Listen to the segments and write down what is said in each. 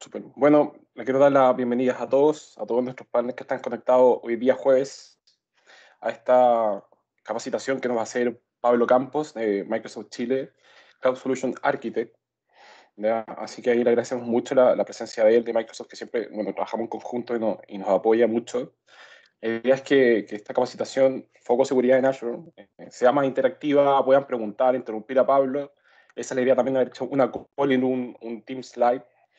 Súper. Bueno, le quiero dar las bienvenidas a todos nuestros partners que están conectados hoy día jueves a esta capacitación que nos va a hacer Pablo Campos de Microsoft Chile, Cloud Solution Architect. ¿Ya? Así que ahí le agradecemos mucho la presencia de él, de Microsoft, que siempre, bueno, trabajamos en conjunto y nos apoya mucho. La idea es que esta capacitación, Foco Seguridad en Azure, sea más interactiva, puedan preguntar, interrumpir a Pablo. Esa es la idea también de haber hecho una call en un Teams Live.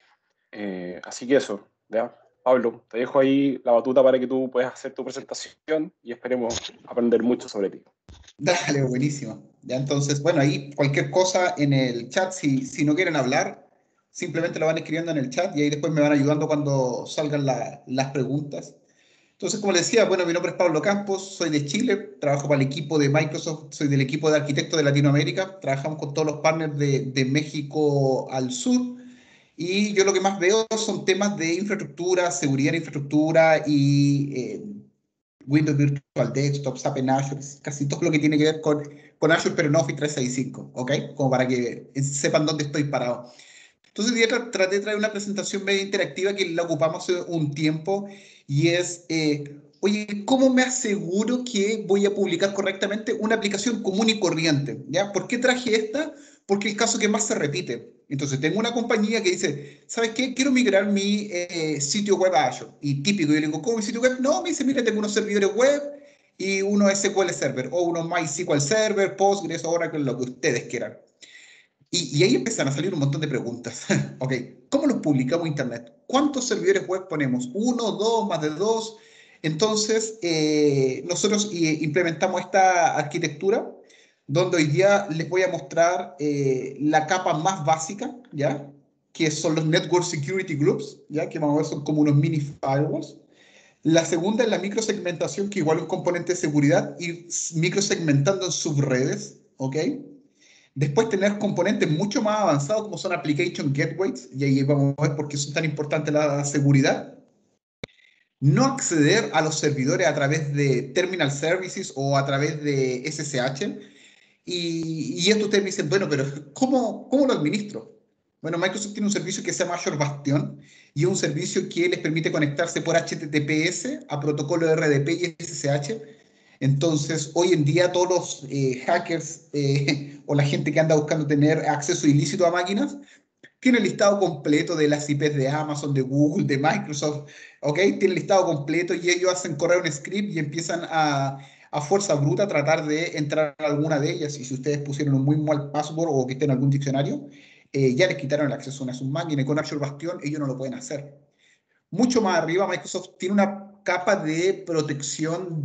Así que eso, ¿ya? Pablo, te dejo ahí la batuta para que tú puedas hacer tu presentación y esperemos aprender mucho sobre ti. Dale, buenísimo. Ya entonces, bueno, ahí cualquier cosa en el chat, si no quieren hablar, simplemente lo van escribiendo en el chat y ahí después me van ayudando cuando salgan las preguntas. Entonces, como les decía, bueno, mi nombre es Pablo Campos, soy de Chile, trabajo para el equipo de Microsoft, soy del equipo de arquitectos de Latinoamérica, trabajamos con todos los partners de México al sur. Y yo lo que más veo son temas de infraestructura, seguridad en infraestructura y Windows Virtual Desktop, SAP en Azure, casi todo lo que tiene que ver con Azure, pero no Office 365, ¿ok? Como para que sepan dónde estoy parado. Entonces, hoy día traté de traer una presentación medio interactiva que la ocupamos hace un tiempo y es, oye, ¿cómo me aseguro que voy a publicar correctamente una aplicación común y corriente? ¿Ya? ¿Por qué traje esta? Porque es el caso que más se repite. Entonces, tengo una compañía que dice, ¿sabes qué? Quiero migrar mi sitio web a Azure. Y típico, yo le digo, ¿cómo mi sitio web? No, me dice, mira, tengo unos servidores web y uno SQL Server o uno MySQL Server, Postgres, Oracle, lo que ustedes quieran. Y ahí empiezan a salir un montón de preguntas. Ok, ¿cómo los publicamos en Internet? ¿Cuántos servidores web ponemos? ¿Uno, dos, más de dos? Entonces, nosotros implementamos esta arquitectura donde hoy día les voy a mostrar la capa más básica, ¿ya? Que son los Network Security Groups, ¿ya? Que vamos a ver son como unos mini firewalls. La segunda es la microsegmentación, que igual es un componente de seguridad, y microsegmentando en subredes, ¿ok? Después tener componentes mucho más avanzados como son Application Gateways, y ahí vamos a ver por qué es tan importante la seguridad. No acceder a los servidores a través de Terminal Services o a través de SSH. Y esto ustedes me dicen, bueno, pero ¿cómo lo administro? Bueno, Microsoft tiene un servicio que se llama Azure Bastion y es un servicio que les permite conectarse por HTTPS a protocolo RDP y SSH. Entonces, hoy en día todos los hackers o la gente que anda buscando tener acceso ilícito a máquinas tiene el listado completo de las IPs de Amazon, de Google, de Microsoft, ¿ok? Tiene el listado completo y ellos hacen correr un script y empiezan a fuerza bruta a tratar de entrar a alguna de ellas. Y si ustedes pusieron un muy mal password o que esté en algún diccionario, ya les quitaron el acceso a sus máquinas. Y con Azure Bastion ellos no lo pueden hacer. Mucho más arriba, Microsoft tiene una capa de protección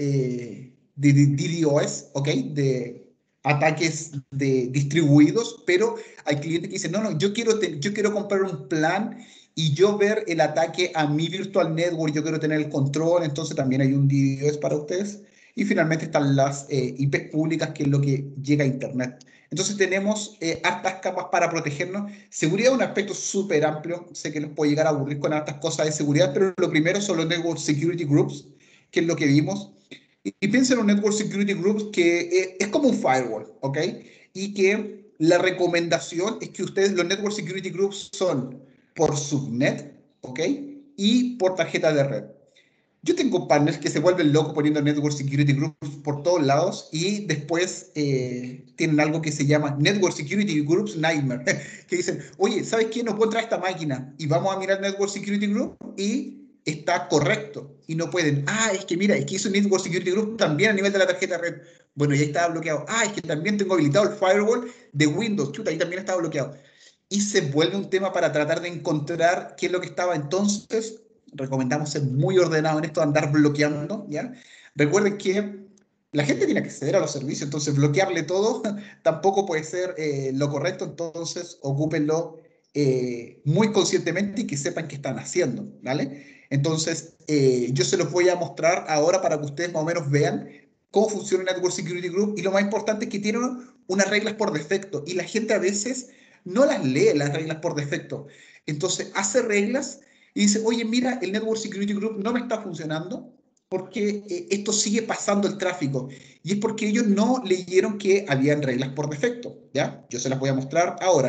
de DDoS, ¿ok? De ataques distribuidos, pero hay clientes que dicen, no, yo quiero comprar un plan y yo ver el ataque a mi virtual network, yo quiero tener el control, entonces también hay un DDoS para ustedes. Y finalmente están las IPs públicas, que es lo que llega a Internet. Entonces tenemos hartas capas para protegernos. Seguridad es un aspecto súper amplio. Sé que nos puede llegar a aburrir con hartas cosas de seguridad, pero lo primero son los Network Security Groups, que es lo que vimos. Y piensa en un Network Security Group que es como un firewall, ¿ok? Y que la recomendación es que ustedes, los Network Security Groups son por subnet, ¿ok? Y por tarjeta de red. Yo tengo partners que se vuelven locos poniendo Network Security Groups por todos lados y después tienen algo que se llama Network Security Groups Nightmare, que dicen, oye, ¿sabes qué? No puedo entrar a esta máquina y vamos a mirar Network Security Group y está correcto y no pueden. Ah, es que mira, es que hizo Network Security Group también a nivel de la tarjeta red. Bueno, ya estaba bloqueado. Ah, es que también tengo habilitado el firewall de Windows. Chuta, ahí también estaba bloqueado. Y se vuelve un tema para tratar de encontrar qué es lo que estaba entonces. Recomendamos ser muy ordenado en esto de andar bloqueando, ¿ya? Recuerden que la gente tiene que acceder a los servicios, entonces bloquearle todo tampoco puede ser lo correcto, entonces ocúpenlo muy conscientemente y que sepan qué están haciendo, ¿vale? Entonces, yo se los voy a mostrar ahora para que ustedes más o menos vean cómo funciona el Network Security Group y lo más importante es que tiene unas reglas por defecto y la gente a veces no las lee las reglas por defecto. Entonces, hace reglas y dice, oye, mira, el Network Security Group no me está funcionando porque esto sigue pasando el tráfico. Y es porque ellos no leyeron que habían reglas por defecto, ¿ya? Yo se las voy a mostrar ahora.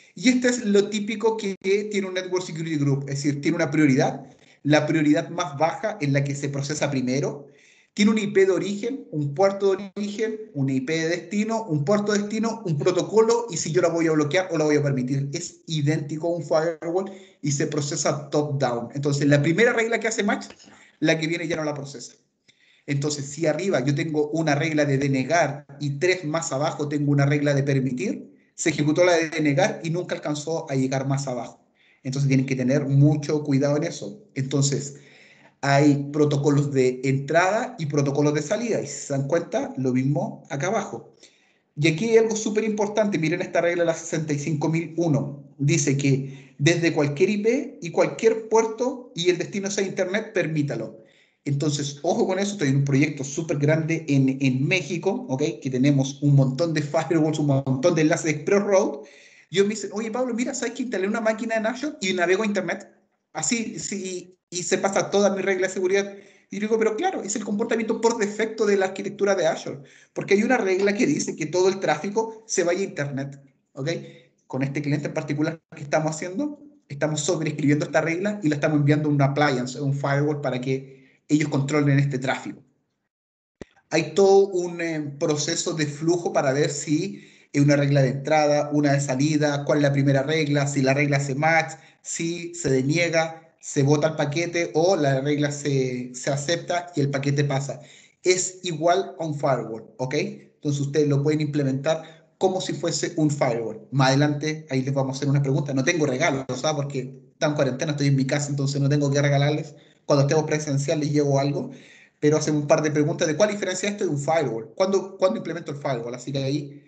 Y este es lo típico que tiene un Network Security Group, es decir, tiene una prioridad, la prioridad más baja es la que se procesa primero, tiene un IP de origen, un puerto de origen, un IP de destino, un puerto de destino, un protocolo, y si yo la voy a bloquear o la voy a permitir. Es idéntico a un firewall y se procesa top-down. Entonces, la primera regla que hace match, la que viene ya no la procesa. Entonces, si arriba yo tengo una regla de denegar y 3 más abajo tengo una regla de permitir, se ejecutó la de denegar y nunca alcanzó a llegar más abajo. Entonces, tienen que tener mucho cuidado en eso. Entonces, hay protocolos de entrada y protocolos de salida. Y si se dan cuenta, lo mismo acá abajo. Y aquí hay algo súper importante. Miren esta regla de la 65001. Dice que desde cualquier IP y cualquier puerto y el destino sea Internet, permítalo. Entonces, ojo con eso. Estoy en un proyecto súper grande en México, ¿ok? Que tenemos un montón de firewalls, un montón de enlaces de Express Road. Y ellos me dicen, oye, Pablo, mira, ¿sabes que instalé una máquina en Azure y navego a Internet? Así, sí, y se pasa toda mi regla de seguridad. Y digo, pero claro, es el comportamiento por defecto de la arquitectura de Azure, porque hay una regla que dice que todo el tráfico se vaya a Internet, ¿ok? Con este cliente en particular que estamos haciendo, estamos sobreescribiendo esta regla y la estamos enviando a un appliance, un firewall, para que ellos controlen este tráfico. Hay todo un proceso de flujo para ver si es una regla de entrada, una de salida, cuál es la primera regla, si la regla se match, si se deniega, se vota el paquete o la regla se acepta y el paquete pasa. Es igual a un firewall, ¿ok? Entonces ustedes lo pueden implementar como si fuese un firewall. Más adelante ahí les vamos a hacer unas preguntas. No tengo regalos, ¿sabes? Porque están en cuarentena, estoy en mi casa, entonces no tengo que regalarles. Cuando estemos presencial les llevo algo, pero hacen un par de preguntas de cuál diferencia esto de un firewall. ¿Cuándo implemento el firewall? Así que ahí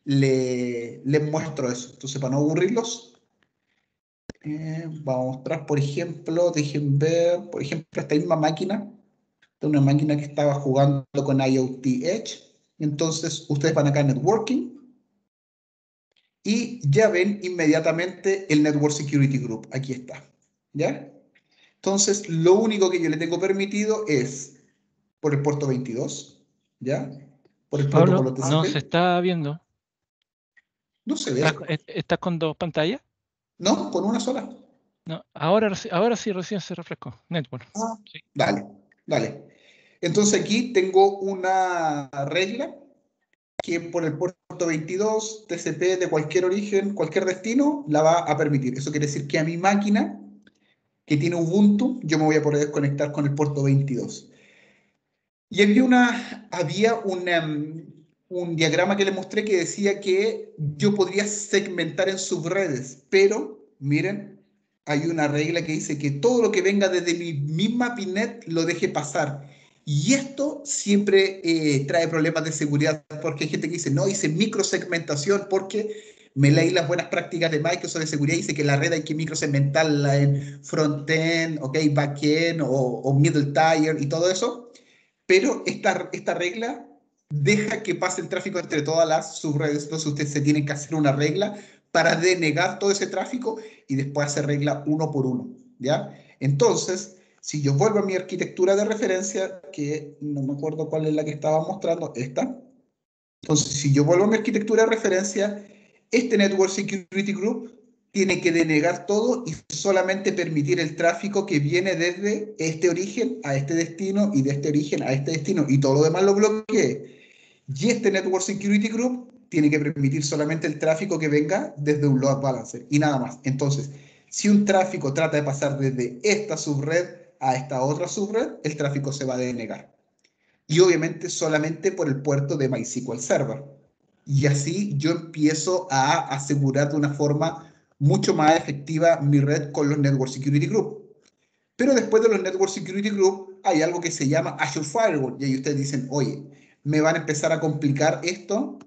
les muestro eso. Entonces, para no aburrirlos, vamos a mostrar, por ejemplo, dejen ver, por ejemplo, esta misma máquina, de una máquina que estaba jugando con IoT Edge. Entonces, ustedes van acá a Networking y ya ven inmediatamente el Network Security Group. Aquí está. ¿Ya? Entonces, lo único que yo le tengo permitido es por el puerto 22, ¿ya? Por el Pablo, protocolo no se TCP. está viendo. No se ¿Estás, ve, estás con dos pantallas? ¿no? Con una sola. No, ahora, ahora sí recién se refrescó. Network. Ah, Sí. dale, dale. Entonces aquí tengo una regla que por el puerto 22, TCP de cualquier origen, cualquier destino, la va a permitir. Eso quiere decir que a mi máquina que tiene Ubuntu, yo me voy a poder conectar con el puerto 22. Y había un diagrama que le mostré que decía que yo podría segmentar en subredes, pero miren, hay una regla que dice que todo lo que venga desde mi misma PINet lo deje pasar. Y esto siempre trae problemas de seguridad, porque hay gente que dice, no, hice microsegmentación porque me leí las buenas prácticas de Microsoft de seguridad y dice que la red hay que microsegmentarla en frontend, okay, backend o middle tier y todo eso, pero esta regla deja que pase el tráfico entre todas las subredes. Entonces ustedes se tienen que hacer una regla para denegar todo ese tráfico y después hacer regla uno por uno, ¿ya? Entonces, si yo vuelvo a mi arquitectura de referencia, que no me acuerdo cuál es la que estaba mostrando, esta. Entonces, si yo vuelvo a mi arquitectura de referencia, este Network Security Group tiene que denegar todo y solamente permitir el tráfico que viene desde este origen a este destino y de este origen a este destino, y todo lo demás lo bloquee. Y este Network Security Group tiene que permitir solamente el tráfico que venga desde un load balancer y nada más. Entonces, si un tráfico trata de pasar desde esta subred a esta otra subred, el tráfico se va a denegar. Y obviamente solamente por el puerto de MySQL Server. Y así yo empiezo a asegurar de una forma mucho más efectiva mi red con los Network Security Group. Pero después de los Network Security Group hay algo que se llama Azure Firewall. Y ahí ustedes dicen, oye, me van a empezar a complicar esto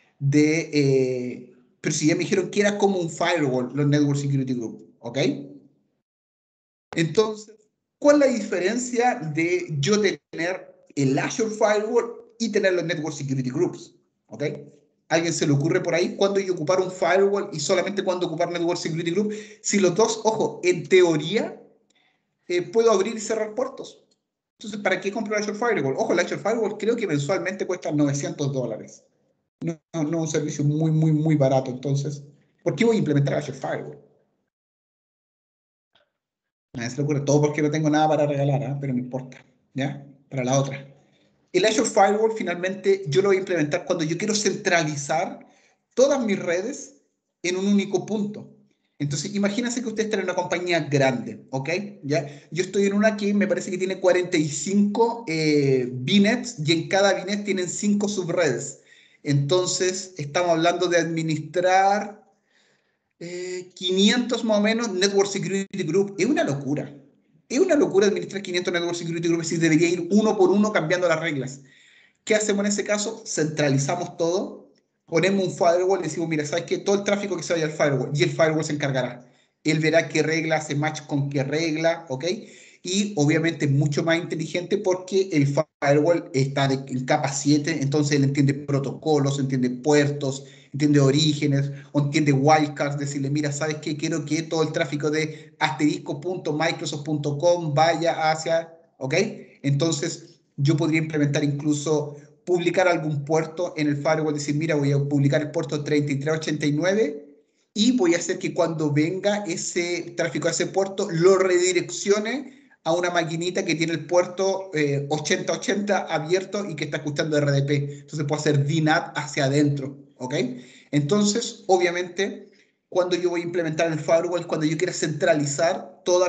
pero si ya me dijeron que era como un firewall los Network Security Group, ¿ok? Entonces, ¿cuál es la diferencia de yo tener el Azure Firewall y tener los Network Security Groups? ¿Ok? ¿Alguien se le ocurre por ahí cuándo hay que ocupar un firewall y solamente cuándo ocupar Network Security Group? Si los dos, ojo, en teoría, puedo abrir y cerrar puertos. Entonces, ¿para qué compro el Azure Firewall? Ojo, el Azure Firewall creo que mensualmente cuesta $900. No, no un servicio muy, muy, muy barato. Entonces, ¿Por qué voy a implementar Azure Firewall? Nadie se le ocurre, todo porque no tengo nada para regalar, ¿eh? Pero no importa, ¿ya? Para la otra. El Azure Firewall finalmente yo lo voy a implementar cuando yo quiero centralizar todas mis redes en un único punto. Entonces, imagínense que ustedes están en una compañía grande, ¿ok? ¿Ya? Yo estoy en una que me parece que tiene 45 VNets y en cada VNet tienen 5 subredes. Entonces, estamos hablando de administrar 500 más o menos Network Security Group. Es una locura. Es una locura administrar 500 Network Security Group, es decir, debería ir uno por uno cambiando las reglas. ¿Qué hacemos en ese caso? Centralizamos todo, ponemos un firewall y decimos, mira, ¿sabes qué? Todo el tráfico que se vaya al firewall y el firewall se encargará. Él verá qué regla hace match con qué regla, ¿ok? Y obviamente es mucho más inteligente porque el firewall está en capa 7, entonces él entiende protocolos, entiende puertos, entiende orígenes, o entiende wildcards, decirle, mira, ¿sabes qué? Quiero que todo el tráfico de asterisco.microsoft.com vaya hacia, ¿ok? Entonces, yo podría implementar incluso publicar algún puerto en el firewall, decir, mira, voy a publicar el puerto 3389 y voy a hacer que cuando venga ese tráfico a ese puerto, lo redireccione a una maquinita que tiene el puerto 8080 abierto y que está escuchando RDP. Entonces puedo hacer VNAT hacia adentro, ¿ok? Entonces, obviamente, cuando yo voy a implementar el firewall, cuando yo quiera centralizar todas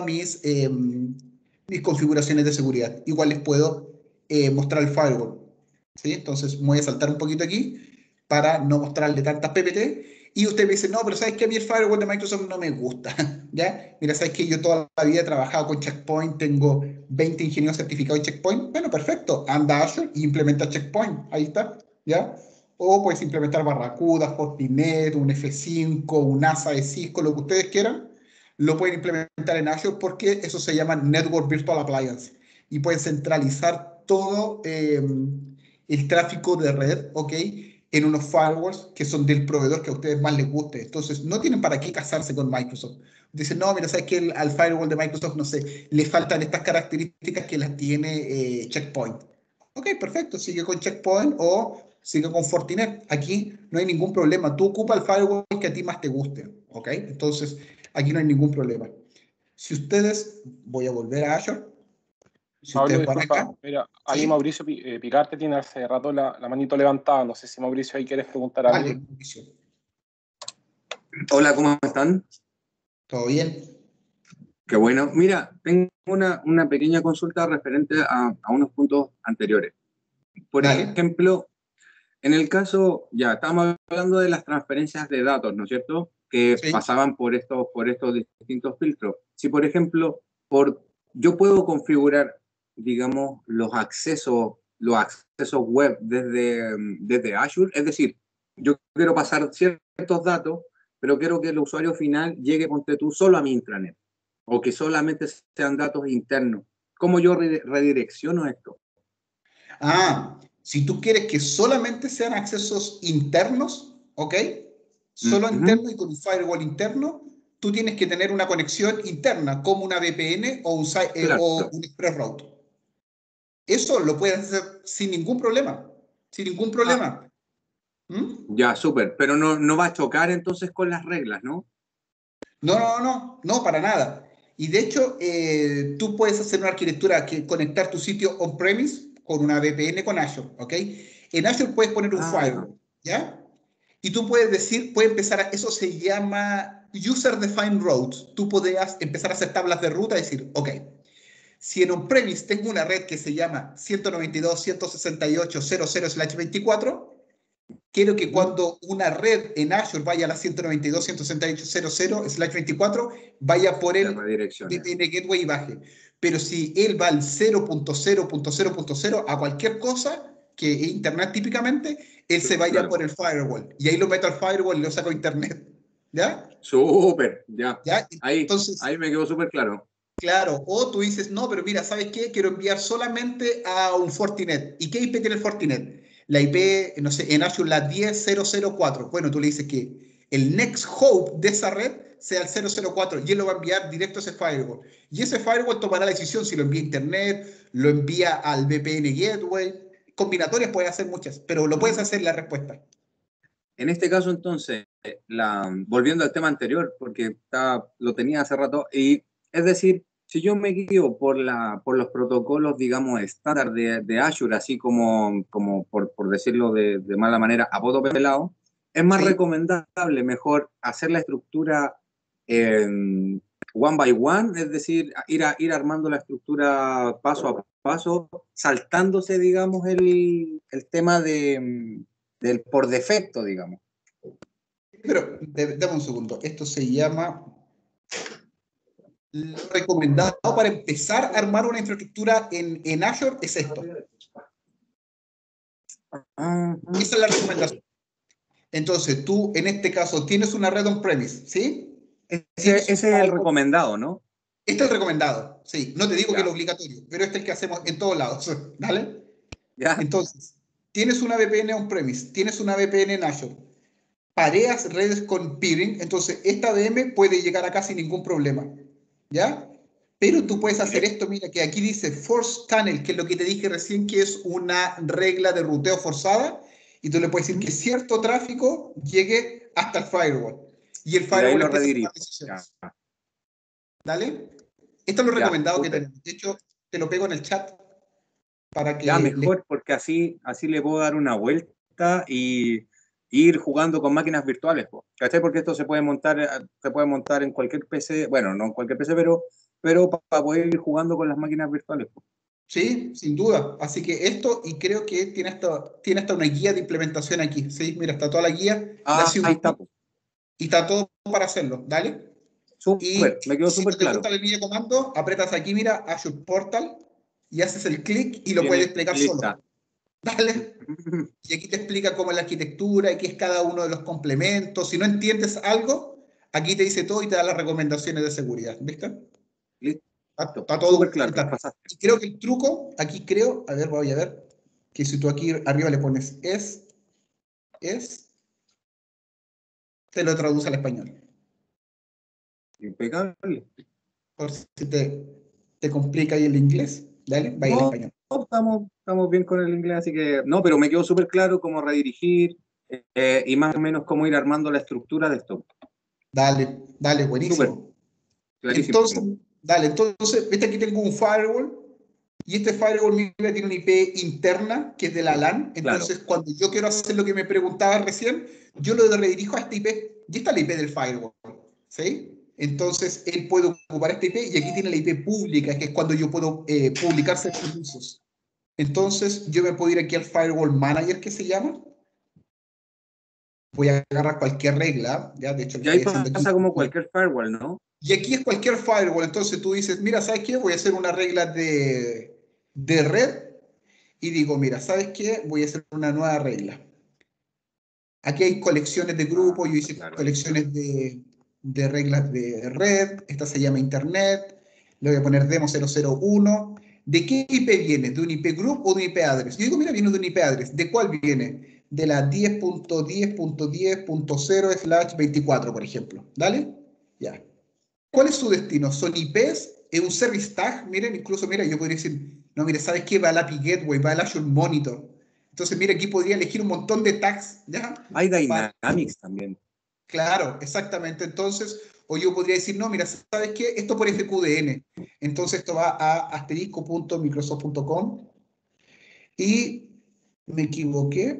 mis configuraciones de seguridad. Igual les puedo mostrar el firewall. ¿Sí? Entonces voy a saltar un poquito aquí para no mostrarle tantas PPT. Y usted me dice, no, pero ¿sabes qué? A mí el firewall de Microsoft no me gusta. ¿Ya? Mira, ¿sabes qué? Yo toda la vida he trabajado con Checkpoint, tengo 20 ingenieros certificados en Checkpoint. Bueno, perfecto. Anda a Azure y implementa Checkpoint. Ahí está. ¿Ya? O puedes implementar Barracuda, Fortinet, un F5, un ASA de Cisco, lo que ustedes quieran. Lo pueden implementar en Azure porque eso se llama Network Virtual Appliance. Y pueden centralizar todo el tráfico de red, ¿ok? En unos firewalls que son del proveedor que a ustedes más les guste. Entonces, no tienen para qué casarse con Microsoft. Dicen, no, mira, ¿sabes qué? Al firewall de Microsoft, no sé, le faltan estas características que las tiene Checkpoint. Ok, perfecto, sigue con Checkpoint o sigue con Fortinet. Aquí no hay ningún problema. Tú ocupa el firewall que a ti más te guste, ¿ok? Entonces, aquí no hay ningún problema. Si ustedes, voy a volver a Azure. Si Pablo, ustedes van disculpa, acá, mira, ahí ¿sí? Mauricio Picarte tiene hace rato la manito levantada. No sé si Mauricio ahí quieres preguntar Dale, algo. Mauricio. Hola, ¿cómo están? ¿Todo bien? Qué bueno. Mira, tengo una pequeña consulta referente a unos puntos anteriores. Por Dale. ejemplo, en el caso, ya estamos hablando de las transferencias de datos, ¿no es cierto? Que Sí. pasaban por estos distintos filtros. Si, por ejemplo, yo puedo configurar, digamos, los accesos web desde Azure, es decir, yo quiero pasar ciertos datos, pero quiero que el usuario final llegue, ponte tú, solo a mi intranet, o que solamente sean datos internos. ¿Cómo yo redirecciono esto? Si tú quieres que solamente sean accesos internos, ¿ok? Solo Ujú. interno y con un firewall interno, tú tienes que tener una conexión interna, como una VPN o Claro. un Express Route. Eso lo puedes hacer sin ningún problema. Sin ningún Ah, problema. ¿Mm? ya, súper. Pero no va a chocar entonces con las reglas, ¿no? No, para nada. Y de hecho, tú puedes hacer una arquitectura que conectar tu sitio on-premise con una VPN con Azure, ¿ok? En Azure puedes poner un Ah, firewall, ¿ya? Y tú puedes decir, puede empezar, eso se llama User Defined Routes. Tú podrías empezar a hacer tablas de ruta y decir, ok, si en on-premise tengo una red que se llama 192.168.00/24, quiero que ujú, cuando una red en Azure vaya a la 192.168.00/24, vaya por de el redirecciones. VPN Gateway y baje. Pero si él va al 0.0.0.0 a cualquier cosa, que es Internet típicamente, él se vaya por Claro. el firewall. Y ahí lo meto al firewall y lo saco a Internet. ¿Ya? Súper, ya. ¿Ya? Entonces, Ahí me quedó súper claro. claro, o tú dices, no, pero mira, ¿sabes qué? Quiero enviar solamente a un Fortinet. ¿Y qué IP tiene el Fortinet? La IP, no sé, en Azure la 10.004. Bueno, tú le dices que el next hop de esa red sea el 004 y él lo va a enviar directo a ese firewall. Y ese firewall tomará la decisión si lo envía a Internet, lo envía al VPN Gateway. Combinatorias puedes hacer muchas, pero lo puedes hacer la respuesta. En este caso, entonces, volviendo al tema anterior, porque lo tenía hace rato, y es decir, si yo me guío por los protocolos, digamos, estándar de Azure, así como por decirlo de mala manera, a poto pelado, es más recomendable mejor hacer la estructura one by one, es decir, ir armando la estructura paso a paso, saltándose, digamos, el tema del por defecto, digamos. Pero, dame un segundo. Esto se llama... Lo recomendado para empezar a armar una infraestructura en Azure es esto. Esa es la recomendación. Entonces, tú, en este caso, tienes una red on-premise, ¿sí? Ese es el recomendado, ¿no? Este es el recomendado, sí. No te digo Ya. que es lo obligatorio, pero este es el que hacemos en todos lados, ¿vale? Ya. Entonces, tienes una VPN on-premise, tienes una VPN en Azure, pareas redes con peering, entonces esta VM puede llegar acá sin ningún problema, ¿ya? Pero tú puedes hacer esto, mira, que aquí dice Force Tunnel, que es lo que te dije recién, que es una regla de ruteo forzada, y tú le puedes decir que cierto tráfico llegue hasta el firewall. Y el firewall y ahí lo empieza a tomar redirijo. decisiones. ¿Dale? Esto es lo recomendado que tenemos. De hecho, te lo pego en el chat para que... Ya, mejor, porque así le puedo dar una vuelta y ir jugando con máquinas virtuales, ¿cachai? Porque esto se puede montar en cualquier PC, bueno, no en cualquier PC, pero para poder ir jugando con las máquinas virtuales. Sí, sin duda. Así que esto, y creo que tiene hasta una guía de implementación aquí. Sí, mira, está toda la guía. Ahí está. Y está todo para hacerlo. Dale. Súper, me quedó súper claro. Si te gusta la línea de comando, apretas aquí, mira, Azure Portal, y haces el clic y lo puedes desplegar solo. Dale. Y aquí te explica cómo es la arquitectura y qué es cada uno de los complementos. Si no entiendes algo, aquí te dice todo y te da las recomendaciones de seguridad. ¿Viste? Listo. Está todo súper claro. Y creo que el truco, aquí creo, a ver, voy a ver, que si tú aquí arriba le pones te lo traduce al español. Impecable. Por si te complica ahí el inglés, dale, vaya al español. Estamos bien con el inglés, así que no, pero me quedó súper claro cómo redirigir y más o menos cómo ir armando la estructura de esto. Dale, buenísimo. Entonces, viste, aquí tengo un firewall y este firewall mira, tiene una IP interna que es de la LAN. Entonces, cuando yo quiero hacer lo que me preguntabas recién, yo lo redirijo a esta IP. Y esta es la IP del firewall, ¿sí? Entonces, él puede ocupar esta IP y aquí tiene la IP pública, que es cuando yo puedo publicar servicios. Entonces, yo me puedo ir aquí al Firewall Manager, que se llama. Voy a agarrar cualquier regla, ¿ya? De hecho, y ahí pasa como cualquier firewall, ¿no? Y aquí es cualquier firewall. Entonces, tú dices, mira, ¿sabes qué? Voy a hacer una regla de red. Y digo, mira, ¿sabes qué? Voy a hacer una nueva regla. Aquí hay colecciones de grupos, yo hice colecciones de reglas de red, esta se llama Internet, le voy a poner demo 001. ¿De qué IP viene? ¿De un IP group o de un IP address? Yo digo, mira, viene de un IP address. ¿De cuál viene? De la 10.10.10.0/24, por ejemplo. ¿Dale? Ya. ¿Cuál es su destino? ¿Son IPs? ¿Es un service tag? Miren, incluso, mira, yo podría decir, no, mire, ¿sabes qué? Va al API Gateway, va al Azure Monitor. Entonces, mira, aquí podría elegir un montón de tags, ¿ya? Hay Dynamics también. Claro, exactamente. Entonces, o yo podría decir, no, mira, ¿sabes qué? Esto por FQDN. Entonces, esto va a asterisco.microsoft.com y me equivoqué.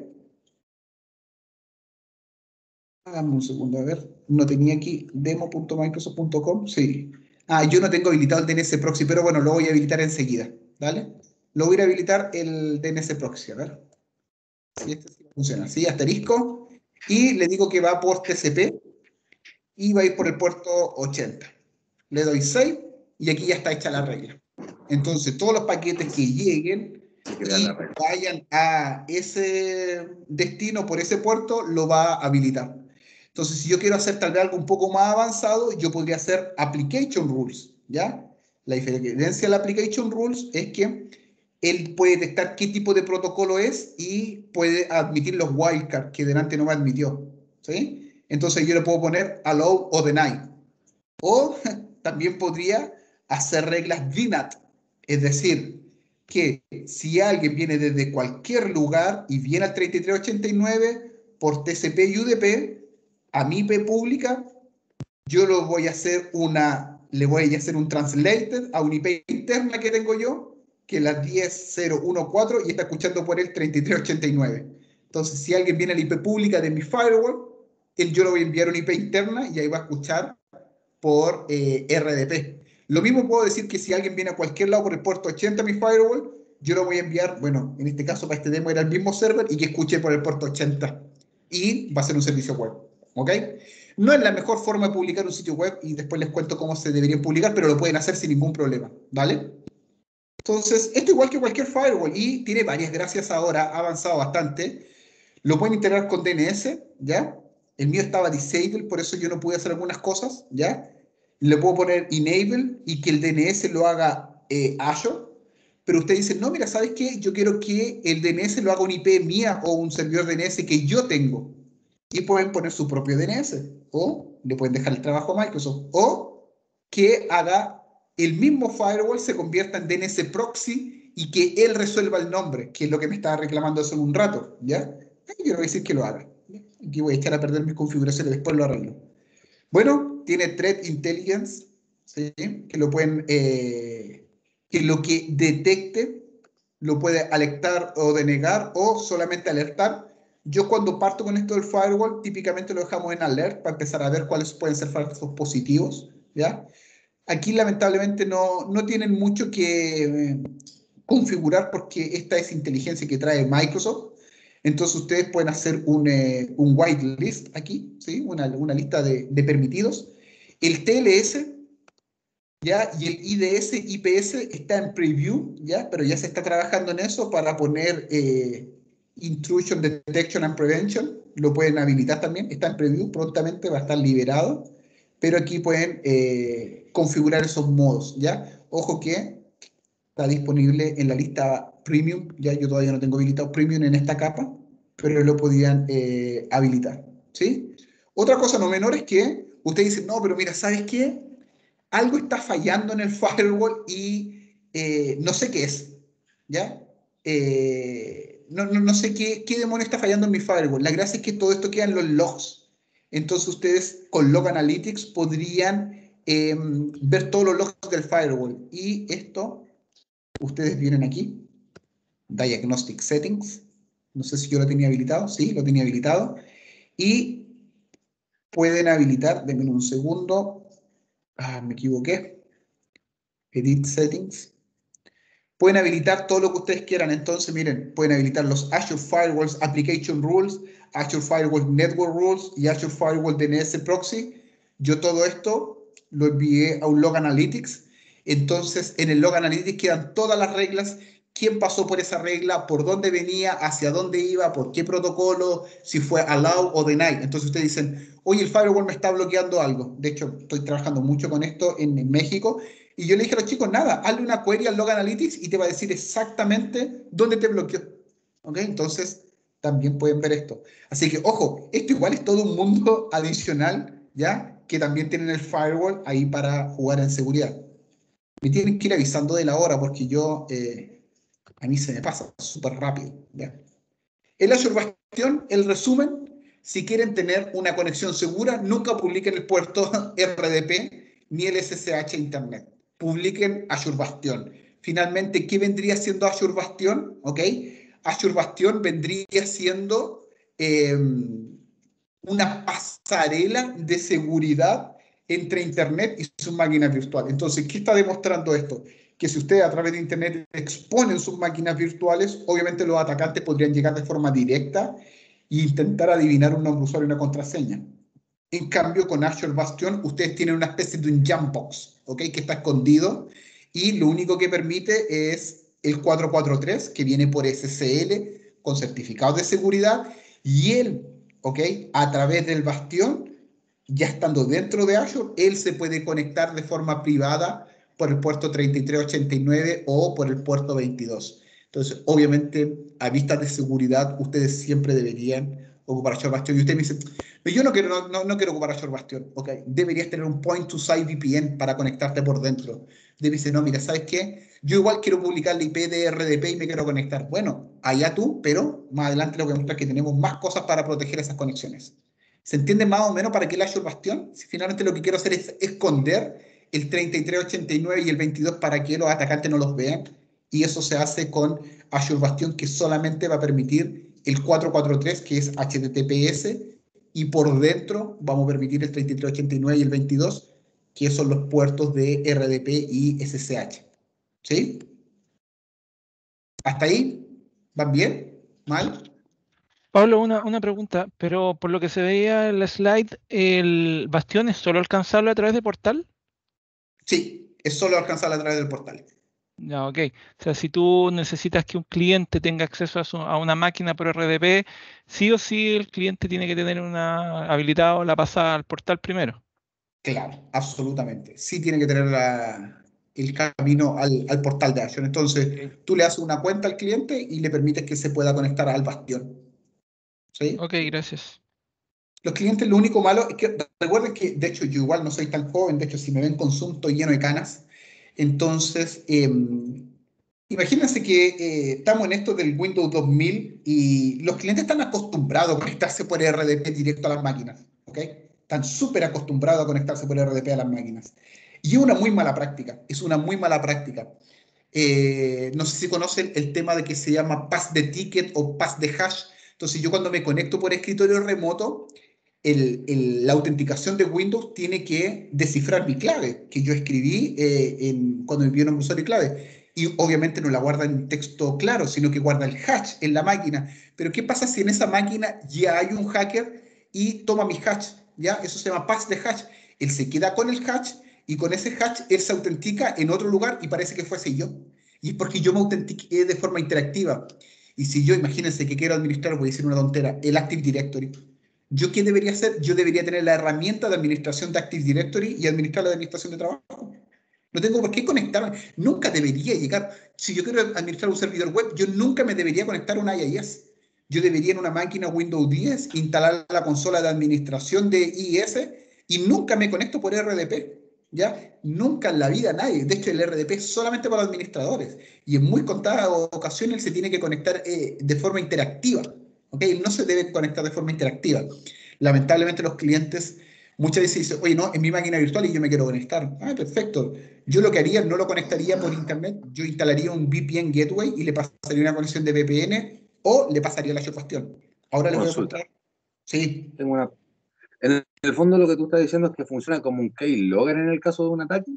Dame un segundo, a ver. No tenía aquí demo.microsoft.com. Sí. Yo no tengo habilitado el DNS Proxy, pero bueno, lo voy a habilitar enseguida. ¿Vale? Lo voy a habilitar el DNS Proxy, a ver. Si este sí funciona. Sí, asterisco. Y le digo que va por TCP y va a ir por el puerto 80. Le doy Save y aquí ya está hecha la regla. Entonces, todos los paquetes que lleguen y vayan a ese destino por ese puerto, lo va a habilitar. Entonces, si yo quiero hacer tal vez algo un poco más avanzado, yo podría hacer Application Rules, ¿ya? La diferencia de la Application Rules es que él puede detectar qué tipo de protocolo es y puede admitir los wildcards que delante no me admitió, ¿sí? Entonces, yo le puedo poner Allow o Deny. O también podría hacer reglas DNAT, es decir, que si alguien viene desde cualquier lugar y viene al 3389 por TCP y UDP, a mi IP pública, yo lo voy a hacer le voy a hacer un translated a una IP interna que tengo yo, que es la 10.0.1.4 y está escuchando por el 33.89. Entonces, si alguien viene a la IP pública de mi firewall, yo lo voy a enviar a una IP interna y ahí va a escuchar por RDP. Lo mismo puedo decir que si alguien viene a cualquier lado por el puerto 80 a mi firewall, yo lo voy a enviar, bueno, en este caso para este demo era el mismo server y que escuche por el puerto 80. Y va a ser un servicio web, ¿ok? No es la mejor forma de publicar un sitio web y después les cuento cómo se debería publicar, pero lo pueden hacer sin ningún problema, ¿vale? Entonces, esto igual que cualquier firewall y tiene varias gracias ahora, ha avanzado bastante. Lo pueden integrar con DNS, ¿ya? El mío estaba disabled, por eso yo no pude hacer algunas cosas, ¿ya? Le puedo poner enable y que el DNS lo haga Azure, pero ustedes dicen, no, mira, ¿sabes qué? Yo quiero que el DNS lo haga una IP mía o un servidor DNS que yo tengo. Y pueden poner su propio DNS, o le pueden dejar el trabajo a Microsoft, o que haga el mismo firewall se convierta en DNS proxy y que él resuelva el nombre, que es lo que me estaba reclamando hace un rato, ¿ya? Yo le voy a decir que lo haga. Aquí voy a echar a perder mis configuraciones, después lo arreglo. Bueno, tiene Threat Intelligence, ¿sí? Que lo pueden, que lo que detecte lo puede alertar o denegar o solamente alertar. Yo cuando parto con esto del firewall, típicamente lo dejamos en alert para empezar a ver cuáles pueden ser falsos positivos, ¿ya? Aquí lamentablemente no tienen mucho que configurar porque esta es inteligencia que trae Microsoft. Entonces ustedes pueden hacer un whitelist aquí, ¿sí? Una lista de permitidos. El TLS, ¿ya? Y el IDS, IPS está en preview, ¿ya? Pero ya se está trabajando en eso para poner Intrusion Detection and Prevention. Lo pueden habilitar también, está en preview, prontamente va a estar liberado. Pero aquí pueden configurar esos modos, ¿ya? Ojo que está disponible en la lista Premium, ya yo todavía no tengo habilitado Premium en esta capa, pero lo podían habilitar, ¿sí? Otra cosa no menor es que ustedes dicen, no, pero mira, ¿sabes qué? Algo está fallando en el firewall y no sé qué es, ¿ya? No sé qué demonio está fallando en mi firewall. La gracia es que todo esto queda en los logs. Entonces ustedes con Log Analytics podrían ver todos los logs del firewall. Y esto, ustedes vienen aquí, Diagnostic Settings. No sé si yo lo tenía habilitado. Sí, lo tenía habilitado. Y pueden habilitar, denme un segundo. Me equivoqué. Edit Settings. Pueden habilitar todo lo que ustedes quieran. Entonces, miren, pueden habilitar los Azure Firewalls Application Rules, Azure Firewall Network Rules y Azure Firewall DNS Proxy. Yo todo esto lo envié a un Log Analytics. Entonces, en el Log Analytics quedan todas las reglas, quién pasó por esa regla, por dónde venía, hacia dónde iba, por qué protocolo, si fue allow o deny. Entonces ustedes dicen, oye, el firewall me está bloqueando algo. De hecho, estoy trabajando mucho con esto en México. Y yo le dije a los chicos, nada, hazle una query al Log Analytics y te va a decir exactamente dónde te bloqueó. ¿Ok? Entonces, también pueden ver esto. Así que, ojo, esto igual es todo un mundo adicional, ¿ya? Que también tienen el firewall ahí para jugar en seguridad. Me tienen que ir avisando de la hora porque yo, a mí se me pasa súper rápido, ¿ya? El Azure Bastion, el resumen, si quieren tener una conexión segura, nunca publiquen el puerto RDP ni el SSH Internet. Publiquen Azure Bastion. Finalmente, ¿qué vendría siendo Azure Bastion? ¿Ok? Azure Bastion vendría siendo una pasarela de seguridad entre Internet y sus máquinas virtuales. Entonces, ¿qué está demostrando esto? Que si ustedes a través de Internet exponen sus máquinas virtuales, obviamente los atacantes podrían llegar de forma directa e intentar adivinar un nombre de usuario y una contraseña. En cambio, con Azure Bastion, ustedes tienen una especie de un jambox, ¿ok? Que está escondido y lo único que permite es el 443, que viene por SSL, con certificados de seguridad, y él, ¿ok? A través del Bastion, ya estando dentro de Azure, él se puede conectar de forma privada por el puerto 3389 o por el puerto 22. Entonces, obviamente, a vistas de seguridad, ustedes siempre deberían ocupar Azure Bastion. Y usted me dice, pero yo no quiero ocupar Azure Bastion. Ok, deberías tener un point-to-site VPN para conectarte por dentro. Debe decir, no, mira, ¿sabes qué? Yo igual quiero publicar la IP de RDP y me quiero conectar. Bueno, allá tú, pero más adelante les voy a mostrar que tenemos más cosas para proteger esas conexiones. ¿Se entiende más o menos para qué el Azure Bastion? Si finalmente lo que quiero hacer es esconder el 3389 y el 22 para que los atacantes no los vean. Y eso se hace con Azure Bastion, que solamente va a permitir el 443, que es HTTPS, y por dentro vamos a permitir el 3389 y el 22, que son los puertos de RDP y SSH. ¿Sí? ¿Hasta ahí? ¿Van bien? ¿Mal? Pablo, una pregunta, pero por lo que se veía en la slide, ¿el Bastión es solo alcanzable a través de portal? Sí, es solo alcanzable a través del portal. Ya, ok. O sea, si tú necesitas que un cliente tenga acceso a una máquina por RDP, sí o sí el cliente tiene que tener habilitado la pasada al portal primero. Claro, absolutamente. Sí tiene que tener el camino al portal de Azure. Entonces, Ok, tú le haces una cuenta al cliente y le permites que se pueda conectar al Bastión. ¿Sí? ok, gracias. Los clientes, lo único malo es que recuerden que, de hecho, yo igual no soy tan joven. De hecho, si me ven con Zoom, estoy lleno de canas. Entonces, imagínense que estamos en esto del Windows 2000 y los clientes están acostumbrados a conectarse por RDP directo a las máquinas. ¿Ok? Están súper acostumbrados a conectarse por RDP a las máquinas. Y es una muy mala práctica. Es una muy mala práctica. No sé si conocen el tema de que se llama pass de ticket o pass de hash. Entonces, yo cuando me conecto por escritorio remoto, la autenticación de Windows tiene que descifrar mi clave que yo escribí cuando me pidieron usuario y clave. Y obviamente no la guarda en texto claro, sino que guarda el hash en la máquina. Pero ¿qué pasa si en esa máquina ya hay un hacker y toma mi hash? ¿Ya? Eso se llama pass de hash. Él se queda con el hash y con ese hash él se autentica en otro lugar y parece que fuese yo. Y es porque yo me autentiqué de forma interactiva. Y si yo, imagínense que quiero administrar, voy a decir una tontera, el Active Directory. ¿Yo qué debería hacer? Yo debería tener la herramienta de administración de Active Directory y administrar la administración de trabajo. No tengo por qué conectarme. Nunca debería llegar. Si yo quiero administrar un servidor web, yo nunca me debería conectar a un IIS. Yo debería en una máquina Windows 10 instalar la consola de administración de IIS y nunca me conecto por RDP. ¿Ya? Nunca en la vida nadie. De hecho, el RDP es solamente para administradores. Y en muy contadas ocasiones él se tiene que conectar de forma interactiva. ¿Ok? Él no se debe conectar de forma interactiva. Lamentablemente los clientes muchas veces dicen, oye, no, es mi máquina virtual y yo me quiero conectar. Ah, perfecto. Yo lo que haría, no lo conectaría por internet, yo instalaría un VPN Gateway y le pasaría una conexión de VPN o le pasaría la Bastion. Ahora les voy a Consulta. mostrar. Sí. Tengo una... En el fondo lo que tú estás diciendo es que funciona como un keylogger en el caso de un ataque.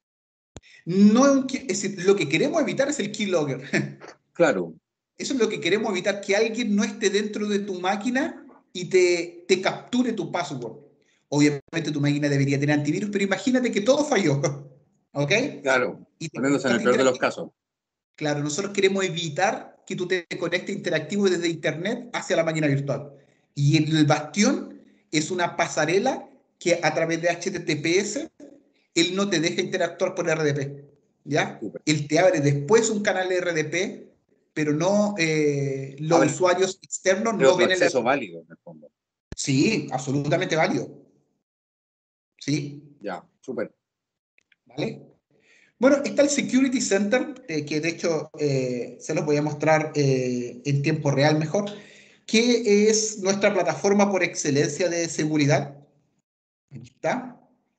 No es, es decir, lo que queremos evitar es el keylogger. Claro, Eso es lo que queremos evitar, que alguien no esté dentro de tu máquina y te capture tu password. Obviamente tu máquina debería tener antivirus, pero imagínate que todo falló. ¿Ok? claro, Y te poniéndose en el conectaste peor de los interactivo. casos. Claro, nosotros queremos evitar que tú te conectes interactivo desde Internet hacia la máquina virtual. Y el Bastión es una pasarela que a través de HTTPS él no te deja interactuar por RDP. ¿Ya? Súper. Él te abre después un canal de RDP, pero no los Abre usuarios externos no otro ven el acceso RDP. válido en el fondo. Sí, absolutamente válido. Sí, Ya, súper. ¿vale? Bueno, está el Security Center, que de hecho se los voy a mostrar en tiempo real mejor, que es nuestra plataforma por excelencia de seguridad. Aquí está.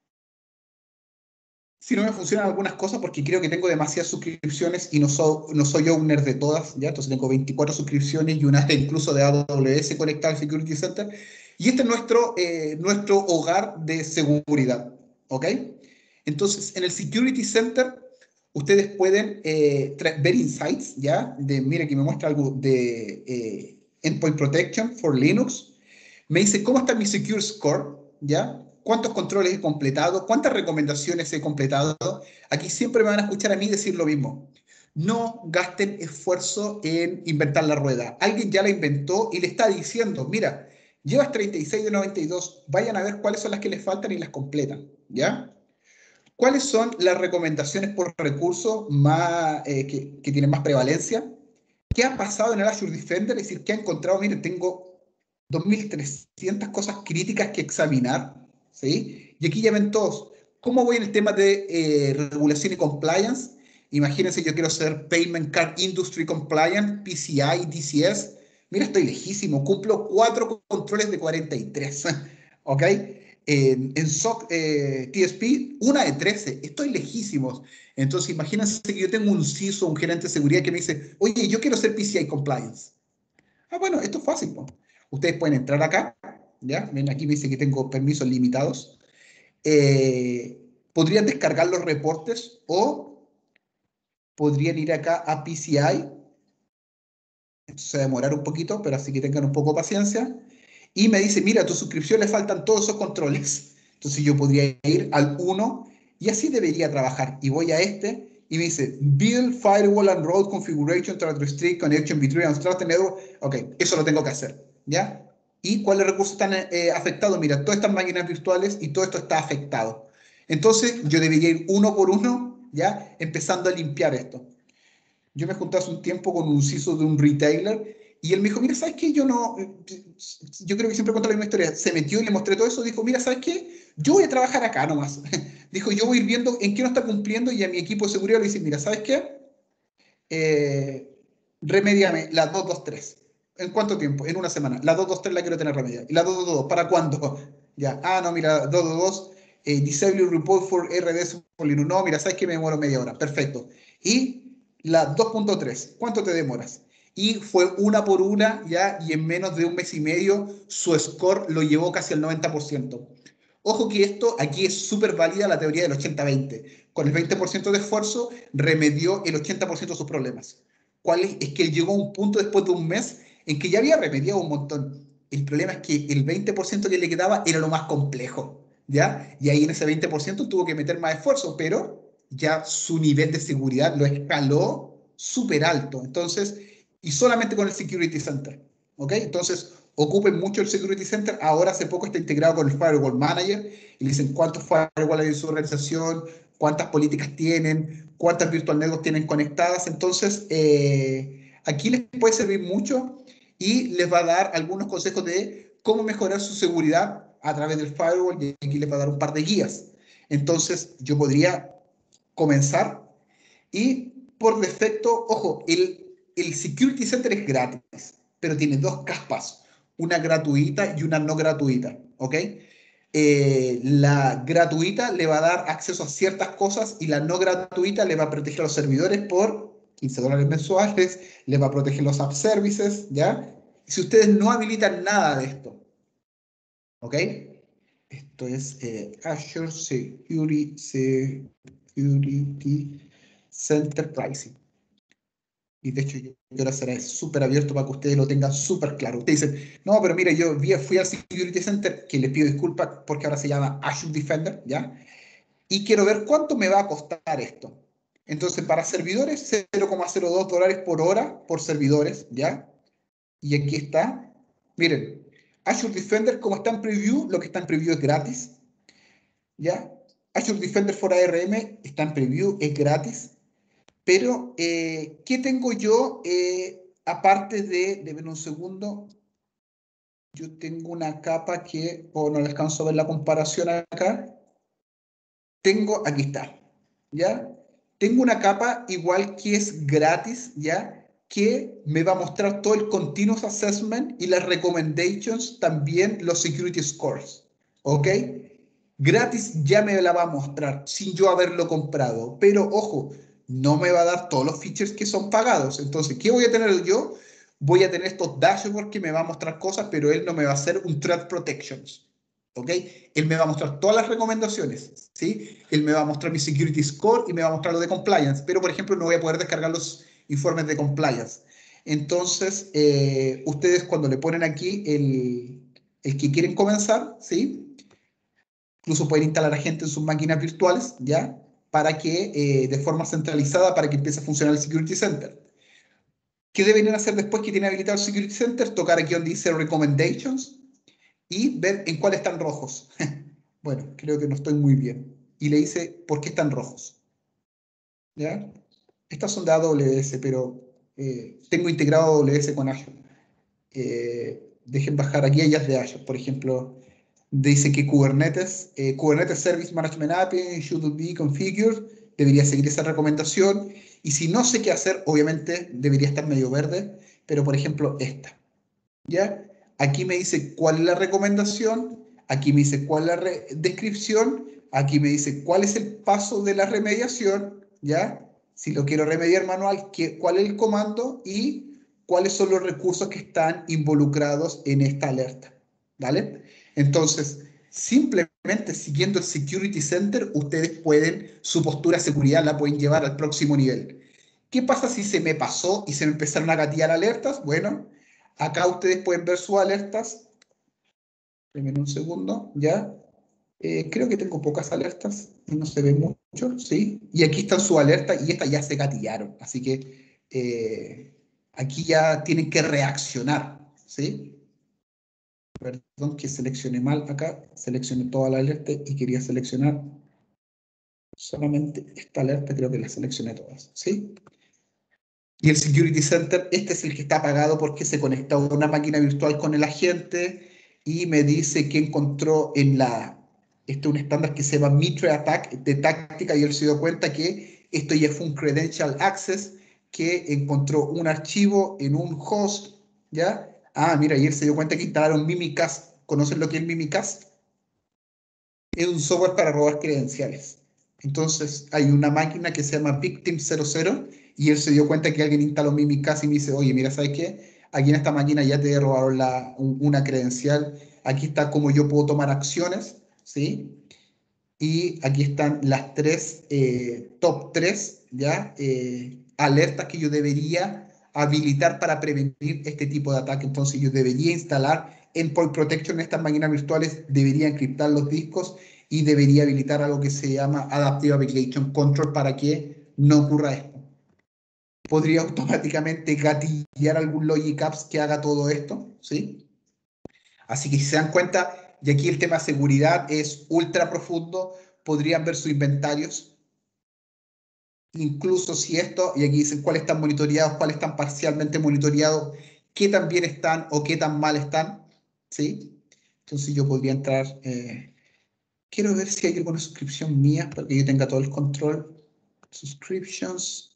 Si no me funcionan algunas cosas, porque creo que tengo demasiadas suscripciones y no soy owner de todas, ¿ya? Entonces tengo 24 suscripciones y una incluso de AWS conectada al Security Center. Y este es nuestro hogar de seguridad, ¿ok? Entonces, en el Security Center, ustedes pueden ver insights, ¿ya? Mire que me muestra algo de Endpoint Protection for Linux. Me dice, ¿cómo está mi Secure Score? ¿Ya? ¿Cuántos controles he completado? ¿Cuántas recomendaciones he completado? Aquí siempre me van a escuchar a mí decir lo mismo. No gasten esfuerzo en inventar la rueda. Alguien ya la inventó y le está diciendo, mira, llevas 36 de 92, vayan a ver cuáles son las que les faltan y las completan. ¿Ya? ¿Cuáles son las recomendaciones por recurso más, que tienen más prevalencia? ¿Qué ha pasado en el Azure Defender? Es decir, ¿qué ha encontrado? Miren, tengo 2.300 cosas críticas que examinar, ¿sí? Y aquí ya ven todos. ¿Cómo voy en el tema de regulación y compliance? Imagínense, yo quiero ser Payment Card Industry Compliant, PCI, DCS. Mira, estoy lejísimo. Cumplo 4 controles de 43. ¿ok? En SOC TSP, una de 13, estoy lejísimos. Entonces, imagínense que yo tengo un CISO, un gerente de seguridad que me dice, oye, yo quiero ser PCI Compliance. Ah, bueno, esto es fácil, ¿no? Ustedes pueden entrar acá, ¿ya? Ven, aquí me dice que tengo permisos limitados. Podrían descargar los reportes o podrían ir acá a PCI. Esto se va a demorar un poquito, pero así que tengan un poco de paciencia. Y me dice, mira, a tu suscripción le faltan todos esos controles. Entonces yo podría ir al 1 y así debería trabajar. Y voy a este y me dice, Build Firewall and Road Configuration to Restrict Connection Between Unstructured Network. Ok, eso lo tengo que hacer, ¿ya? ¿Y cuáles recursos están afectados? Mira, todas estas máquinas virtuales y todo esto está afectado. Entonces yo debería ir uno por uno, ¿ya? Empezando a limpiar esto. Yo me junté hace un tiempo con un CISO de un retailer y él me dijo, mira, ¿sabes qué? Yo creo que siempre cuento la misma historia. Se metió y le mostré todo eso. Dijo, mira, ¿sabes qué? Yo voy a trabajar acá nomás. Dijo, yo voy a ir viendo en qué no está cumpliendo y a mi equipo de seguridad le dice, mira, ¿sabes qué? Remediame la 223. ¿En cuánto tiempo? En una semana. La 223 la quiero tener remediada. ¿Y la 222? ¿Para cuándo? Ya. Ah, no, mira, 222, Disable Report for RDS. No, mira, ¿sabes qué? Me demoro media hora. Perfecto. Y la 2.3, ¿cuánto te demoras? Y fue una por una, ya, y en menos de un mes y medio, su score lo llevó casi al 90%. Ojo que esto, aquí es súper válida la teoría del 80-20. Con el 20% de esfuerzo, remedió el 80% de sus problemas. ¿Cuál es? Es que él llegó a un punto después de un mes en que ya había remediado un montón. El problema es que el 20% que le quedaba era lo más complejo, ¿ya? Y ahí en ese 20% tuvo que meter más esfuerzo, pero ya su nivel de seguridad lo escaló súper alto. Entonces, y solamente con el Security Center, ¿ok? Entonces, ocupen mucho el Security Center. Ahora hace poco está integrado con el Firewall Manager y le dicen cuántos firewalls hay en su organización, cuántas políticas tienen, cuántas virtual networks tienen conectadas. Entonces, aquí les puede servir mucho y les va a dar algunos consejos de cómo mejorar su seguridad a través del firewall y aquí les va a dar un par de guías. Entonces, yo podría comenzar y por defecto, ojo, el Security Center es gratis, pero tiene dos capas, una gratuita y una no gratuita, ¿ok? La gratuita le va a dar acceso a ciertas cosas y la no gratuita le va a proteger a los servidores por $15 mensuales, le va a proteger los app services, ¿ya? Si ustedes no habilitan nada de esto, ¿ok? Esto es Azure Security Center Pricing. Y de hecho yo quiero hacer súper abierto para que ustedes lo tengan súper claro. Ustedes dicen, no, pero mire, yo fui al Security Center, que les pido disculpas porque ahora se llama Azure Defender, ¿ya? Y quiero ver cuánto me va a costar esto. Entonces, para servidores, $0,02 por hora por servidores, ¿ya? Y aquí está. Miren, Azure Defender, como está en preview, lo que está en preview es gratis, ¿ya? Azure Defender for ARM está en preview, es gratis. Pero, ¿qué tengo yo aparte de ver un segundo? Yo tengo una capa que, no le alcanzo a ver la comparación acá. Aquí está, ¿ya? Tengo una capa igual que es gratis, ¿ya? Que me va a mostrar todo el Continuous Assessment y las Recommendations, también los Security Scores, ¿ok? Gratis ya me la va a mostrar sin yo haberlo comprado, pero ojo, no me va a dar todos los features que son pagados. Entonces, ¿qué voy a tener yo? Voy a tener estos dashboards que me va a mostrar cosas, pero él no me va a hacer un threat protections. ¿Ok? Él me va a mostrar todas las recomendaciones, ¿sí? Él me va a mostrar mi security score y me va a mostrar lo de compliance, pero por ejemplo no voy a poder descargar los informes de compliance. Entonces, ustedes cuando le ponen aquí el que quieren comenzar, ¿sí? Incluso pueden instalar a gente en sus máquinas virtuales, ¿ya? Para que, de forma centralizada, para que empiece a funcionar el Security Center. ¿Qué deberían hacer después que tiene habilitado el Security Center? Tocar aquí donde dice Recommendations y ver en cuál están rojos. Bueno, creo que no estoy muy bien. Y le dice, ¿por qué están rojos? ¿Ya? Estas son de AWS, pero tengo integrado AWS con Azure. Dejen bajar aquí ellas de Azure. Por ejemplo, dice que Kubernetes Service Management API should be configured. Debería seguir esa recomendación. Y si no sé qué hacer, obviamente debería estar medio verde, pero por ejemplo esta. ¿Ya? Aquí me dice cuál es la recomendación. aquí me dice cuál es la descripción, aquí me dice cuál es el paso de la remediación, ¿ya? Si lo quiero remediar manual, cuál es el comando y cuáles son los recursos que están involucrados en esta alerta, ¿vale? Entonces, simplemente siguiendo el Security Center, ustedes pueden, su postura de seguridad la pueden llevar al próximo nivel. ¿Qué pasa si se me pasó y se me empezaron a gatillar alertas? Bueno, acá ustedes pueden ver sus alertas. Esperen un segundo, ¿ya? Creo que tengo pocas alertas y no se ve mucho, ¿sí? Y aquí están sus alertas y estas ya se gatillaron. Así que aquí ya tienen que reaccionar, ¿sí? Perdón que seleccioné mal acá. Seleccioné toda la alerta y quería seleccionar solamente esta alerta, creo que la seleccioné todas, ¿sí? Y el Security Center, este es el que está apagado porque se conectó a una máquina virtual con el agente y me dice que encontró en este es un estándar que se llama Mitre Attack de táctica y él se dio cuenta que esto ya fue un Credential Access que encontró un archivo en un host, ¿ya? Ah, mira, y él se dio cuenta que instalaron Mimikatz. ¿Conocen lo que es Mimikatz? Es un software para robar credenciales. Entonces hay una máquina que se llama Victim00 y él se dio cuenta que alguien instaló Mimikatz y me dice, oye, mira, ¿sabes qué? Aquí en esta máquina ya te robaron una credencial. Aquí está cómo yo puedo tomar acciones, ¿sí? Y aquí están las top 3, ¿ya? Alertas que yo debería habilitar para prevenir este tipo de ataque. Entonces yo debería instalar Endpoint Protection en estas máquinas virtuales, debería encriptar los discos y debería habilitar algo que se llama Adaptive Application Control para que no ocurra esto. Podría automáticamente gatillar algún Logic Apps que haga todo esto, ¿sí? Así que si se dan cuenta, y aquí el tema de seguridad es ultra profundo, podrían ver sus inventarios, incluso si esto, y aquí dicen cuáles están monitoreados, cuáles están parcialmente monitoreados, qué tan bien están o qué tan mal están, ¿sí? Entonces yo podría entrar, quiero ver si hay alguna suscripción mía para que yo tenga todo el control. Subscriptions,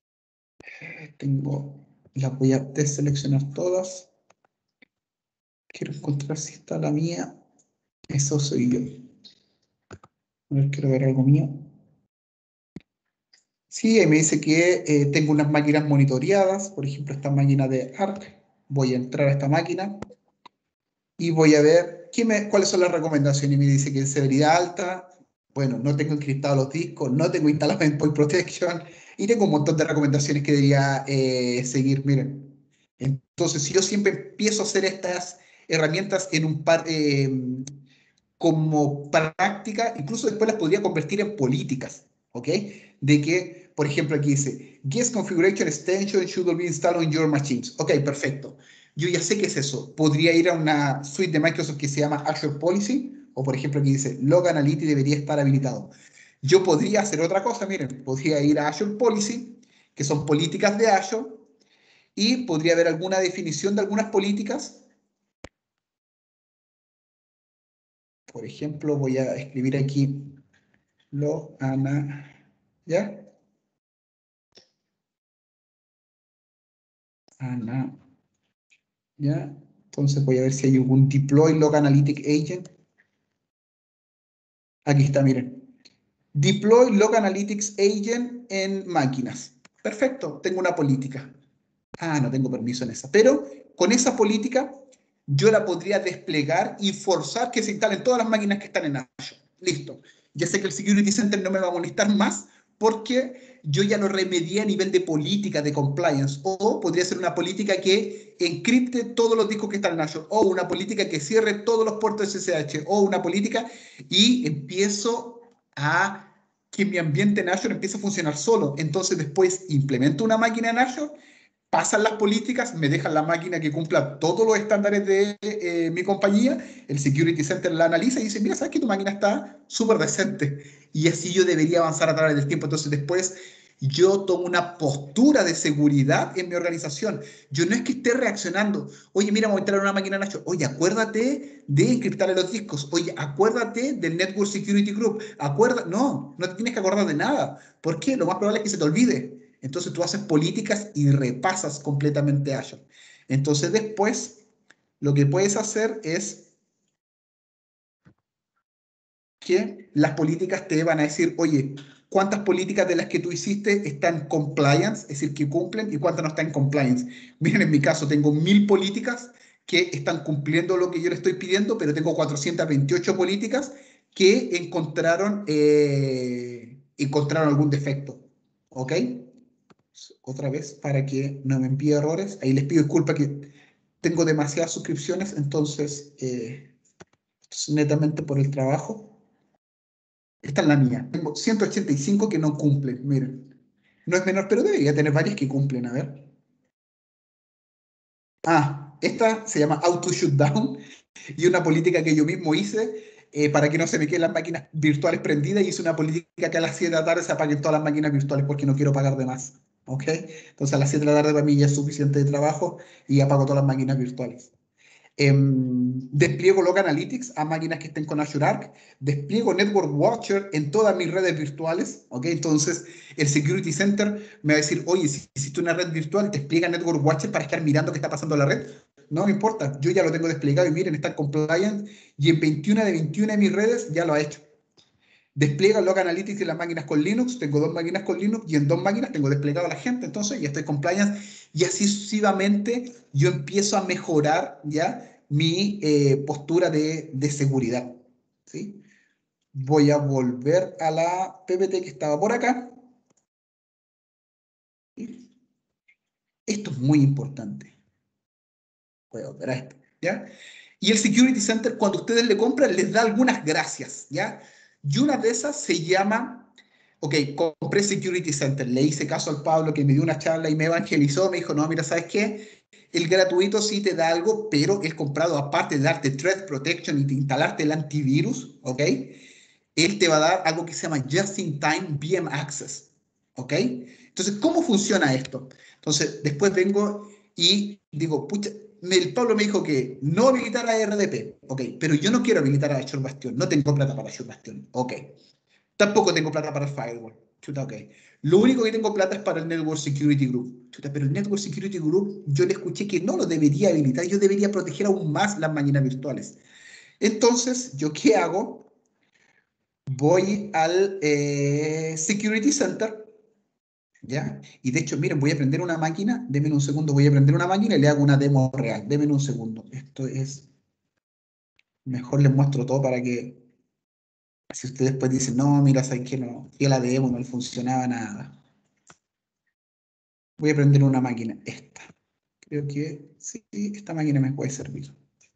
las voy a deseleccionar todas. Quiero encontrar si está la mía. Eso soy yo. A ver, quiero ver algo mío. Sí, ahí me dice que tengo unas máquinas monitoreadas, por ejemplo, esta máquina de ARC. Voy a entrar a esta máquina y voy a ver cuáles son las recomendaciones. Y me dice que en severidad alta, bueno, no tengo encriptados los discos, no tengo instalado Endpoint Protection y tengo un montón de recomendaciones que debería seguir. Miren, entonces si yo siempre empiezo a hacer estas herramientas en un par como práctica, incluso después las podría convertir en políticas, ¿ok? De que, por ejemplo, aquí dice, Guest Configuration Extension should be installed on your machines. Ok, perfecto. Yo ya sé qué es eso. Podría ir a una suite de Microsoft que se llama Azure Policy, o por ejemplo aquí dice, Log Analytics debería estar habilitado. Yo podría hacer otra cosa, miren, podría ir a Azure Policy, que son políticas de Azure, y podría haber alguna definición de algunas políticas. Por ejemplo, voy a escribir aquí ¿ya? ¿Ya? Entonces voy a ver si hay algún deploy log analytic agent. Aquí está, miren. Deploy log analytics agent en máquinas. Perfecto, tengo una política. Ah, no tengo permiso en esa. Pero con esa política yo la podría desplegar y forzar que se instalen todas las máquinas que están en Azure. Listo. Ya sé que el Security Center no me va a molestar más porque yo ya lo remedié a nivel de política, de compliance. O podría ser una política que encripte todos los discos que están en Azure. O una política que cierre todos los puertos SSH. O una política y empiezo a que mi ambiente en Azure empiece a funcionar solo. Entonces después implemento una máquina en Azure, pasan las políticas, me dejan la máquina que cumpla todos los estándares de mi compañía, el Security Center la analiza y dice, mira, sabes que tu máquina está súper decente. Y así yo debería avanzar a través del tiempo. Entonces después yo tomo una postura de seguridad en mi organización. Yo no es que esté reaccionando, oye, mira, vamos a entrar a una máquina Nacho, oye, acuérdate de encriptarle los discos, oye, acuérdate del Network Security Group, no te tienes que acordar de nada. ¿Por qué? Lo más probable es que se te olvide. Entonces tú haces políticas y repasas completamente Azure. Entonces después lo que puedes hacer es que las políticas te van a decir, oye, ¿cuántas políticas de las que tú hiciste están en compliance, es decir, que cumplen, y cuántas no están en compliance? Miren, en mi caso tengo 1000 políticas que están cumpliendo lo que yo le estoy pidiendo, pero tengo 428 políticas que encontraron algún defecto. ¿Ok? Otra vez, para que no me envíe errores. Ahí les pido disculpas que tengo demasiadas suscripciones, entonces, netamente por el trabajo. Esta es la mía. Tengo 185 que no cumplen, miren. No es menor, pero debería tener varias que cumplen, a ver. Esta se llama Auto Shutdown y una política que yo mismo hice para que no se me queden las máquinas virtuales prendidas, y hice una política que a las 7 de la tarde se apaguen todas las máquinas virtuales porque no quiero pagar de más. ¿Ok? Entonces a las 7 de la tarde para mí ya es suficiente de trabajo y apago todas las máquinas virtuales. Despliego Log Analytics a máquinas que estén con Azure Arc, despliego Network Watcher en todas mis redes virtuales, ¿ok? Entonces el Security Center me va a decir, oye, si hiciste una red virtual, despliega Network Watcher para estar mirando qué está pasando en la red. No me importa, yo ya lo tengo desplegado y miren, está en compliance, y en 21 de 21 de mis redes ya lo ha hecho. Despliega Log Analytics en las máquinas con Linux, tengo 2 máquinas con Linux y en 2 máquinas tengo desplegado a la gente, entonces ya estoy compliance, y así sucesivamente yo empiezo a mejorar ya mi postura de seguridad. ¿Sí? Voy a volver a la PPT que estaba por acá. Esto es muy importante. Voy a volver a esto, ¿ya? Y el Security Center, cuando ustedes le compran, les da algunas gracias, ¿ya? Y una de esas se llama, ok, compré Security Center, le hice caso al Pablo que me dio una charla y me evangelizó, me dijo, no, mira, ¿sabes qué? El gratuito sí te da algo, pero el comprado, aparte de darte Threat Protection y de instalarte el antivirus, ¿ok? Él te va a dar algo que se llama Just-in-Time VM Access, ¿ok? Entonces, ¿cómo funciona esto? Entonces, después vengo y digo, pucha, el Pablo me dijo que no habilitar a RDP, ok, pero yo no quiero habilitar a Azure Bastion, no tengo plata para Azure Bastion, ok. Tampoco tengo plata para el Firewall, chuta, ok. Lo único que tengo plata es para el Network Security Group, chuta, pero el Network Security Group yo le escuché que no lo debería habilitar, yo debería proteger aún más las máquinas virtuales. Entonces, ¿yo qué hago? Voy al Security Center, ¿ya? Y de hecho, miren, voy a prender una máquina, denme un segundo, voy a prender una máquina y le hago una demo real, denme un segundo. Esto es, mejor les muestro todo para que, si ustedes después dicen, no, mira, ¿sabes qué? No, que la demo no le funcionaba nada. Voy a prender una máquina, esta. Creo que sí, esta máquina me puede servir.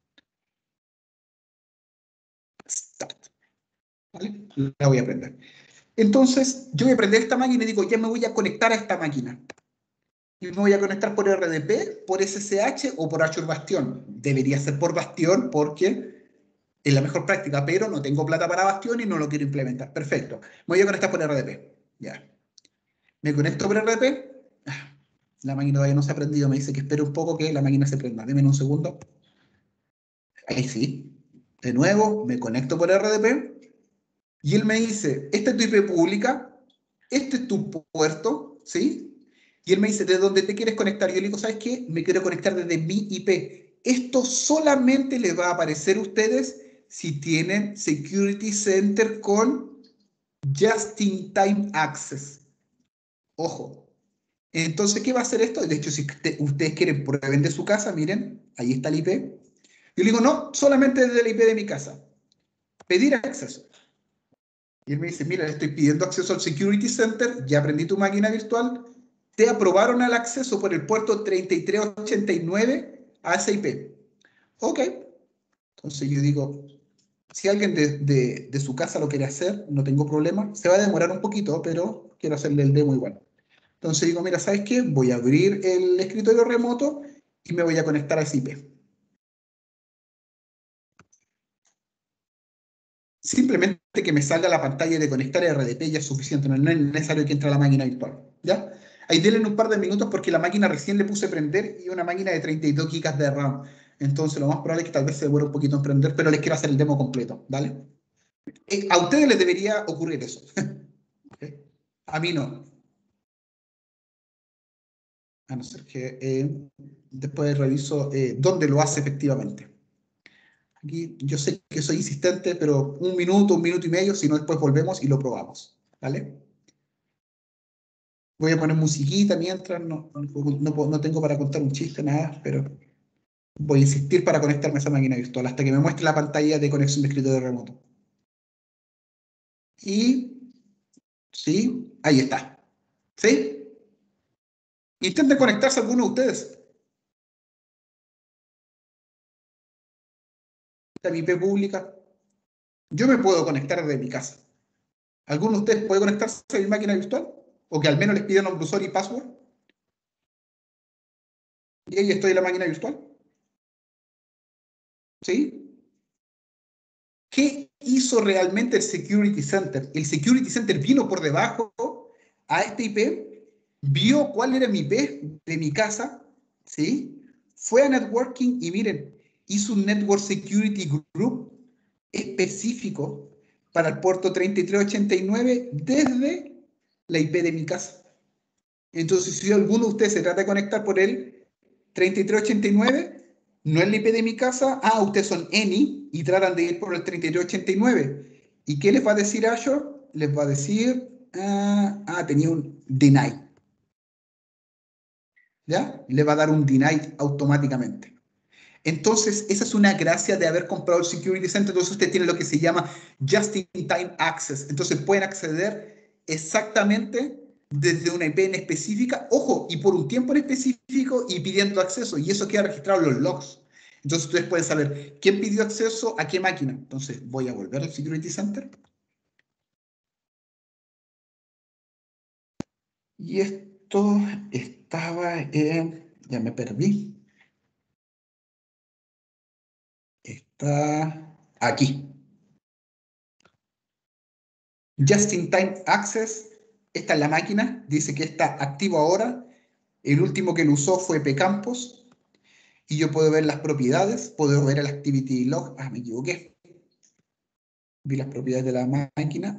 Start. ¿Vale? La voy a prender. Entonces, yo voy a prender esta máquina y digo, ya me voy a conectar a esta máquina. Y me voy a conectar por RDP, por SSH o por Azure Bastion. Debería ser por Bastion porque es la mejor práctica, pero no tengo plata para Bastion y no lo quiero implementar. Perfecto. Me voy a conectar por RDP. Ya. Me conecto por RDP. La máquina todavía no se ha prendido. Me dice que espere un poco que la máquina se prenda. Deme un segundo. Ahí sí. De nuevo, me conecto por RDP. Y él me dice, esta es tu IP pública, este es tu puerto, ¿sí? Y él me dice, ¿de dónde te quieres conectar? Y yo le digo, ¿sabes qué? Me quiero conectar desde mi IP. Esto solamente les va a aparecer a ustedes si tienen Security Center con Just-in-Time Access. Ojo. Entonces, ¿qué va a hacer esto? De hecho, si ustedes quieren, prueben de su casa, miren, ahí está el IP. Yo le digo, no, solamente desde el IP de mi casa. Pedir acceso. Y él me dice, mira, le estoy pidiendo acceso al Security Center, ya aprendí tu máquina virtual, te aprobaron el acceso por el puerto 3389 a esa IP. Ok. Entonces yo digo, si alguien de su casa lo quiere hacer, no tengo problema. Se va a demorar un poquito, pero quiero hacerle el demo igual. Entonces digo, mira, ¿sabes qué? Voy a abrir el escritorio remoto y me voy a conectar a esa IP. Simplemente que me salga la pantalla de conectar RDP ya es suficiente, no es necesario que entre a la máquina virtual, ¿ya? Ahí denle un par de minutos porque la máquina recién le puse a prender y una máquina de 32 GB de RAM. Entonces lo más probable es que tal vez se demore un poquito en prender, pero les quiero hacer el demo completo, ¿vale? A ustedes les debería ocurrir eso. ¿Okay? A mí no. A no ser que después reviso dónde lo hace efectivamente. Aquí yo sé que soy insistente, pero un minuto y medio, si no después volvemos y lo probamos, ¿vale? Voy a poner musiquita mientras, no tengo para contar un chiste, nada, pero voy a insistir para conectarme a esa máquina virtual hasta que me muestre la pantalla de conexión de escritorio remoto. Y, sí, ahí está. ¿Sí? Intenten conectarse alguno de ustedes. Esta es mi IP pública. Yo me puedo conectar desde mi casa. ¿Alguno de ustedes puede conectarse a mi máquina virtual? O que al menos les pidan un usuario y password. Y ahí estoy en la máquina virtual. ¿Sí? ¿Qué hizo realmente el Security Center? El Security Center vino por debajo a este IP, vio cuál era mi IP de mi casa, ¿sí? Fue a networking y miren, hizo un Network Security Group específico para el puerto 3389 desde la IP de mi casa. Entonces, si alguno de ustedes se trata de conectar por el 3389, no es la IP de mi casa, ustedes son ENI y tratan de ir por el 3389. ¿Y qué les va a decir Azure? Les va a decir, tenía un deny. ¿Ya? Le va a dar un deny automáticamente. Entonces, esa es una gracia de haber comprado el Security Center. Entonces, usted tiene lo que se llama Just-in-Time Access. Entonces, pueden acceder exactamente desde una IP en específica, ojo, y por un tiempo en específico y pidiendo acceso. Y eso queda registrado en los logs. Entonces, ustedes pueden saber quién pidió acceso a qué máquina. Entonces, voy a volver al Security Center. Y esto estaba en... Ya me perdí. Está aquí. Just-in-time access, esta es la máquina, dice que está activo ahora. El último que lo usó fue pcampos y yo puedo ver las propiedades, puedo ver el activity log. Me equivoqué. Vi las propiedades de la máquina.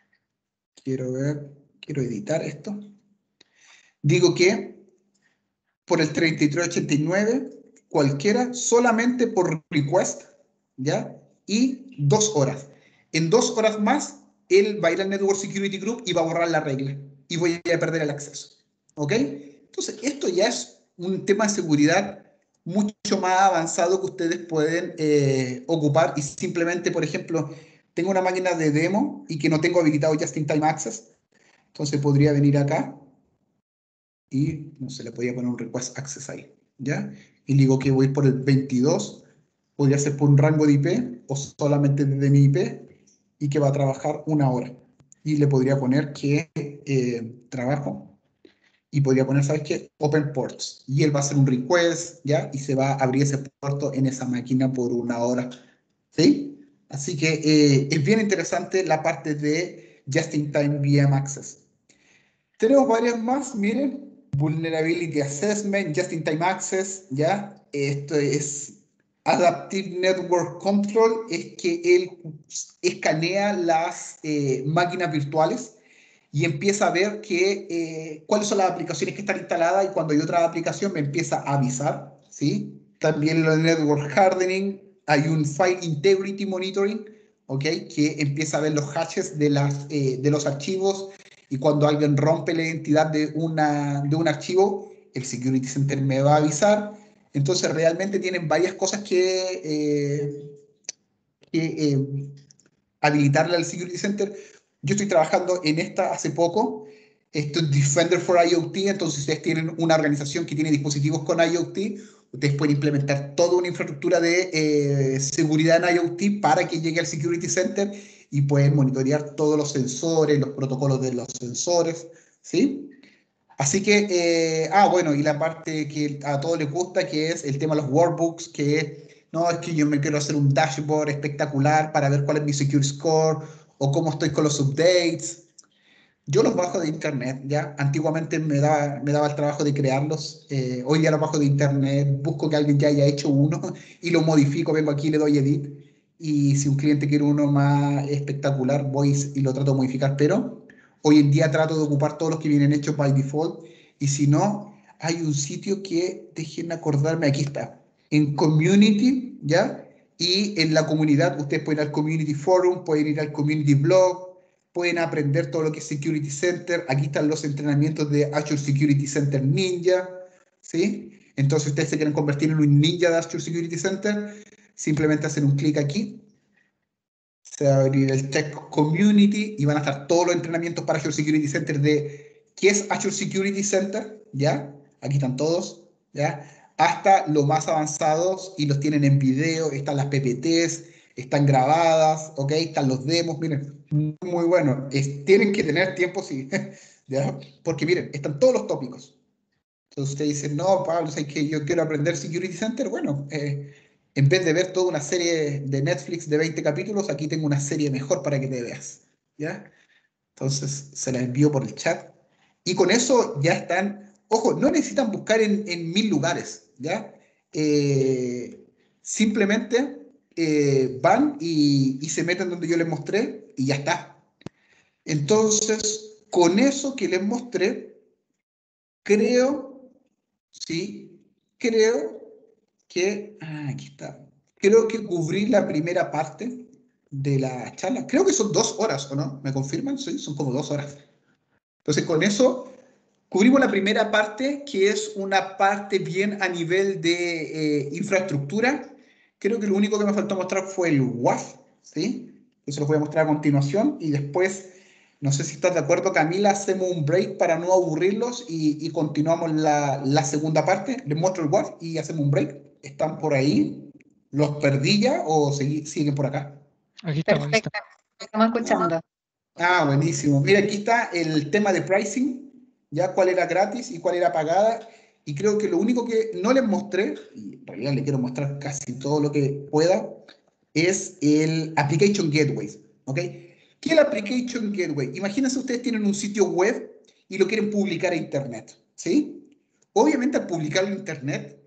Quiero editar esto. Digo que por el 3389, cualquiera, solamente por request, ¿ya? Y 2 horas. En 2 horas más, él va a ir al Network Security Group y va a borrar la regla. Y voy a perder el acceso. ¿Ok? Entonces, esto ya es un tema de seguridad mucho más avanzado que ustedes pueden ocupar y simplemente, por ejemplo, tengo una máquina de demo y que no tengo habilitado Just-in-Time Access. Entonces, podría venir acá y no se le podía poner un request access ahí, ¿ya? Y digo que voy por el 22, podría ser por un rango de IP o solamente desde mi IP y que va a trabajar 1 hora. Y le podría poner que trabajo y podría poner, ¿sabes qué? Open ports. Y él va a hacer un request, ¿ya? Y se va a abrir ese puerto en esa máquina por 1 hora, ¿sí? Así que es bien interesante la parte de Just-in-Time VM Access. Tenemos varias más, miren. Vulnerability Assessment, Just-in-Time Access, ¿ya? Esto es Adaptive Network Control, es que él escanea las máquinas virtuales y empieza a ver cuáles son las aplicaciones que están instaladas y cuando hay otra aplicación me empieza a avisar, ¿sí? También el Network Hardening, hay un File Integrity Monitoring, ¿ok? Que empieza a ver los hashes de los archivos y cuando alguien rompe la identidad de un archivo, el Security Center me va a avisar. Entonces, realmente tienen varias cosas que habilitarle al Security Center. Yo estoy trabajando en esta hace poco. Esto es Defender for IoT, entonces si ustedes tienen una organización que tiene dispositivos con IoT, ustedes pueden implementar toda una infraestructura de seguridad en IoT para que llegue al Security Center y pueden monitorear todos los sensores, los protocolos de los sensores, ¿sí? Así que, bueno, y la parte que a todos les gusta, que es el tema de los workbooks, que no, es que yo me quiero hacer un dashboard espectacular para ver cuál es mi secure score o cómo estoy con los updates. Yo los bajo de internet, ¿ya? Antiguamente me daba el trabajo de crearlos. Hoy día los bajo de internet, busco que alguien ya haya hecho uno y lo modifico, vengo aquí, le doy edit. Y si un cliente quiere uno más espectacular, voy y lo trato de modificar. Pero hoy en día trato de ocupar todos los que vienen hechos by default. Y si no, hay un sitio que, dejen acordarme, aquí está, en Community, ¿ya? Y en la comunidad ustedes pueden ir al Community Forum, pueden ir al Community Blog, pueden aprender todo lo que es Security Center. Aquí están los entrenamientos de Azure Security Center Ninja, ¿sí? Entonces, si ustedes se quieren convertir en un ninja de Azure Security Center, simplemente hacen un clic aquí. Se va a abrir el Tech Community y van a estar todos los entrenamientos para Azure Security Center de qué es Azure Security Center, ¿ya? Aquí están todos, ¿ya? Hasta los más avanzados y los tienen en video, están las PPTs, están grabadas, ¿ok? Están los demos, miren, muy bueno. Tienen que tener tiempo, sí, ¿ya? Porque miren, están todos los tópicos. Entonces usted dice, no, Pablo, ¿sabes que yo quiero aprender Security Center? Bueno, en vez de ver toda una serie de Netflix de 20 capítulos, aquí tengo una serie mejor para que te veas, ¿ya? Entonces se la envío por el chat. Y con eso ya están, ojo, no necesitan buscar en 1000 lugares, ¿ya? Simplemente van y se meten donde yo les mostré y ya está. Entonces, con eso que les mostré, creo, sí, creo que, aquí está, creo que cubrí la primera parte de la charla. Creo que son 2 horas, ¿o no? ¿Me confirman? Sí, son como 2 horas. Entonces, con eso cubrimos la primera parte, que es una parte bien a nivel de infraestructura. Creo que lo único que me faltó mostrar fue el WAF, ¿sí? Eso lo voy a mostrar a continuación y después, no sé si estás de acuerdo, Camila, hacemos un break para no aburrirlos y continuamos la segunda parte. Les muestro el WAF y hacemos un break. ¿Están por ahí? ¿Los perdí ya o siguen por acá? Aquí estamos, aquí Perfecto, estamos escuchando. Ah, buenísimo. Mira, aquí está el tema de pricing, ya cuál era gratis y cuál era pagada. Y creo que lo único que no les mostré, y en realidad le quiero mostrar casi todo lo que pueda, es el Application Gateway, ¿ok? ¿Qué es el Application Gateway? Imagínense ustedes tienen un sitio web y lo quieren publicar a Internet, ¿sí? Obviamente al publicarlo a Internet,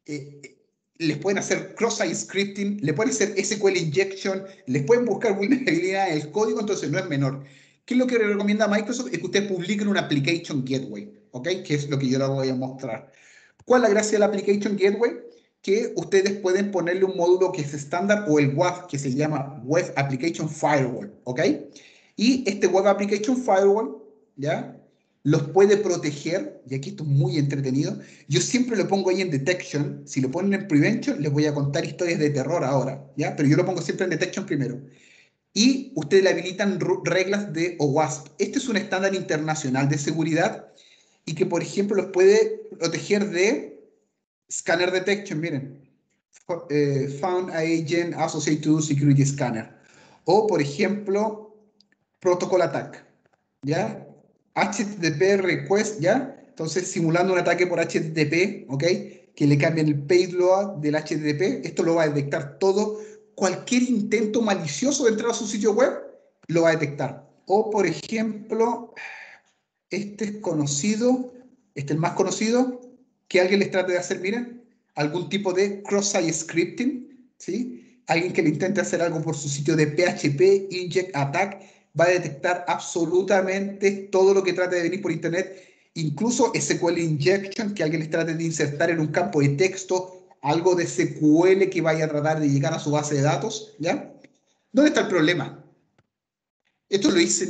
les pueden hacer cross-site scripting, le pueden hacer SQL injection, les pueden buscar vulnerabilidad en el código, entonces no es menor. ¿Qué es lo que recomienda Microsoft? Es que ustedes publiquen un Application Gateway, ¿ok? Que es lo que yo les voy a mostrar. ¿Cuál es la gracia del Application Gateway? Que ustedes pueden ponerle un módulo que es estándar o el WAF, que se llama Web Application Firewall, ¿ok? Y este Web Application Firewall, ¿ya? Los puede proteger, y aquí esto es muy entretenido. Yo siempre lo pongo ahí en Detection. Si lo ponen en Prevention, les voy a contar historias de terror ahora, ¿ya? Pero yo lo pongo siempre en Detection primero. Y ustedes le habilitan reglas de OWASP. Este es un estándar internacional de seguridad y que, por ejemplo, los puede proteger de Scanner Detection, miren. Found Agent Associated to Security Scanner. O, por ejemplo, Protocol Attack, ¿ya? HTTP request, ¿ya? Entonces, simulando un ataque por HTTP, ¿ok? Que le cambien el payload del HTTP, esto lo va a detectar todo. Cualquier intento malicioso de entrar a su sitio web, lo va a detectar. O, por ejemplo, este es conocido, este es el más conocido, que alguien les trate de hacer, miren, algún tipo de cross-site scripting, ¿sí? Alguien que le intente hacer algo por su sitio de PHP, inject, attack, va a detectar absolutamente todo lo que trate de venir por internet, incluso SQL injection, que alguien les trate de insertar en un campo de texto algo de SQL que vaya a tratar de llegar a su base de datos, ¿ya? ¿Dónde está el problema? Esto lo hice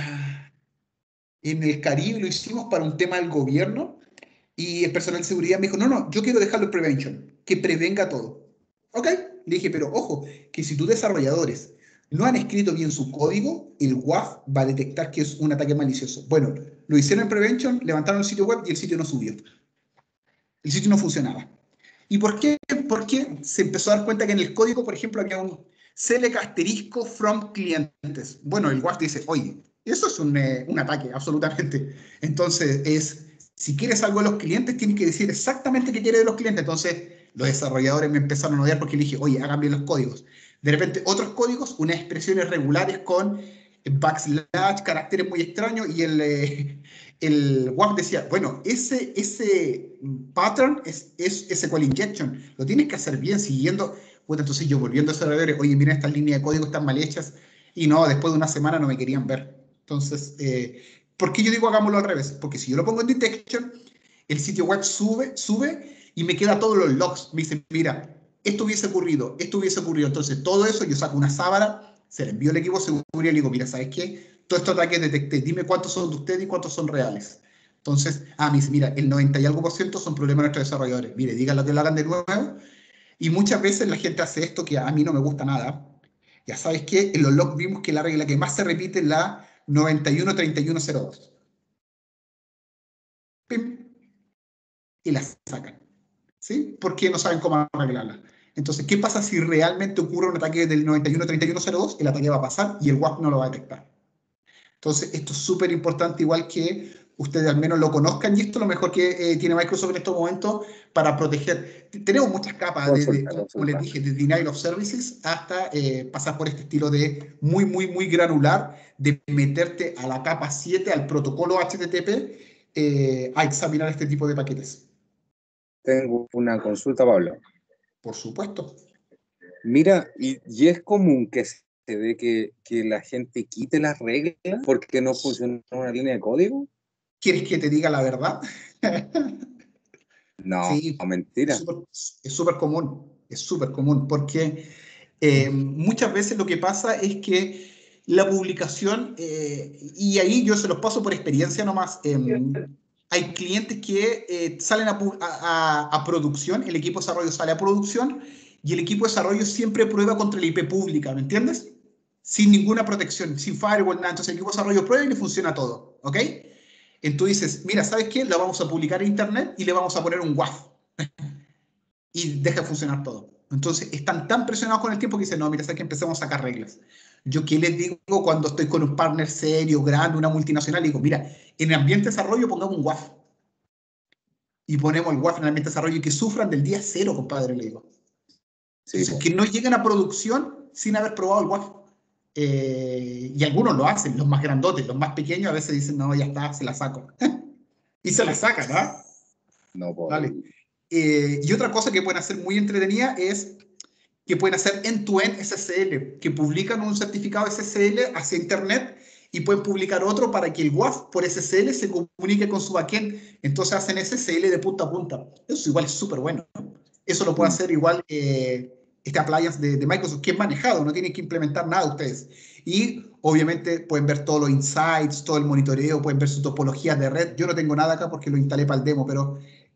en el Caribe, lo hicimos para un tema del gobierno y el personal de seguridad me dijo, no, yo quiero dejarlo en prevention, que prevenga todo. Ok, le dije, pero ojo, que si tus desarrolladores no han escrito bien su código, el WAF va a detectar que es un ataque malicioso. Bueno, lo hicieron en prevention, levantaron el sitio web y el sitio no subió. El sitio no funcionaba. ¿Y por qué? Porque se empezó a dar cuenta que en el código, por ejemplo, había un select asterisco from clientes. Bueno, el WAF dice, oye, eso es un ataque, absolutamente. Entonces, si quieres algo de los clientes, tienes que decir exactamente qué quieres de los clientes. Entonces, los desarrolladores me empezaron a odiar porque le dije, oye, hagan bien los códigos. De repente, otros códigos, unas expresiones regulares con backslash, caracteres muy extraños, y el WAF decía, bueno, ese pattern es SQL injection, lo tienes que hacer bien siguiendo. Bueno, entonces yo volviendo a desarrolladores, oye, mira, estas líneas de código están mal hechas, y no, después de una semana no me querían ver. Entonces, ¿por qué yo digo hagámoslo al revés? Porque si yo lo pongo en detection, el sitio web sube y me queda todos los logs. Me dice, mira, esto hubiese ocurrido, esto hubiese ocurrido. Entonces, todo eso yo saco una sábana, se le envío al equipo de seguridad y le digo, mira, ¿sabes qué? Todos estos ataques detecté, dime cuántos son de ustedes y cuántos son reales. Entonces, me dice, mira, el 90 y algo % son problemas de nuestros desarrolladores. Mire, díganlo que lo hagan de nuevo. Y muchas veces la gente hace esto que a mí no me gusta nada. Ya sabes que en los logs vimos que la regla que más se repite es la 91-3102. ¡Pim! Y la sacan. ¿Sí? Porque no saben cómo arreglarla. Entonces, ¿qué pasa si realmente ocurre un ataque del 91-3102? El ataque va a pasar y el WAF no lo va a detectar. Entonces, esto es súper importante, igual que ustedes al menos lo conozcan, y esto es lo mejor que tiene Microsoft en estos momentos para proteger. Tenemos muchas capas, desde, como les dije, de Denial of Services hasta pasar por este estilo de muy, muy, muy granular, de meterte a la capa 7, al protocolo HTTP, a examinar este tipo de paquetes. Tengo una consulta, Pablo. Por supuesto. Mira, y es común que se ve que la gente quite las reglas porque no funciona una línea de código. ¿Quieres que te diga la verdad? No, Sí, no, mentira. es súper común, porque muchas veces lo que pasa es que la publicación, y ahí yo se los paso por experiencia nomás, hay clientes que salen a producción, el equipo de desarrollo sale a producción, y el equipo de desarrollo siempre prueba contra la IP pública, ¿me entiendes? Sin ninguna protección, sin firewall, nada. Entonces el equipo de desarrollo prueba y le funciona todo, ¿ok? Entonces dices, mira, ¿sabes qué? La vamos a publicar en internet y le vamos a poner un WAF y deja de funcionar todo. Entonces están tan presionados con el tiempo que dicen, no, mira, ¿sabes qué? Empecemos a sacar reglas. Yo qué les digo cuando estoy con un partner serio, grande, una multinacional, digo, mira, en el ambiente de desarrollo pongamos un WAF. Y ponemos el WAF en el ambiente de desarrollo y que sufran del día cero, compadre, le digo. Entonces, Sí, que no lleguen a producción sin haber probado el WAF. Y algunos lo hacen, los más grandotes, los más pequeños a veces dicen, no, ya está, se la saco. Y se la sacan, ¿ah? no puedo. Vale. Y otra cosa que pueden hacer muy entretenida es que pueden hacer end-to-end SSL, que publican un certificado SSL hacia Internet y pueden publicar otro para que el WAF por SSL se comunique con su backend. Entonces hacen SSL de punta a punta. Eso igual es súper bueno. Eso lo puede hacer igual este appliance de Microsoft, que es manejado, no tienen que implementar nada ustedes. Y obviamente pueden ver todos los insights, todo el monitoreo, pueden ver sus topologías de red. Yo no tengo nada acá porque lo instalé para el demo, pero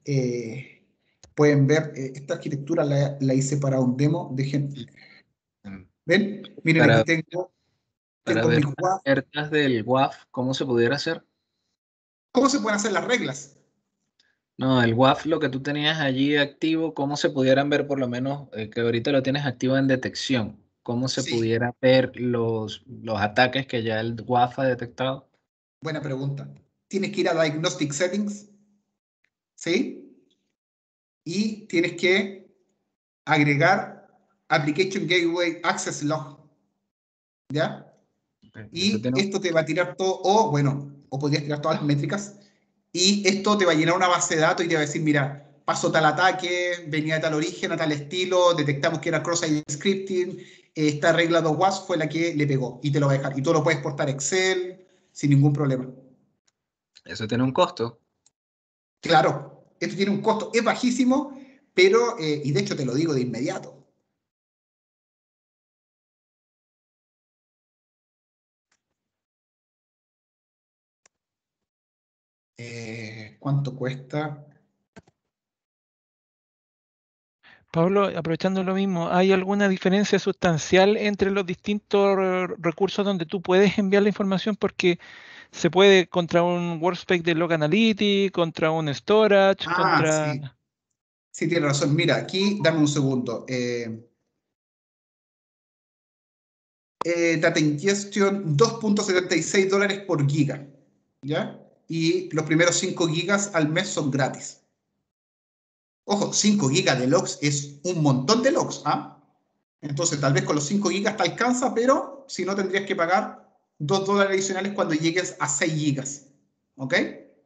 pueden ver, esta arquitectura la hice para un demo de gente. ¿Ven? Miren, Para, aquí para tengo ver mis las WAF. alertas del WAF, ¿cómo se pudiera hacer? ¿Cómo se pueden hacer las reglas? No, el WAF, lo que tú tenías allí activo, ¿cómo se pudieran ver por lo menos, que ahorita lo tienes activo en detección? ¿Cómo se Sí, pudiera ver los ataques que ya el WAF ha detectado? buena pregunta. Tienes que ir a Diagnostic Settings, ¿sí? Y tienes que agregar Application Gateway Access Log, ¿ya? Okay. Eso Y tiene esto te va a tirar todo, o bueno, o podrías tirar todas las métricas, y esto te va a llenar una base de datos y te va a decir, mira, pasó tal ataque, venía de tal origen, a tal estilo, detectamos que era cross-site scripting, esta regla 2 WAS fue la que le pegó, y te lo va a dejar. Y tú lo puedes exportar a Excel sin ningún problema. eso tiene un costo. Claro, esto tiene un costo, es bajísimo, pero, y de hecho te lo digo de inmediato. ¿Cuánto cuesta? Pablo, aprovechando lo mismo, ¿hay alguna diferencia sustancial entre los distintos recursos donde tú puedes enviar la información? Porque se puede contra un workspace de Log Analytics, contra un storage, Sí, contra... sí, tienes razón. Mira, aquí, dame un segundo. Data Ingestion, $2.76 por giga, ¿ya? Y los primeros 5 gigas al mes son gratis. Ojo, 5 gigas de logs es un montón de logs, ¿ah? Entonces, tal vez con los 5 gigas te alcanza, pero si no, tendrías que pagar $2 adicionales cuando llegues a 6 gigas, ¿ok?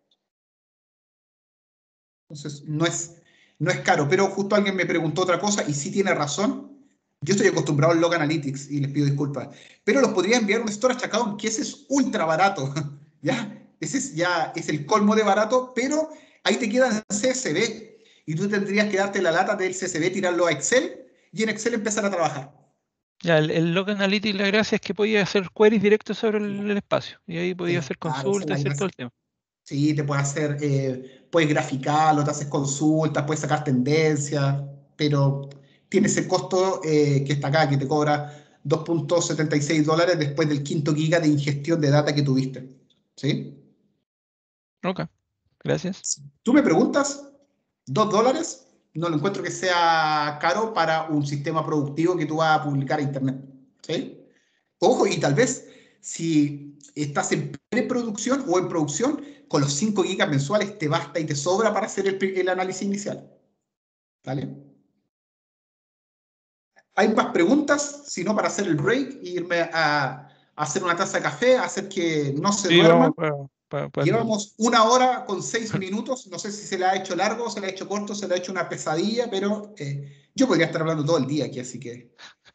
Entonces, no es caro, pero justo alguien me preguntó otra cosa y sí tiene razón. Yo estoy acostumbrado al Log Analytics y les pido disculpas, pero los podría enviar un storage account, que ese es ultra barato, ¿ya? Ya es el colmo de barato, pero ahí te quedan CSV y tú tendrías que darte la lata del CSV, tirarlo a Excel y en Excel empezar a trabajar. Ya, el Log Analytics, la gracia es que podía hacer queries directos sobre el espacio. Y ahí podía hacer Claro, esa es la consultas y hacer todo gracia. el tema. Sí, te puedes hacer, puedes graficarlo, te haces consultas, puedes sacar tendencias, pero tiene ese costo que está acá, que te cobra $2.76 después del quinto giga de ingestión de data que tuviste. ¿Sí? Ok, gracias. Tú me preguntas, $2, no lo encuentro que sea caro para un sistema productivo que tú vas a publicar a internet. ¿Sí? Ojo, y tal vez si estás en preproducción o en producción, con los 5 gigas mensuales te basta y te sobra para hacer el análisis inicial. ¿Vale? Hay más preguntas, sino para hacer el break e irme a hacer una taza de café, hacer que no se Sí, vamos duerman. para el break. Llevamos 1 hora con 6 minutos. No sé si se le ha hecho largo, se le ha hecho corto, se le ha hecho una pesadilla, pero yo podría estar hablando todo el día aquí, así que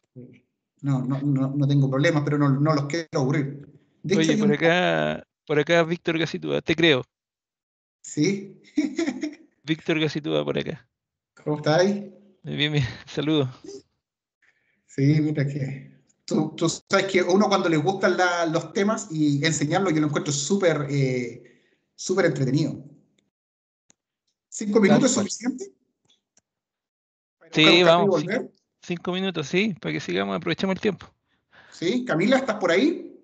no tengo problemas, pero no los quiero aburrir. De hecho, Oye, hay un... por acá Víctor Gacitúa, te creo. ¿Sí? Víctor Gacitúa por acá. ¿Cómo está ahí? Bien, bien, saludos. Sí, mira que... Tú sabes que uno cuando le gustan los temas y enseñarlo, yo lo encuentro súper entretenido. ¿5 minutos Tal es cual. suficiente para ir a buscar un Sí, café y vamos, volver? 5 minutos, sí, para que sigamos, aprovechemos el tiempo. ¿Sí? Camila, ¿estás por ahí?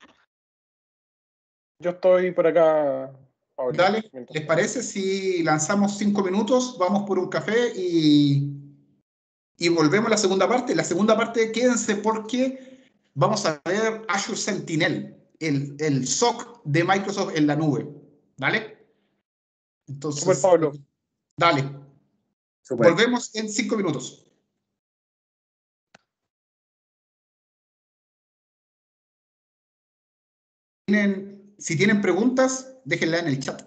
Yo estoy por acá, Pablo, Dale, mientras ¿les tanto. parece si lanzamos 5 minutos, vamos por un café y volvemos a la segunda parte? La segunda parte, quédense porque vamos a ver Azure Sentinel, el SOC de Microsoft en la nube. ¿Vale? Super Entonces, Pablo. dale, Súper. volvemos en 5 minutos. Si tienen preguntas, déjenla en el chat.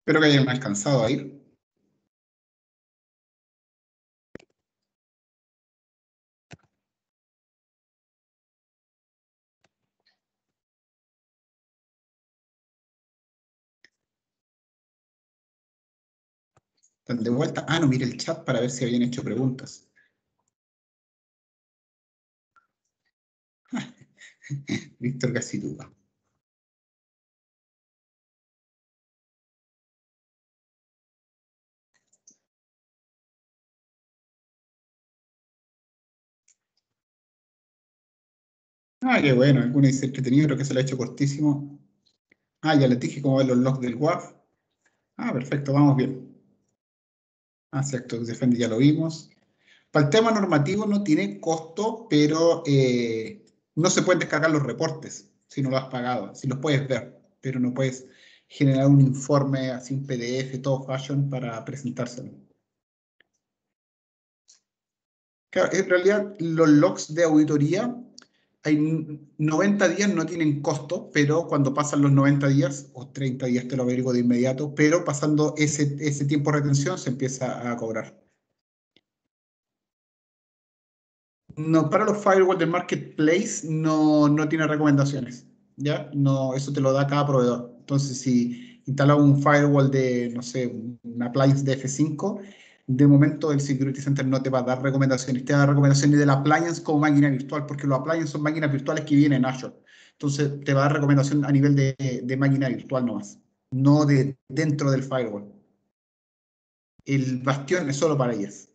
Espero que hayan alcanzado a ir. ¿Están de vuelta? Ah, no, mire el chat para ver si habían hecho preguntas. Víctor Gacituba. Ah, qué bueno. Alguno dice entretenido, creo que se lo ha hecho cortísimo. Ah, ya les dije cómo van los logs del WAF. Ah, perfecto, vamos bien. Ah, sí, Active Defender ya lo vimos. Para el tema normativo no tiene costo, pero no se pueden descargar los reportes si no lo has pagado. Si los puedes ver, pero no puedes generar un informe así, un PDF, todo fashion para presentárselo. Claro, en realidad los logs de auditoría, hay 90 días no tienen costo, pero cuando pasan los 90 días, o 30 días te lo averiguo de inmediato, pero pasando ese tiempo de retención se empieza a cobrar. No, para los firewalls del marketplace no tiene recomendaciones, ¿ya? No, eso te lo da cada proveedor. Entonces, si instalas un firewall de, no sé, un appliance de F5, de momento el Security Center no te va a dar recomendaciones, te va a dar recomendaciones del appliance como máquina virtual, porque los appliances son máquinas virtuales que vienen en Azure. Entonces, te va a dar recomendación a nivel de máquina virtual nomás, no de dentro del firewall. El bastión es solo para ellas.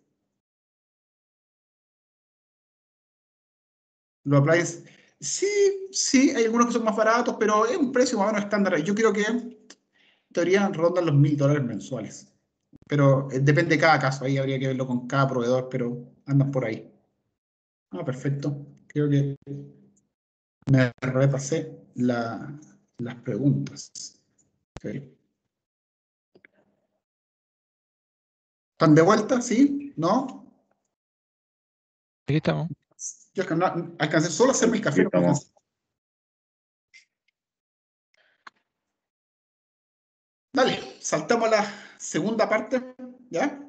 Los appliances, sí, sí, hay algunos que son más baratos, pero es un precio más o menos estándar. Yo creo que en teoría rondan los $1000 mensuales. Pero depende de cada caso, ahí habría que verlo con cada proveedor, pero andan por ahí. Ah, perfecto. Creo que me repasé las preguntas. Ok. ¿Están de vuelta? ¿Sí? ¿No? Aquí estamos. Yo alcancé solo a hacer mis cafés. Dale, saltamos a la segunda parte, ¿ya?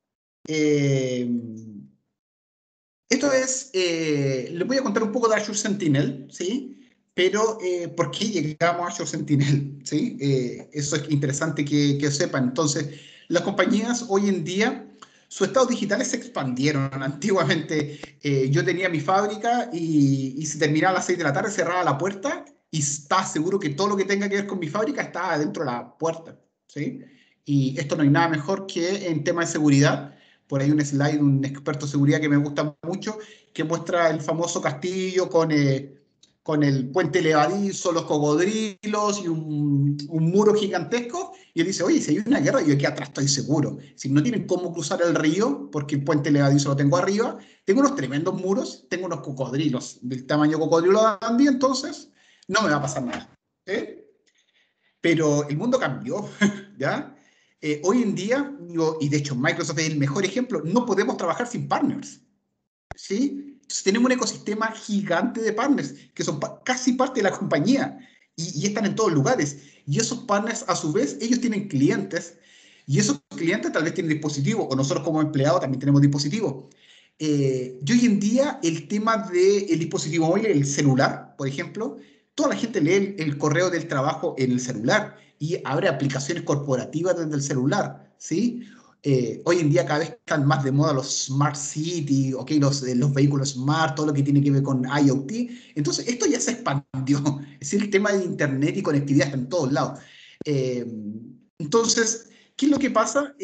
Esto es, les voy a contar un poco de Azure Sentinel, ¿sí? Pero, ¿por qué llegamos a Azure Sentinel? ¿Sí? Eso es interesante que sepan. Entonces, las compañías hoy en día, sus estados digitales se expandieron. Antiguamente, yo tenía mi fábrica y si terminaba a las 6 de la tarde, cerraba la puerta y estaba seguro que todo lo que tenga que ver con mi fábrica estaba dentro de la puerta, ¿sí? Y esto no hay nada mejor que en tema de seguridad. Por ahí un slide, un experto de seguridad que me gusta mucho, que muestra el famoso castillo con el puente levadizo, los cocodrilos y un muro gigantesco. Y él dice, oye, si hay una guerra, yo aquí atrás estoy seguro. Si no tienen cómo cruzar el río, porque el puente levadizo lo tengo arriba, tengo unos tremendos muros, tengo unos cocodrilos del tamaño cocodrilo de Andy, entonces no me va a pasar nada. ¿Eh? Pero el mundo cambió, ¿ya? Hoy en día, y de hecho Microsoft es el mejor ejemplo, no podemos trabajar sin partners, ¿sí? Entonces tenemos un ecosistema gigante de partners que son casi parte de la compañía y están en todos lugares. Y esos partners, a su vez, ellos tienen clientes y esos clientes tal vez tienen dispositivos, o nosotros como empleados también tenemos dispositivos. Y hoy en día el tema del dispositivo móvil, el celular, por ejemplo, toda la gente lee el correo del trabajo en el celular y abre aplicaciones corporativas desde el celular, ¿sí? Hoy en día cada vez están más de moda los smart city, okay, los vehículos smart, todo lo que tiene que ver con IoT. Entonces, esto ya se expandió. Es decir, el tema de internet y conectividad está en todos lados. Eh, entonces, ¿qué es lo que pasa?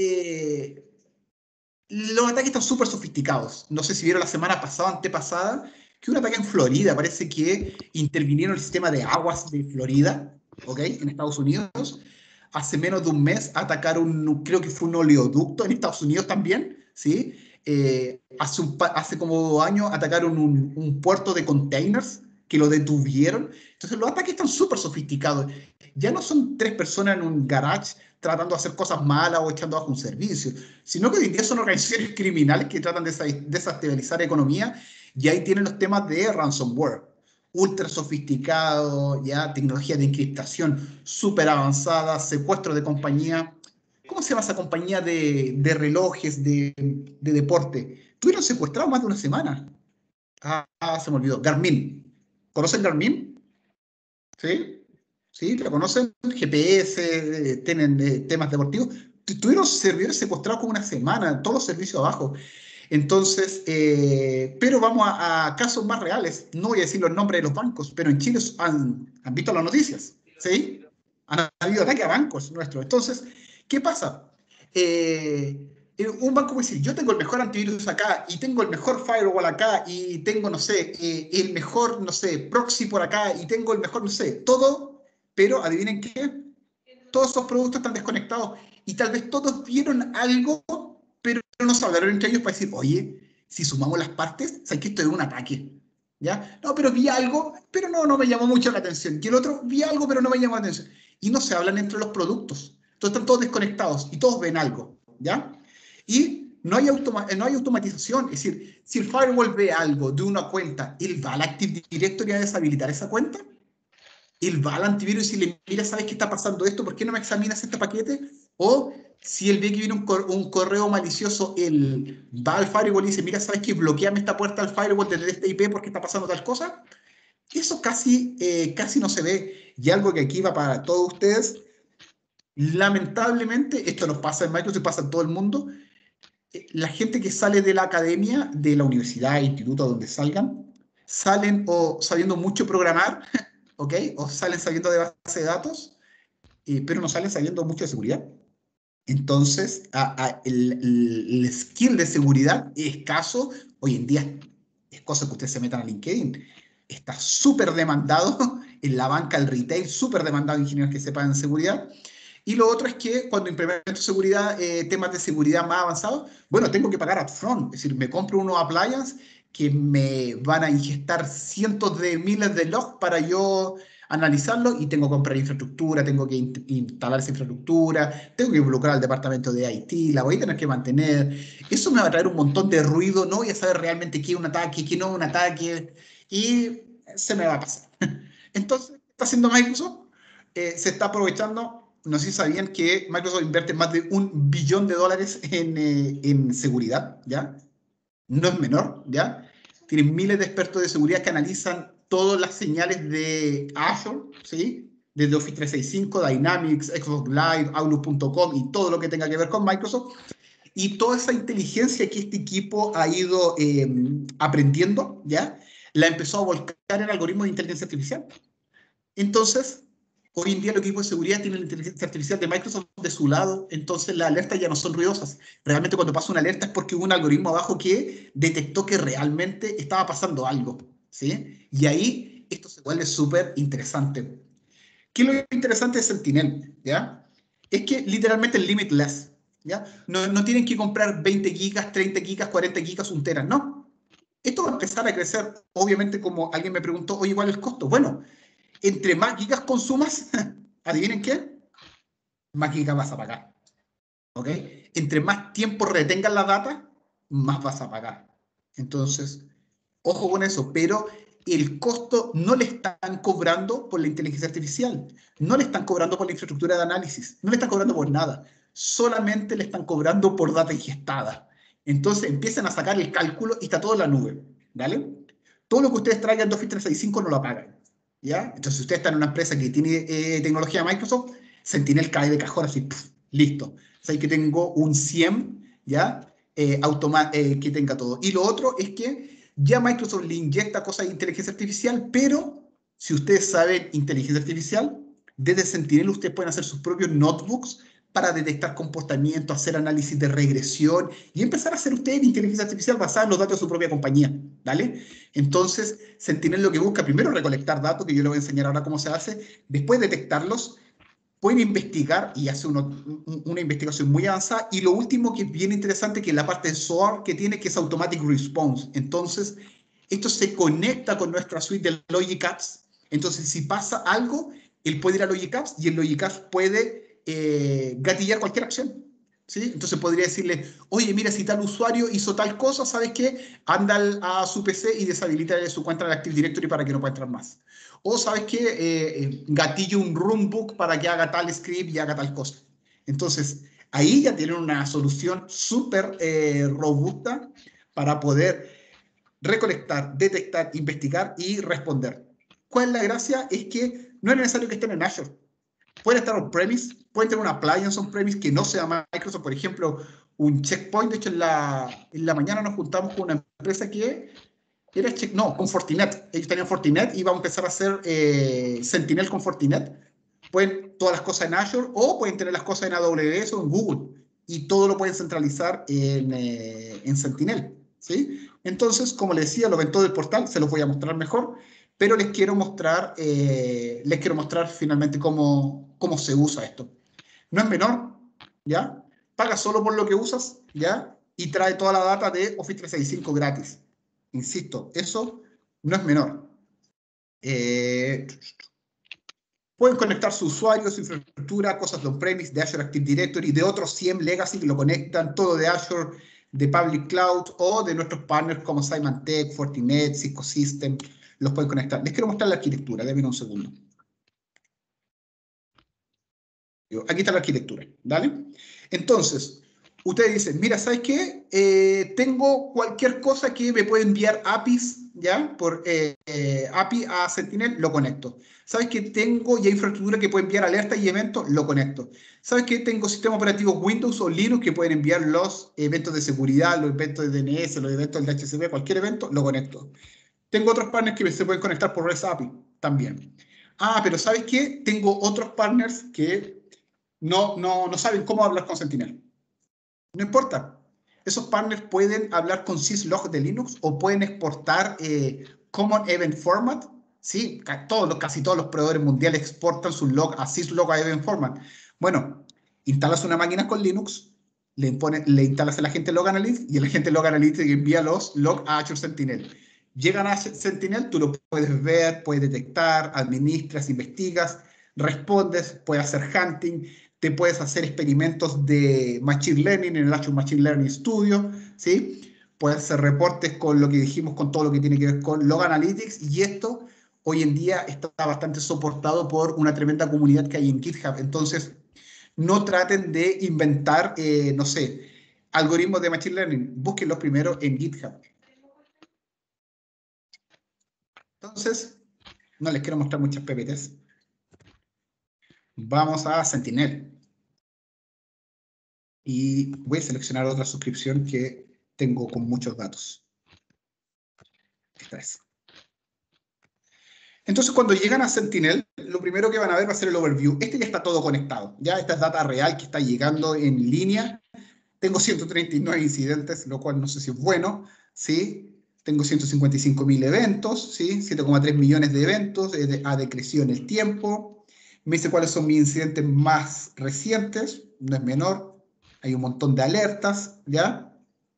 Los ataques están súper sofisticados. No sé si vieron la semana pasada, antepasada, que un ataque en Florida, parece que intervinieron el sistema de aguas de Florida, ¿ok? En Estados Unidos. Hace menos de un mes atacaron, creo que fue un oleoducto en Estados Unidos también, ¿sí? Hace como 2 años atacaron un puerto de containers que lo detuvieron. Entonces los ataques están súper sofisticados. Ya no son 3 personas en un garage tratando de hacer cosas malas o echando bajo un servicio, sino que hoy en día son organizaciones criminales que tratan de desestabilizar la economía y ahí tienen los temas de ransomware, ultra sofisticado, ya tecnología de encriptación súper avanzada, secuestro de compañía. ¿cómo se llama esa compañía de relojes, de deporte? Tuvieron secuestrado más de una semana. Se me olvidó. Garmin. ¿Conocen Garmin? ¿Sí? ¿Sí? ¿La conocen? GPS, tienen temas deportivos. Tuvieron servidores secuestrados como una semana, todos los servicios abajo. Entonces, pero vamos a casos más reales. No voy a decir los nombres de los bancos, pero en Chile han visto las noticias, ¿sí? Han habido ataques a bancos nuestros. Entonces, ¿qué pasa? Un banco puede decir, yo tengo el mejor antivirus acá, y tengo el mejor firewall acá, y tengo, no sé, el mejor, no sé, proxy por acá, y tengo el mejor, no sé, todo, pero adivinen qué, todos esos productos están desconectados, y tal vez todos vieron algo, pero no se hablaron entre ellos para decir, oye, si sumamos las partes, ¿sabes que esto es un ataque? ¿Ya? No, pero vi algo, pero no me llamó mucho la atención. Y el otro, vi algo, pero no me llamó la atención. Y no se hablan entre los productos. Entonces están todos desconectados y todos ven algo, ¿ya? Y no hay automatización. Es decir, si el firewall ve algo de una cuenta, ¿él va al Active Directory a deshabilitar esa cuenta? Él va al antivirus y le mira, ¿sabes qué está pasando esto? ¿Por qué no me examinas este paquete? O si él ve que viene un correo malicioso, él va al firewall y dice, mira, ¿sabes qué? Bloqueame esta puerta al firewall desde este IP porque está pasando tal cosa. Eso casi no se ve. Y algo que aquí va para todos ustedes, lamentablemente, esto nos pasa en Microsoft, pasa en todo el mundo, la gente que sale de la academia, de la universidad, instituto, donde salgan, salen o sabiendo mucho programar, ¿ok? O salen sabiendo de base de datos, pero no salen sabiendo mucho de seguridad. Entonces, el skill de seguridad es escaso. Hoy en día es cosa que ustedes se metan a LinkedIn. Está súper demandado en la banca, el retail, súper demandado ingenieros que sepan seguridad. Y lo otro es que cuando implemento seguridad, temas de seguridad más avanzados, bueno, tengo que pagar upfront. Es decir, me compro unos appliances que me van a ingestar cientos de miles de logs para yo analizarlo y tengo que comprar infraestructura, tengo que instalar esa infraestructura, tengo que involucrar al departamento de IT, la voy a tener que mantener. Eso me va a traer un montón de ruido, no voy a saber realmente qué es un ataque, qué no es un ataque, y se me va a pasar. Entonces, ¿qué está haciendo Microsoft? Se está aprovechando, no sé si sabían que Microsoft invierte más de $1 billón en seguridad, ¿ya? No es menor, ¿ya? Tienen miles de expertos de seguridad que analizan todas las señales de Azure, ¿sí? Desde Office 365, Dynamics, Xbox Live, Outlook.com y todo lo que tenga que ver con Microsoft. Y toda esa inteligencia que este equipo ha ido aprendiendo, ¿ya? La empezó a volcar en algoritmos de inteligencia artificial. Entonces, hoy en día los equipos de seguridad tienen la inteligencia artificial de Microsoft de su lado, entonces las alertas ya no son ruidosas. Realmente cuando pasa una alerta es porque hubo un algoritmo abajo que detectó que realmente estaba pasando algo, ¿sí? Y ahí esto se vuelve súper interesante. ¿Qué es lo interesante de Sentinel? ¿Ya? Es que literalmente es limitless, ¿ya? No tienen que comprar 20 gigas, 30 gigas, 40 gigas, 1 tera, no. Esto va a empezar a crecer, obviamente, como alguien me preguntó, oye, ¿cuál es el costo? Bueno, entre más gigas consumas, adivinen qué, más gigas vas a pagar. ¿Ok? Entre más tiempo retengas la data, más vas a pagar. Entonces, ojo con eso, pero el costo no le están cobrando por la inteligencia artificial, no le están cobrando por la infraestructura de análisis, no le están cobrando por nada, solamente le están cobrando por data ingestada. Entonces empiezan a sacar el cálculo y está todo en la nube, ¿vale? Todo lo que ustedes traigan de Office 365 no lo pagan, ¿ya? Entonces, si ustedes están en una empresa que tiene tecnología de Microsoft, Sentinel cae de cajón así, pff, listo. Sabéis que tengo un SIEM, ¿ya? Que tenga todo. Y lo otro es que ya Microsoft le inyecta cosas de inteligencia artificial, pero si ustedes saben inteligencia artificial, desde Sentinel ustedes pueden hacer sus propios notebooks para detectar comportamiento, hacer análisis de regresión y empezar a hacer ustedes inteligencia artificial basada en los datos de su propia compañía, ¿vale? Entonces, Sentinel lo que busca primero recolectar datos, que yo les voy a enseñar ahora cómo se hace, después detectarlos, pueden investigar y hace una investigación muy avanzada. Y lo último que es bien interesante, que es la parte de SOAR que tiene, que es Automatic Response. Entonces, esto se conecta con nuestra suite de Logic Apps. Entonces, si pasa algo, él puede ir a Logic Apps y el Logic Apps puede gatillar cualquier acción. ¿Sí? Entonces podría decirle, oye, mira, si tal usuario hizo tal cosa, ¿sabes qué? Anda a su PC y deshabilita su cuenta en el Active Directory para que no pueda entrar más. O, ¿sabes qué? Gatillo un runbook para que haga tal script y haga tal cosa. Entonces, Ahí ya tienen una solución súper robusta para poder recolectar, detectar, investigar y responder. ¿Cuál es la gracia? Es que no es necesario que estén en Azure. Pueden estar on-premise, pueden tener una appliance on-premise que no sea Microsoft, por ejemplo, un Checkpoint. De hecho, en la mañana nos juntamos con una empresa que era con Fortinet. Ellos tenían Fortinet y vamos a empezar a hacer Sentinel con Fortinet. Pueden todas las cosas en Azure o pueden tener las cosas en AWS o en Google. Y todo lo pueden centralizar en Sentinel, ¿sí? Entonces, como les decía, lo ven todo el portal, se los voy a mostrar mejor, pero les quiero mostrar finalmente cómo se usa esto. No es menor, ¿ya? Paga solo por lo que usas, ¿ya? Y trae toda la data de Office 365 gratis. Insisto, eso no es menor. Pueden conectar su usuario, su infraestructura, cosas de on-premise, de Azure Active Directory, de otros CIEM Legacy que lo conectan, todo de Azure, de Public Cloud o de nuestros partners como Symantec, Fortinet, Cisco System, los pueden conectar. Les quiero mostrar la arquitectura, denme un segundo. Aquí está la arquitectura, ¿vale? Entonces, ustedes dicen, mira, ¿sabes qué? Tengo cualquier cosa que me puede enviar APIs, ¿ya? Por API a Sentinel, lo conecto. ¿Sabes qué? Tengo ya infraestructura que puede enviar alertas y eventos, lo conecto. ¿Sabes qué? Tengo sistemas operativos Windows o Linux que pueden enviar los eventos de seguridad, los eventos de DNS, los eventos del DHCP, cualquier evento, lo conecto. Tengo otros partners que se pueden conectar por REST API también. Ah, pero ¿sabes qué? Tengo otros partners que no saben cómo hablar con Sentinel. No importa. Esos partners pueden hablar con syslog de Linux o pueden exportar Common Event Format. Sí, casi todos los proveedores mundiales exportan su log a syslog a Event Format. Bueno, instalas una máquina con Linux, le instalas el agente Log Analyst y el agente Log Analyst envía los log a Azure Sentinel. Llegan a Sentinel, tú lo puedes ver, puedes detectar, administras, investigas, respondes, puedes hacer hunting, te puedes hacer experimentos de Machine Learning en el Azure Machine Learning Studio, ¿sí? Puedes hacer reportes con lo que dijimos, con todo lo que tiene que ver con Log Analytics, y esto hoy en día está bastante soportado por una tremenda comunidad que hay en GitHub. Entonces, no traten de inventar, no sé, algoritmos de Machine Learning. Búsquenlos primero en GitHub. Entonces, no les quiero mostrar muchas PPTs. Vamos a Sentinel. Y voy a seleccionar otra suscripción que tengo con muchos datos. Esta es. Entonces, cuando llegan a Sentinel, lo primero que van a ver va a ser el overview. Este ya está todo conectado. Ya esta es data real que está llegando en línea. Tengo 139 incidentes, lo cual no sé si es bueno, ¿sí? Tengo 155.000 eventos, ¿sí? 7,3 millones de eventos, ha decrecido en el tiempo. Me dice cuáles son mis incidentes más recientes, no es menor. Hay un montón de alertas, ¿ya?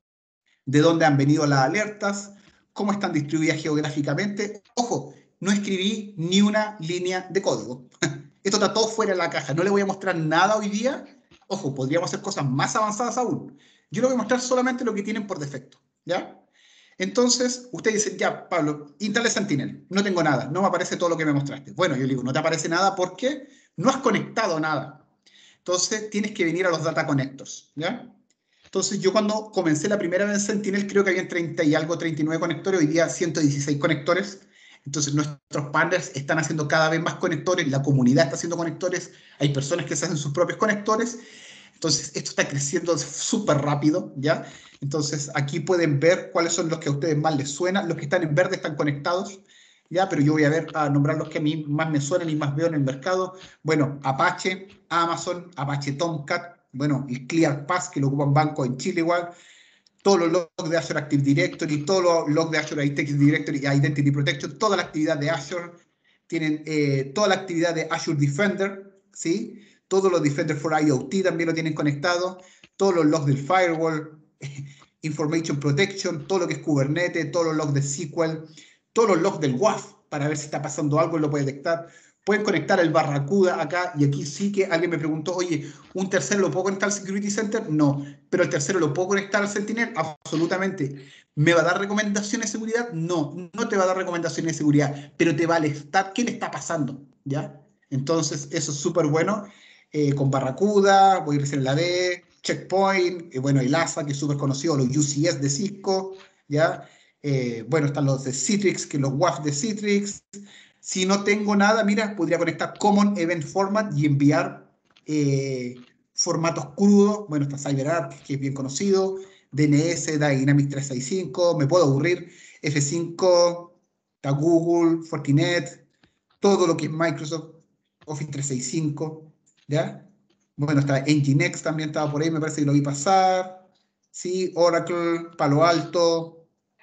De dónde han venido las alertas, cómo están distribuidas geográficamente. Ojo, no escribí ni una línea de código. Esto está todo fuera de la caja. No le voy a mostrar nada hoy día. Ojo, podríamos hacer cosas más avanzadas aún. Yo le voy a mostrar solamente lo que tienen por defecto, ¿ya? Entonces, ustedes dicen, ya, Pablo, instale Sentinel. No tengo nada, no me aparece todo lo que me mostraste. Bueno, yo le digo, no te aparece nada porque no has conectado nada. Entonces, tienes que venir a los data connectors, ¿ya? Entonces, yo cuando comencé la primera vez en Sentinel, creo que había 30 y algo, 39 conectores, hoy día 116 conectores. Entonces, nuestros partners están haciendo cada vez más conectores, la comunidad está haciendo conectores, hay personas que se hacen sus propios conectores. Entonces, esto está creciendo súper rápido, ¿ya? Entonces, aquí pueden ver cuáles son los que a ustedes más les suenan. Los que están en verde están conectados, ¿ya? Pero yo voy a nombrar los que a mí más me suenan y más veo en el mercado. Bueno, Apache, Amazon, Apache Tomcat, bueno, el ClearPass, que lo ocupan bancos en Chile igual, todos los logs de Azure Active Directory, todos los logs de Azure Active Directory y Identity Protection, toda la actividad de Azure, tienen toda la actividad de Azure Defender, ¿sí? Todos los Defender for IoT también lo tienen conectado, todos los logs del firewall, Information Protection, todo lo que es Kubernetes, todos los logs de SQL, todos los logs del WAF, para ver si está pasando algo, lo puede detectar. Pueden conectar el Barracuda acá, y aquí sí que alguien me preguntó, oye, ¿un tercero lo puedo conectar al Security Center? No, pero el tercero lo puedo conectar al Sentinel, absolutamente. ¿Me va a dar recomendaciones de seguridad? No, no te va a dar recomendaciones de seguridad, pero te va a alertar qué le está pasando, ¿ya? Entonces, eso es súper bueno. con Barracuda, voy a ir en la D, Checkpoint, bueno, el ASA, que es súper conocido, los UCS de Cisco, ¿ya? Bueno, están los de Citrix, que los WAF de Citrix. Si no tengo nada, mira, podría conectar Common Event Format y enviar formatos crudos. Bueno, está CyberArk, que es bien conocido, DNS, Dynamics 365, me puedo aburrir, F5, está Google, Fortinet, todo lo que es Microsoft, Office 365, ¿ya? Bueno, está Nginx también estaba por ahí, me parece que lo vi pasar, ¿sí? Oracle, Palo Alto.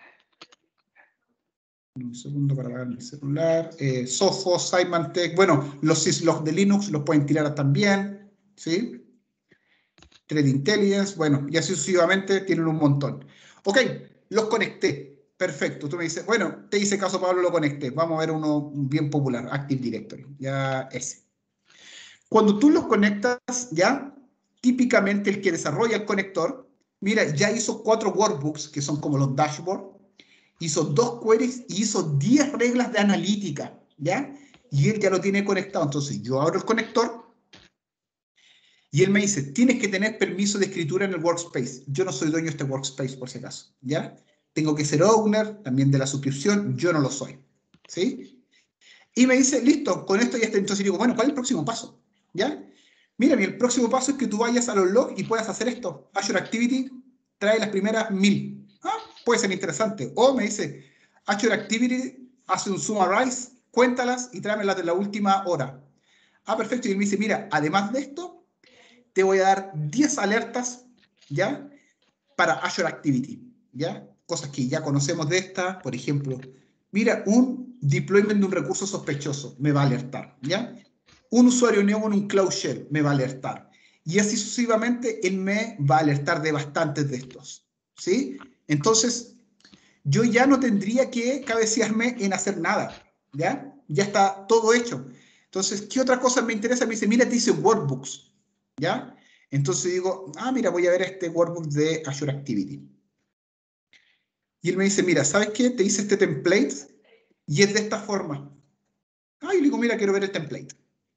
Un segundo para apagar mi celular. Sophos, Symantec. Bueno, los syslogs de Linux los pueden tirar también, ¿sí? Threat Intelligence, bueno, y así sucesivamente tienen un montón. Ok, los conecté. Perfecto. Tú me dices, bueno, te hice caso, Pablo, lo conecté. Vamos a ver uno bien popular, Active Directory. Ya ese. Cuando tú los conectas, ya, típicamente el que desarrolla el conector, mira, ya hizo 4 workbooks, que son como los dashboards, hizo 2 queries y hizo 10 reglas de analítica, ¿ya? Y él ya lo tiene conectado. Entonces, yo abro el conector y él me dice, tienes que tener permiso de escritura en el workspace. Yo no soy dueño de este workspace, por si acaso, ¿ya? Tengo que ser owner también de la suscripción, yo no lo soy, ¿sí? Y me dice, listo, con esto ya está. Entonces digo, bueno, ¿cuál es el próximo paso? ¿Ya? Mira, el próximo paso es que tú vayas a los logs y puedas hacer esto. Azure Activity trae las primeras 1000. Ah, puede ser interesante. O me dice, Azure Activity hace un summarize, cuéntalas y tráemelas de la última hora. Ah, perfecto. Y él me dice, mira, además de esto, te voy a dar 10 alertas, ¿ya? Para Azure Activity, ¿ya? Cosas que ya conocemos de esta, por ejemplo, mira, un deployment de un recurso sospechoso me va a alertar, ¿ya? Un usuario nuevo en un Cloud Shell me va a alertar. Y así sucesivamente, él me va a alertar de bastantes de estos, ¿sí? Entonces, yo ya no tendría que cabecearme en hacer nada, ¿ya? Ya está todo hecho. Entonces, ¿qué otra cosa me interesa? Me dice, mira, te dice workbooks, ¿ya? Entonces digo, ah, mira, voy a ver este workbook de Azure Activity. Y él me dice, mira, ¿sabes qué? Te hice este template y es de esta forma. Ah, y le digo, mira, quiero ver el template.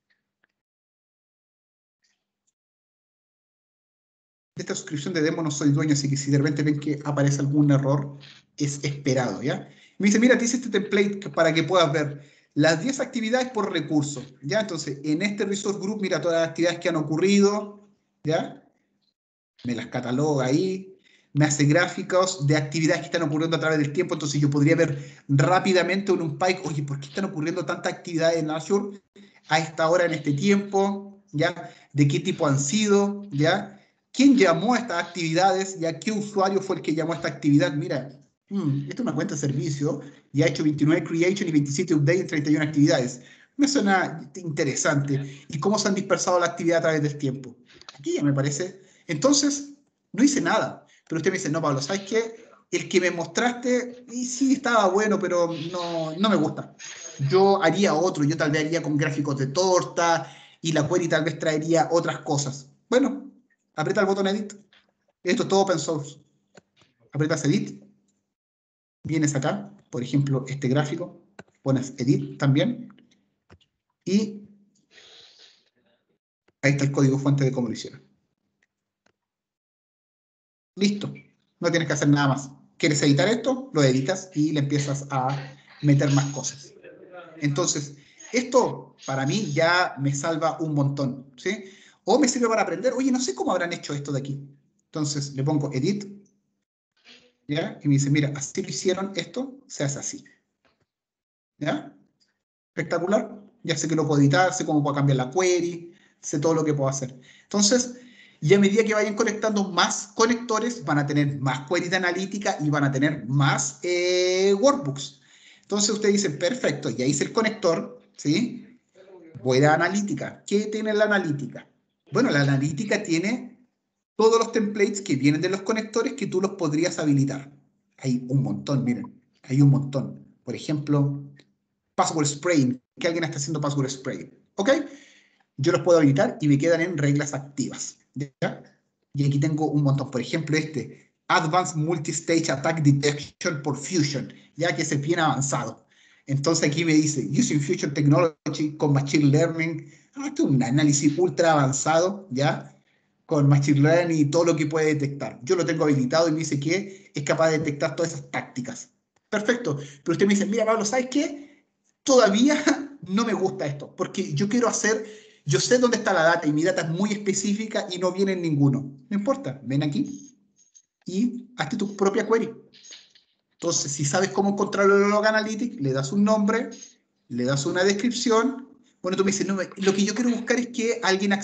De esta suscripción de demo no soy dueño, así que si de repente ven que aparece algún error, es esperado, ¿ya? Me dice, mira, te hice este template para que puedas ver las 10 actividades por recurso, ¿ya? Entonces, en este resource group, mira todas las actividades que han ocurrido, ¿ya? Me las cataloga ahí, me hace gráficos de actividades que están ocurriendo a través del tiempo, entonces yo podría ver rápidamente en un Pike, oye, ¿por qué están ocurriendo tantas actividades en Azure a esta hora, en este tiempo? ¿Ya? ¿De qué tipo han sido? ¿Ya? ¿Quién llamó a estas actividades? ¿Ya? ¿Qué usuario fue el que llamó a esta actividad? Mira, esta es una cuenta de servicio y ha hecho 29 creation y 27 update en 31 actividades. Me suena interesante. ¿Y cómo se han dispersado la actividad a través del tiempo? Aquí ya me parece. Entonces, no hice nada. Pero usted me dice, no, Pablo, ¿sabes qué? El que me mostraste, y sí, estaba bueno, pero no me gusta. Yo haría otro, yo tal vez haría con gráficos de torta y la query tal vez traería otras cosas. Bueno, aprieta el botón Edit. Esto es todo open source. Aprietas Edit. Vienes acá, por ejemplo, este gráfico. Pones Edit también. Y ahí está el código fuente de cómo lo hicieron. Listo. No tienes que hacer nada más. ¿Quieres editar esto? Lo editas y le empiezas a meter más cosas. Entonces, esto para mí ya me salva un montón, ¿sí? O me sirve para aprender, oye, no sé cómo habrán hecho esto de aquí. Entonces, le pongo edit, ¿ya? Y me dice, mira, así lo hicieron, esto se hace así. ¿Ya? Espectacular. Ya sé que lo puedo editar, sé cómo puedo cambiar la query, sé todo lo que puedo hacer. Entonces, y a medida que vayan conectando más conectores, van a tener más query de analítica y van a tener más workbooks. Entonces ustedes dicen, perfecto, ya hice el conector, ¿sí? Voy a analítica. ¿Qué tiene la analítica? Bueno, la analítica tiene todos los templates que vienen de los conectores que tú los podrías habilitar. Hay un montón, miren, hay un montón. Por ejemplo, password spraying, que alguien está haciendo password spraying. ¿Ok? Yo los puedo habilitar y me quedan en reglas activas. ¿Ya? Y aquí tengo un montón. Por ejemplo, este, Advanced Multi-Stage Attack Detection por Fusion, ya que es bien avanzado. Entonces aquí me dice, using Fusion Technology con Machine Learning Esto es un análisis ultra avanzado, ¿ya? Con Machine Learning y todo lo que puede detectar. Yo lo tengo habilitado y me dice que es capaz de detectar todas esas tácticas. Perfecto. Pero usted me dice, mira, Pablo, ¿sabes qué? Todavía no me gusta esto, porque yo quiero hacer, yo sé dónde está la data y mi data es muy específica y no viene en ninguno. No importa, ven aquí y hazte tu propia query. Entonces, si sabes cómo encontrarlo en Log Analytics, le das un nombre, le das una descripción. Bueno, tú me dices, no, lo que yo quiero buscar es que alguien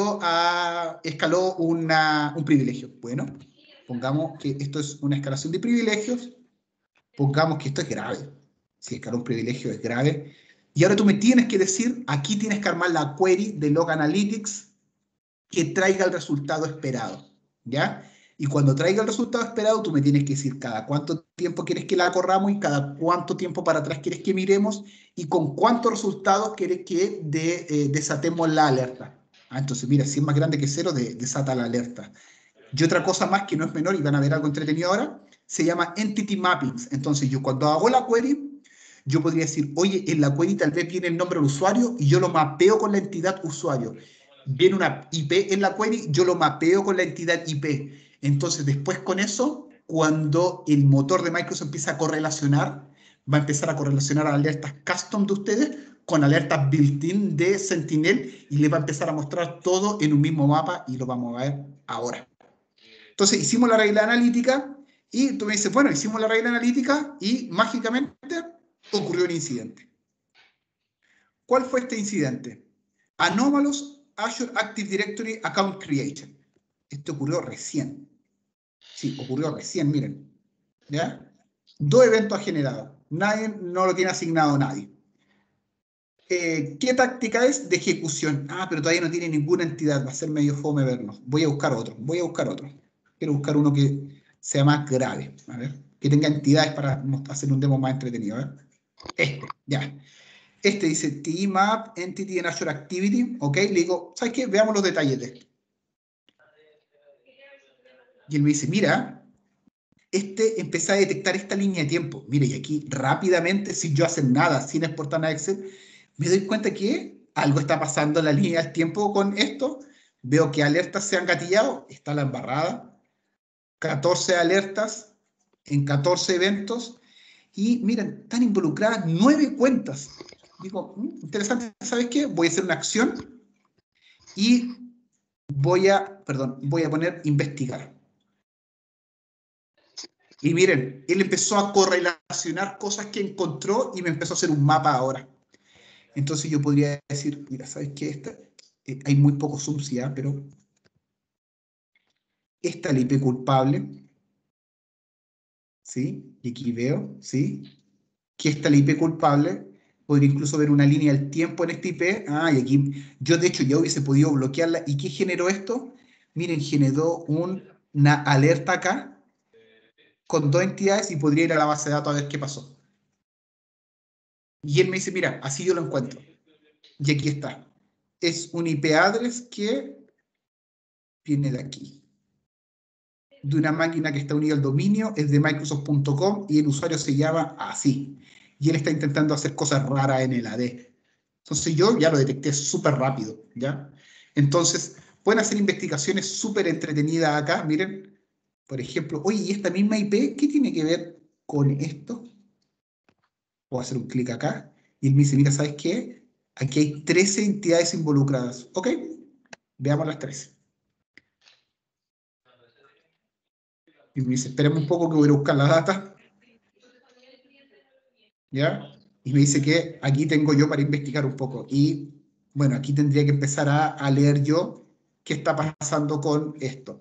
escaló un privilegio. Bueno, pongamos que esto es una escalación de privilegios. Pongamos que esto es grave. Si escaló un privilegio es grave. Y ahora tú me tienes que decir, aquí tienes que armar la query de Log Analytics que traiga el resultado esperado. ¿Ya? Y cuando traiga el resultado esperado, tú me tienes que decir cada cuánto tiempo quieres que la corramos y cada cuánto tiempo para atrás quieres que miremos y con cuántos resultados quieres que desatemos la alerta. Entonces, mira, si es más grande que 0, desata la alerta. Y otra cosa más que no es menor, y van a ver algo entretenido ahora, se llama Entity Mappings. Entonces, yo cuando hago la query, yo podría decir, oye, en la query tal vez viene el nombre del usuario y yo lo mapeo con la entidad usuario. Viene una IP en la query, yo lo mapeo con la entidad IP. Entonces, después con eso, cuando el motor de Microsoft empieza a correlacionar, va a empezar a correlacionar alertas custom de ustedes con alertas built-in de Sentinel y le va a empezar a mostrar todo en un mismo mapa y lo vamos a ver ahora. Entonces, hicimos la regla analítica y tú me dices, bueno, hicimos la regla analítica y mágicamente ocurrió un incidente. ¿Cuál fue este incidente? Anomalous Azure Active Directory Account Creation. Esto ocurrió recién. Sí, ocurrió recién, miren. ¿Ya? 2 eventos ha generado. Nadie no lo tiene asignado nadie. ¿Qué táctica es? De ejecución. Pero todavía no tiene ninguna entidad. Va a ser medio fome vernos. Voy a buscar otro. Quiero buscar uno que sea más grave. A ver. Que tenga entidades para hacer un demo más entretenido. A ver. Ya. Este dice TMAP, Entity and Azure Activity. Ok, le digo, ¿sabes qué? Veamos los detalles de esto. Y él me dice, mira, empecé a detectar esta línea de tiempo. Mira, y aquí rápidamente, sin yo hacer nada, sin exportar nada a Excel, me doy cuenta que algo está pasando en la línea del tiempo con esto. Veo que alertas se han gatillado, está la embarrada. 14 alertas en 14 eventos. Y miren, están involucradas 9 cuentas. Digo, interesante, ¿sabes qué? Voy a hacer una acción y voy a poner investigar. Y miren, él empezó a correlacionar cosas que encontró y me empezó a hacer un mapa ahora. Entonces yo podría decir, mira, ¿sabes qué? Hay muy poco zoom, ¿sí? Pero esta es la IP culpable, ¿sí? Y aquí veo, ¿sí? Que esta es la IP culpable. Podría incluso ver una línea del tiempo en esta IP. Y aquí, yo de hecho ya hubiese podido bloquearla. ¿Y qué generó esto? Miren, generó una alerta acá con 2 entidades y podría ir a la base de datos a ver qué pasó. Y él me dice, mira, así yo lo encuentro. Y aquí está. Es un IP address que viene de aquí. De una máquina que está unida al dominio, es de Microsoft.com y el usuario se llama así. Y él está intentando hacer cosas raras en el AD. Entonces yo ya lo detecté súper rápido, ¿ya? Entonces, pueden hacer investigaciones súper entretenidas acá. Miren, por ejemplo, oye, ¿y esta misma IP qué tiene que ver con esto? Voy a hacer un clic acá. Y él me dice, mira, ¿sabes qué? Aquí hay 13 entidades involucradas. Ok, veamos las 13. Y me dice, espérame un poco que voy a buscar la data. ¿Ya? Y me dice que aquí tengo yo para investigar un poco. Y bueno, aquí tendría que empezar a leer yo qué está pasando con esto.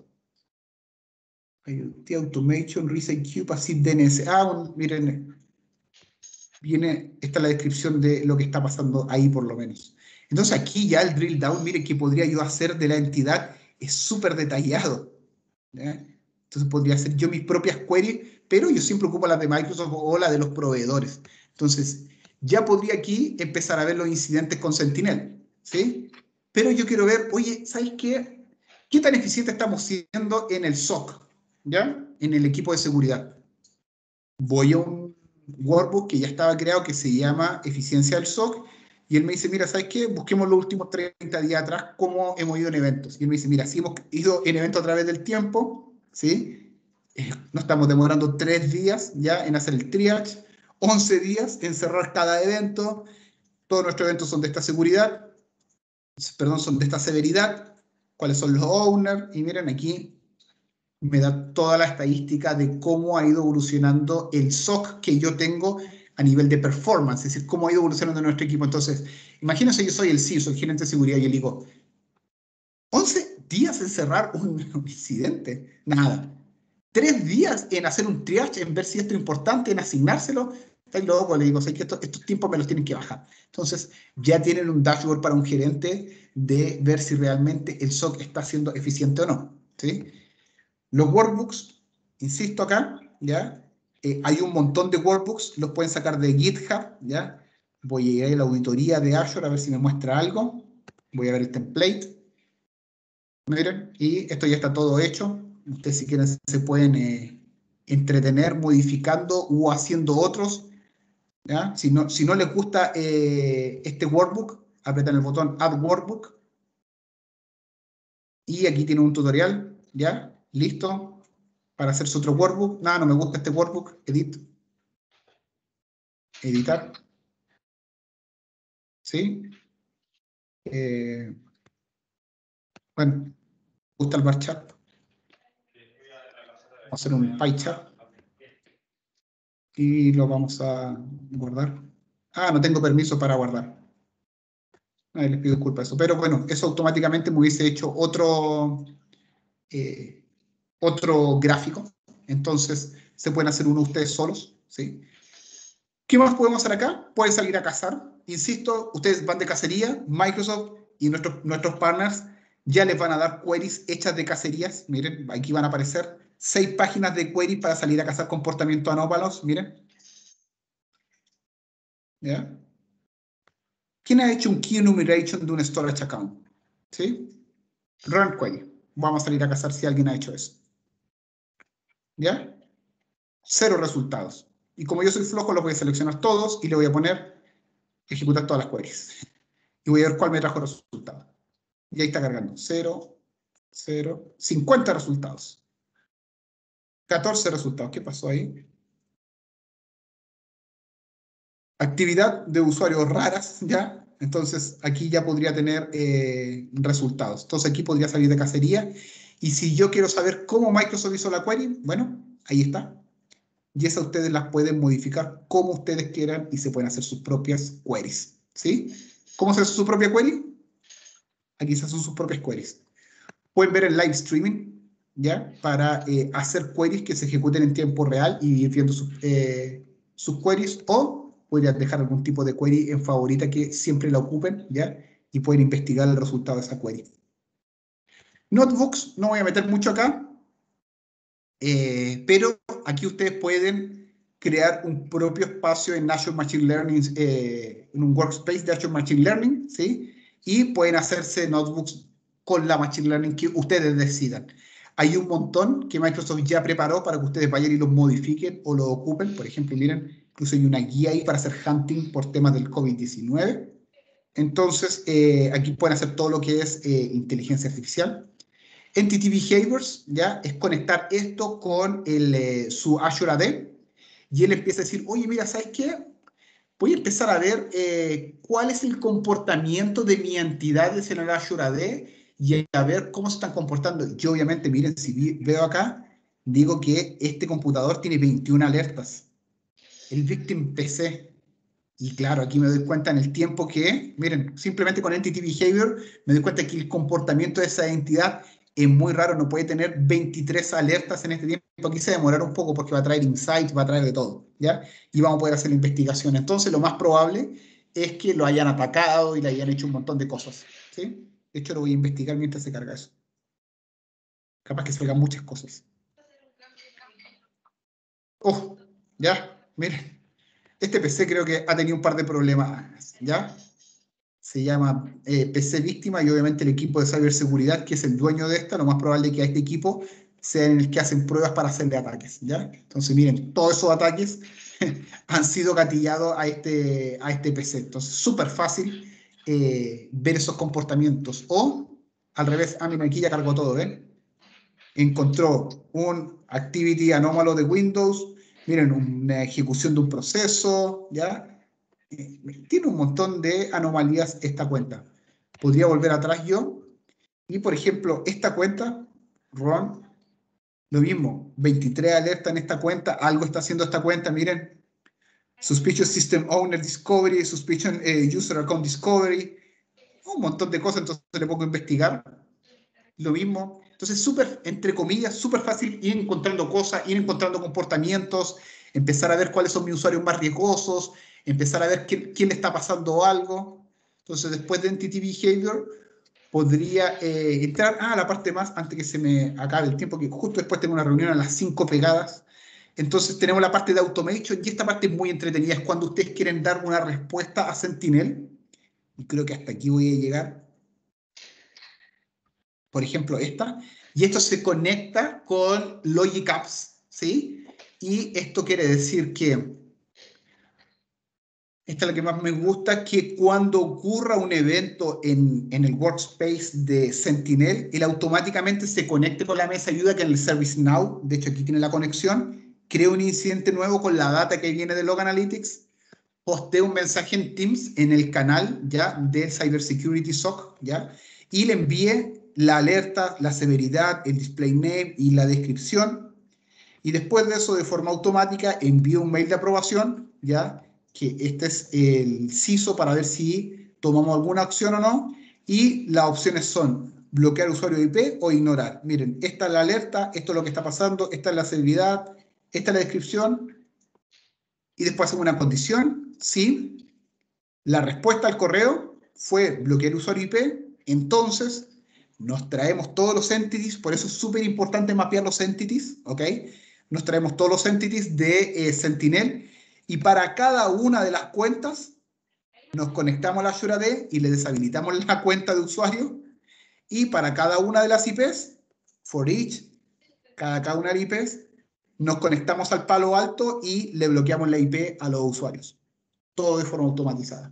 IoT Automation, Reset Queue, Passive DNS. Miren, esta es la descripción de lo que está pasando ahí por lo menos. Entonces aquí ya el drill down, miren, que podría yo hacer de la entidad, es súper detallado. ¿Ya? Entonces podría hacer yo mis propias queries, pero yo siempre ocupo las de Microsoft o las de los proveedores. Entonces, ya podría aquí empezar a ver los incidentes con Sentinel, ¿sí? Pero yo quiero ver, oye, ¿sabes qué? ¿Qué tan eficiente estamos siendo en el SOC? ¿Ya? En el equipo de seguridad. Voy a un workbook que ya estaba creado que se llama Eficiencia del SOC Y él me dice, mira, ¿sabes qué? Busquemos los últimos 30 días atrás cómo hemos ido en eventos. Y él me dice, mira, si hemos ido en eventos a través del tiempo, ¿sí? Nos estamos demorando 3 días ya en hacer el triage, 11 días en cerrar cada evento. Todos nuestros eventos son de esta seguridad, perdón, son de esta severidad. ¿Cuáles son los owners? Y miren, aquí me da toda la estadística de cómo ha ido evolucionando el SOC que yo tengo a nivel de performance, es decir, cómo ha ido evolucionando nuestro equipo. Entonces, imagínense, yo soy el CEO, soy el gerente de seguridad, y yo digo, 11 días en cerrar un incidente, nada. 3 días en hacer un triage, en ver si esto es importante, en asignárselo. Está loco, le digo, que estos tiempos me los tienen que bajar. Entonces, ya tienen un dashboard para un gerente de ver si realmente el SOC está siendo eficiente o no, ¿sí? Los workbooks, insisto acá, ¿ya? Hay un montón de workbooks, los pueden sacar de GitHub, ¿ya? Voy a ir a la auditoría de Azure a ver si me muestra algo. Voy a ver el template. Miren, y esto ya está todo hecho. Ustedes si quieren se pueden entretener modificando o haciendo otros, ¿ya? Si no les gusta este workbook, apretan el botón Add Workbook. Y aquí tiene un tutorial, ¿ya? Listo. Para hacerse otro workbook. Nada, no me gusta este workbook. Edit. Editar. ¿Sí? Bueno, me gusta el bar chart. Vamos a hacer un pie chart. Y lo vamos a guardar. Ah, no tengo permiso para guardar. Les pido disculpas eso. Pero bueno, eso automáticamente me hubiese hecho otro gráfico. Entonces, se pueden hacer uno ustedes solos, ¿sí? ¿Qué más podemos hacer acá? Pueden salir a cazar. Insisto, ustedes van de cacería, Microsoft y nuestros partners ya les van a dar queries hechas de cacerías. Miren, aquí van a aparecer 6 páginas de queries para salir a cazar comportamientos anómalos. Miren. ¿Ya? ¿Quién ha hecho un key enumeration de un storage account? ¿Sí? Run query. Vamos a salir a cazar si alguien ha hecho eso. ¿Ya? 0 resultados. Y como yo soy flojo, los voy a seleccionar todos y le voy a poner ejecutar todas las queries. Y voy a ver cuál me trajo resultados. Y ahí está cargando. 0, 0, 50 resultados. 14 resultados. ¿Qué pasó ahí? Actividad de usuarios raras, ¿ya? Entonces, aquí ya podría tener resultados. Entonces, aquí podría salir de cacería. Y si yo quiero saber cómo Microsoft hizo la query, bueno, ahí está. Y esas ustedes las pueden modificar como ustedes quieran y se pueden hacer sus propias queries, ¿sí? ¿Cómo se hace su propia query? Aquí se hacen sus propias queries. Pueden ver el live streaming, ¿ya? Para hacer queries que se ejecuten en tiempo real y ir viendo sus queries, o podrían dejar algún tipo de query en favorita que siempre la ocupen, ¿ya? Y pueden investigar el resultado de esa query. Notebooks, no voy a meter mucho acá, pero aquí ustedes pueden crear un propio espacio en Azure Machine Learning, en un workspace de Azure Machine Learning, ¿sí? Y pueden hacerse notebooks con la Machine Learning que ustedes decidan. Hay un montón que Microsoft ya preparó para que ustedes vayan y los modifiquen o lo ocupen. Por ejemplo, miren, incluso hay una guía ahí para hacer hunting por temas del COVID-19. Entonces, aquí pueden hacer todo lo que es inteligencia artificial. Entity Behaviors, ¿ya? Es conectar esto con su Azure AD, y él empieza a decir, oye, mira, ¿sabes qué? Voy a empezar a ver cuál es el comportamiento de mis entidades en el Azure AD y a ver cómo se están comportando. Yo, obviamente, miren, si veo acá, digo que este computador tiene 21 alertas. El Victim PC. Y claro, aquí me doy cuenta en el tiempo que, miren, simplemente con Entity Behavior, me doy cuenta que el comportamiento de esa entidad es muy raro, no puede tener 23 alertas en este tiempo. Aquí se demorará un poco porque va a traer insights, va a traer de todo, ¿ya? Y vamos a poder hacer la investigación. Entonces, lo más probable es que lo hayan atacado y le hayan hecho un montón de cosas, ¿sí? De hecho, lo voy a investigar mientras se carga eso. Capaz que se salgan muchas cosas. Oh, ya, miren. Este PC creo que ha tenido un par de problemas, ¿ya? Se llama PC víctima, y obviamente el equipo de ciberseguridad, que es el dueño de esta, lo más probable es que a este equipo sea en el que hacen pruebas para hacerle ataques, ¿ya? Entonces, miren, todos esos ataques han sido gatillados a este PC. Entonces, súper fácil ver esos comportamientos. O, al revés, mira, aquí ya cargó todo, ¿ven? Encontró un activity anómalo de Windows, miren, una ejecución de un proceso, ¿ya? Tiene un montón de anomalías esta cuenta. Podría volver atrás yo, y por ejemplo, esta cuenta, Ron, lo mismo, 23 alertas en esta cuenta, algo está haciendo esta cuenta, miren, Suspicious System Owner Discovery, Suspicious User Account Discovery, un montón de cosas, entonces le pongo a investigar, lo mismo. Entonces, súper, entre comillas, súper fácil ir encontrando cosas, ir encontrando comportamientos, empezar a ver cuáles son mis usuarios más riesgosos, empezar a ver quién le está pasando algo. Entonces, después de Entity Behavior, podría entrar a la parte más, antes que se me acabe el tiempo, que justo después tengo una reunión a las 5 pegadas. Entonces tenemos la parte de Automation, y esta parte es muy entretenida, es cuando ustedes quieren dar una respuesta a Sentinel, y creo que hasta aquí voy a llegar. Por ejemplo, esta, y esto se conecta con Logic Apps, ¿sí? Y esto quiere decir que, esta es la que más me gusta, que cuando ocurra un evento en el workspace de Sentinel, él automáticamente se conecte con la mesa de ayuda que en el ServiceNow, de hecho aquí tiene la conexión, crea un incidente nuevo con la data que viene de Log Analytics, postee un mensaje en Teams en el canal ya de Cybersecurity SOC, ¿ya? Y le envíe la alerta, la severidad, el display name y la descripción. Y después de eso, de forma automática, envíe un mail de aprobación, ¿ya? Que este es el CISO para ver si tomamos alguna acción o no. Y las opciones son bloquear usuario IP o ignorar. Miren, esta es la alerta, esto es lo que está pasando, esta es la severidad, esta es la descripción. Y después hacemos una condición, si la respuesta al correo fue bloquear usuario IP, entonces nos traemos todos los entities, por eso es súper importante mapear los entities, ¿ok? Nos traemos todos los entities de Sentinel, y para cada una de las cuentas nos conectamos a la Azure AD y le deshabilitamos la cuenta de usuario, y para cada una de las IPs, for each, cada una de las IPs, nos conectamos al palo alto y le bloqueamos la IP a los usuarios. Todo de forma automatizada.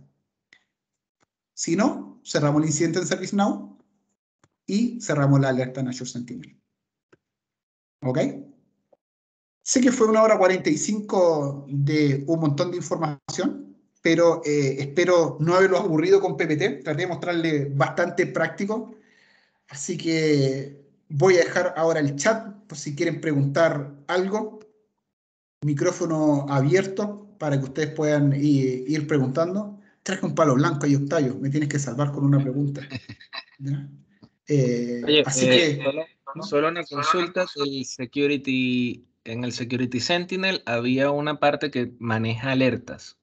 Si no, cerramos el incidente en ServiceNow y cerramos la alerta en Azure Sentinel. ¿Ok? Sé que fue 1 hora 45 de un montón de información, pero espero no haberlos aburrido con PPT. Traté de mostrarle bastante práctico. Así que voy a dejar ahora el chat por si quieren preguntar algo. Micrófono abierto para que ustedes puedan ir preguntando. Traje un palo blanco y Octavio, me tienes que salvar con una pregunta. ¿Ya? Oye, Así que... solo una consulta del security. En el Security Sentinel había una parte que maneja alertas.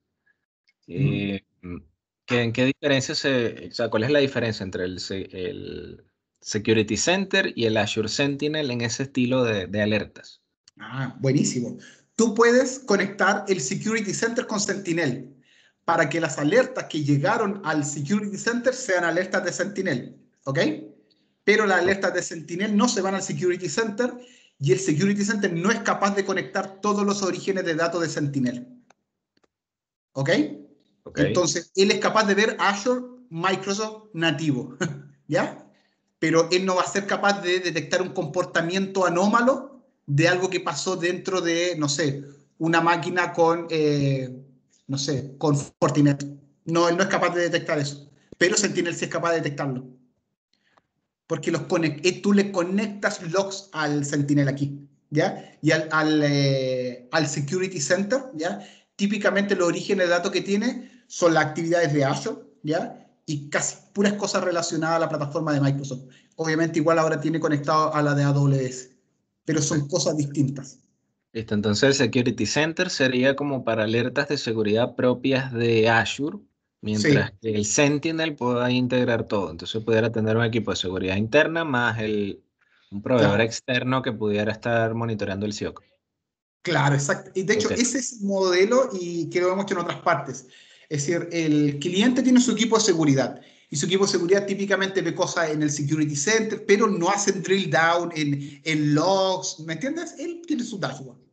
¿En qué diferencia o sea, cuál es la diferencia entre el Security Center y el Azure Sentinel en ese estilo de alertas? Buenísimo. Tú puedes conectar el Security Center con Sentinel para que las alertas que llegaron al Security Center sean alertas de Sentinel, ¿ok? Pero las alertas de Sentinel no se van al Security Center, y el Security Center no es capaz de conectar todos los orígenes de datos de Sentinel, ¿ok? Entonces, él es capaz de ver Azure Microsoft nativo, ¿ya? Pero él no va a ser capaz de detectar un comportamiento anómalo de algo que pasó dentro de, no sé, una máquina con, no sé, con Fortinet. No, él no es capaz de detectar eso. Pero Sentinel sí es capaz de detectarlo. Porque tú le conectas logs al Sentinel aquí, ¿ya? Y al Security Center, ¿ya? Típicamente los orígenes de datos que tiene son las actividades de Azure, ¿ya? Y casi puras cosas relacionadas a la plataforma de Microsoft. Obviamente igual ahora tiene conectado a la de AWS, pero son cosas distintas. Listo, entonces el Security Center sería como para alertas de seguridad propias de Azure, mientras Sí. que el Sentinel pueda integrar todo. Entonces pudiera tener un equipo de seguridad interna más un proveedor Claro. externo que pudiera estar monitoreando el SIOC. Claro, exacto. Y de hecho, Ok. ese es el modelo, y que lo vemos en otras partes. Es decir, el cliente tiene su equipo de seguridad, y su equipo de seguridad típicamente ve cosas en el Security Center, pero no hacen drill down en logs, ¿me entiendes? Él tiene su dashboard.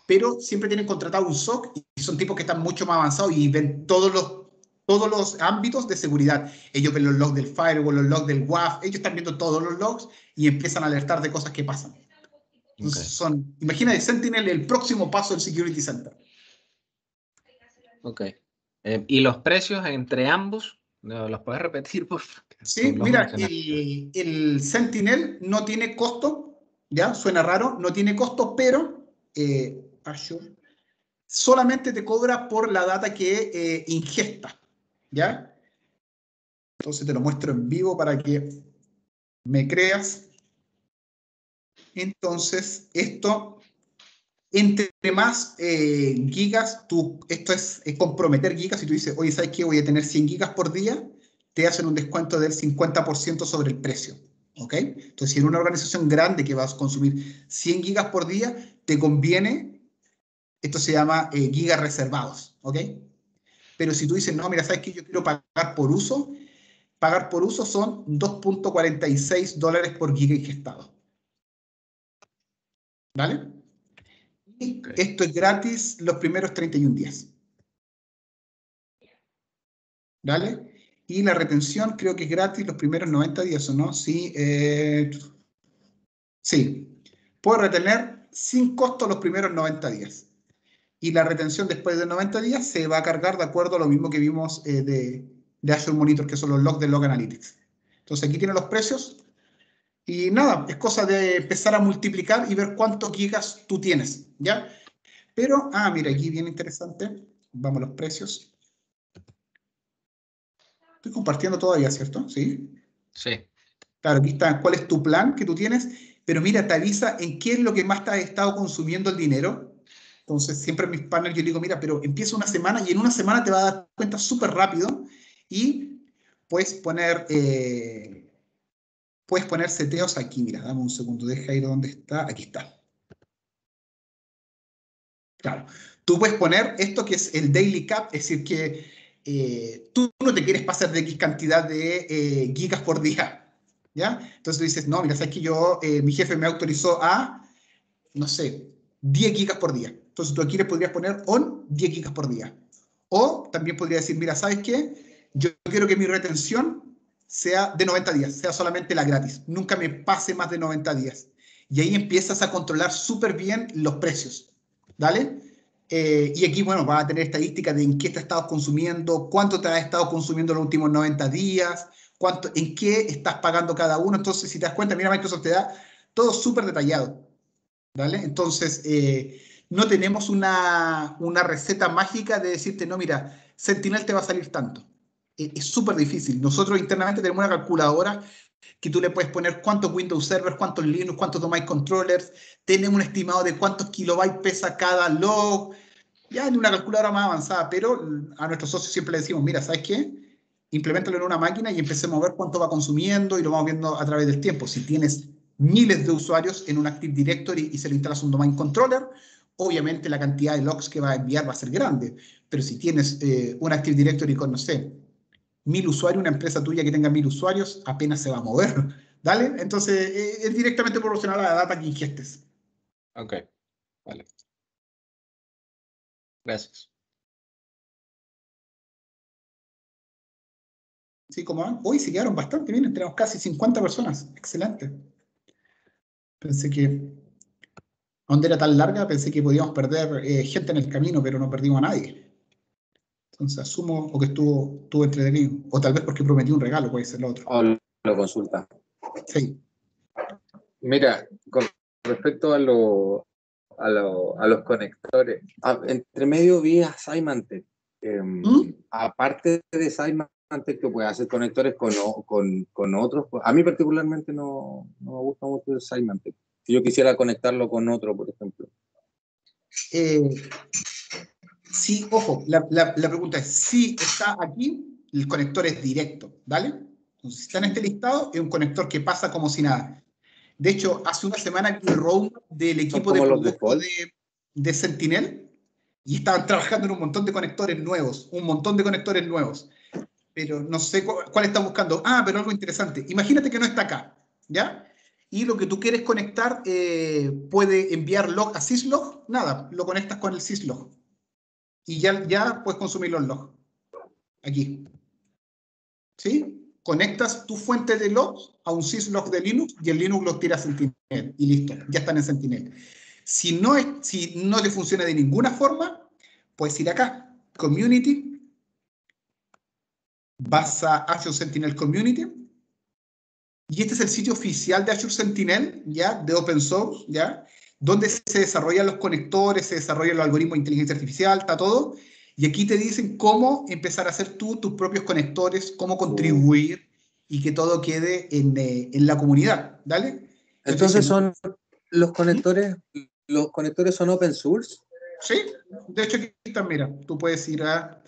pero siempre tienen contratado un SOC y son tipos que están mucho más avanzados y ven todos los ámbitos de seguridad. Ellos ven los logs del firewall, los logs del WAF, ellos están viendo todos los logs y empiezan a alertar de cosas que pasan. Entonces imagina Sentinel el próximo paso del Security Center. Ok. ¿Y los precios entre ambos? ¿Los puedes repetir, por favor? Sí, mira, el Sentinel no tiene costo, ¿ya? Suena raro, no tiene costo, pero Azure solamente te cobra por la data que ingesta, ¿ya? Entonces te lo muestro en vivo para que me creas. Entonces, esto, entre más gigas, esto es comprometer gigas. Si tú dices, oye, ¿sabes qué? Voy a tener 100 gigas por día, te hacen un descuento del 50% sobre el precio, ¿ok? Entonces, si en una organización grande que vas a consumir 100 gigas por día, te conviene, esto se llama gigas reservados, ¿ok? Pero si tú dices, no, mira, ¿sabes qué? Yo quiero pagar por uso son $2.46 por giga ingestado. ¿Vale? Y esto es gratis los primeros 31 días. ¿Vale? Y la retención creo que es gratis los primeros 90 días, ¿o no? Sí. Sí. Puedo retener sin costo los primeros 90 días. Y la retención después de 90 días se va a cargar de acuerdo a lo mismo que vimos de Azure Monitor, que son los logs de Log Analytics. Entonces aquí tienen los precios. Y nada, es cosa de empezar a multiplicar y ver cuántos gigas tú tienes, ¿ya? Pero, mira, aquí bien interesante. Vamos a los precios. Estoy compartiendo todavía, ¿cierto? ¿Sí? Sí. Claro, aquí está cuál es tu plan que tú tienes, pero mira, te avisa en qué es lo que más te has estado consumiendo el dinero. Entonces, siempre en mis partners yo digo, mira, pero empieza una semana y en una semana te vas a dar cuenta súper rápido y puedes poner seteos aquí. Mira, dame un segundo, deja ir donde está. Aquí está. Claro, tú puedes poner esto que es el daily cap, es decir, que tú no te quieres pasar de X cantidad de gigas por día, ¿ya? Entonces tú dices, no, mira, sabes que mi jefe me autorizó a, no sé, 10 gigas por día. Entonces tú aquí le podrías poner on 10 gigas por día. O también podría decir, mira, ¿sabes qué? Yo quiero que mi retención sea de 90 días, sea solamente la gratis. Nunca me pase más de 90 días. Y ahí empiezas a controlar súper bien los precios. ¿Dale? Y aquí, bueno, vas a tener estadísticas de en qué te has estado consumiendo, cuánto te has estado consumiendo en los últimos 90 días, en qué estás pagando cada uno. Entonces, si te das cuenta, mira, Microsoft te da todo súper detallado. ¿Vale? Entonces, no tenemos una receta mágica de decirte, no, mira, Sentinel te va a salir tanto. Es súper difícil. Nosotros internamente tenemos una calculadora que tú le puedes poner cuántos Windows Servers, cuántos Linux, cuántos Domain Controllers, tenemos un estimado de cuántos kilobytes pesa cada log, ya en una calculadora más avanzada, pero a nuestros socios siempre le decimos, mira, ¿sabes qué? Implementalo en una máquina y empecemos a ver cuánto va consumiendo y lo vamos viendo a través del tiempo. Si tienes miles de usuarios en un Active Directory y se le instalas un Domain Controller, obviamente la cantidad de logs que va a enviar va a ser grande, pero si tienes un Active Directory con, no sé, 1000 usuarios, una empresa tuya que tenga 1000 usuarios, apenas se va a mover. ¿Dale? Entonces, es directamente proporcional a la data que ingestes. Ok, vale. Gracias. ¿Sí? ¿Cómo van? Hoy se quedaron bastante bien, tenemos casi 50 personas. Excelente. Pensé que, donde era tan larga, pensé que podíamos perder gente en el camino, pero no perdimos a nadie. Entonces, asumo o que estuvo entretenido. O tal vez porque prometí un regalo, puede ser lo otro. O lo consulta. Sí. Mira, con respecto a los conectores, entre medio vi a Symantec. Aparte de Symantec, que puede hacer conectores con otros. A mí particularmente no me gusta mucho el Symantec. Si yo quisiera conectarlo con otro, por ejemplo. Sí, ojo, la pregunta es, si está aquí, el conector es directo, ¿vale? Entonces, si está en este listado, es un conector que pasa como si nada. De hecho, hace una semana vi un roadmap del equipo de producto de Sentinel y estaban trabajando en un montón de conectores nuevos, pero no sé cuál está buscando. Pero algo interesante. Imagínate que no está acá, ¿ya? y lo que tú quieres conectar puede enviar log a syslog, nada, lo conectas con el syslog y ya puedes consumir los logs aquí. ¿Sí? Conectas tu fuente de logs a un syslog de Linux y el Linux los tira a Sentinel y listo, ya están en Sentinel. Si no te funciona de ninguna forma, puedes ir acá, Community, vas a Azure Sentinel Community, y este es el sitio oficial de Azure Sentinel, ¿ya? De open source, ¿ya? Donde se desarrollan los conectores, se desarrollan los algoritmos de inteligencia artificial, está todo. Y aquí te dicen cómo empezar a hacer tú tus propios conectores, cómo contribuir y que todo quede en la comunidad, ¿dale? Entonces son los conectores son open source. Sí, de hecho aquí está, mira, tú puedes ir a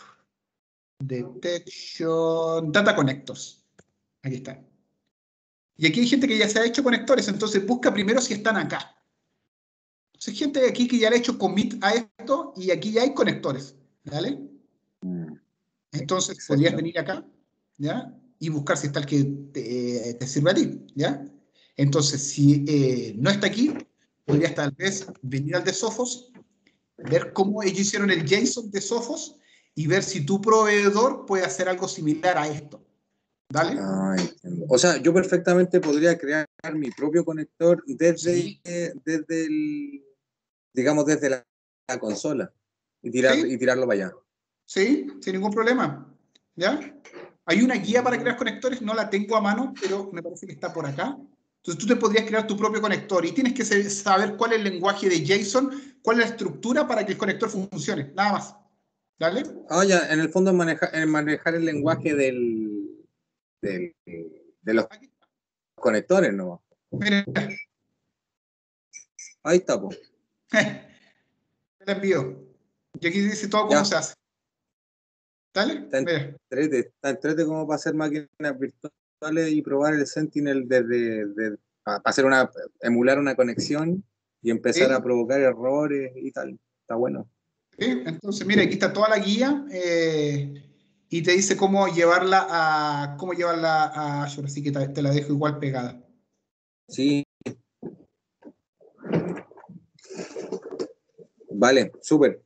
Detection, Data Connectors. Aquí está. Y aquí hay gente que ya se ha hecho conectores, entonces busca primero si están acá. Entonces hay gente aquí que ya le ha hecho commit a esto y aquí ya hay conectores, ¿vale? Entonces Exacto. podrías venir acá, ¿ya? Y buscar si está el que te sirve a ti, ¿ya? Entonces, si no está aquí, podrías tal vez venir al de Sophos, ver cómo ellos hicieron el JSON de Sophos y ver si tu proveedor puede hacer algo similar a esto. ¿Dale? Ah, entiendo. O sea, yo perfectamente podría crear mi propio conector desde la consola y tirarlo para allá. Sí, sin ningún problema. ¿Ya? Hay una guía para crear conectores, no la tengo a mano, pero me parece que está por acá. Entonces tú te podrías crear tu propio conector y tienes que saber cuál es el lenguaje de JSON, cuál es la estructura para que el conector funcione, nada más. ¿Dale? Ah, ya, en el fondo manejar el lenguaje de los conectores, ¿no? Mira, Ahí está, po. te la envío. Y aquí dice todo cómo se hace. ¿Dale? Mira. Está entrete como para hacer máquinas virtuales y probar el Sentinel para emular una conexión y empezar a provocar errores y tal. Está bueno. ¿Sí? Entonces, mira, aquí está toda la guía y te dice cómo llevarla a Azure, así que te la dejo igual pegada. Sí. Vale, súper.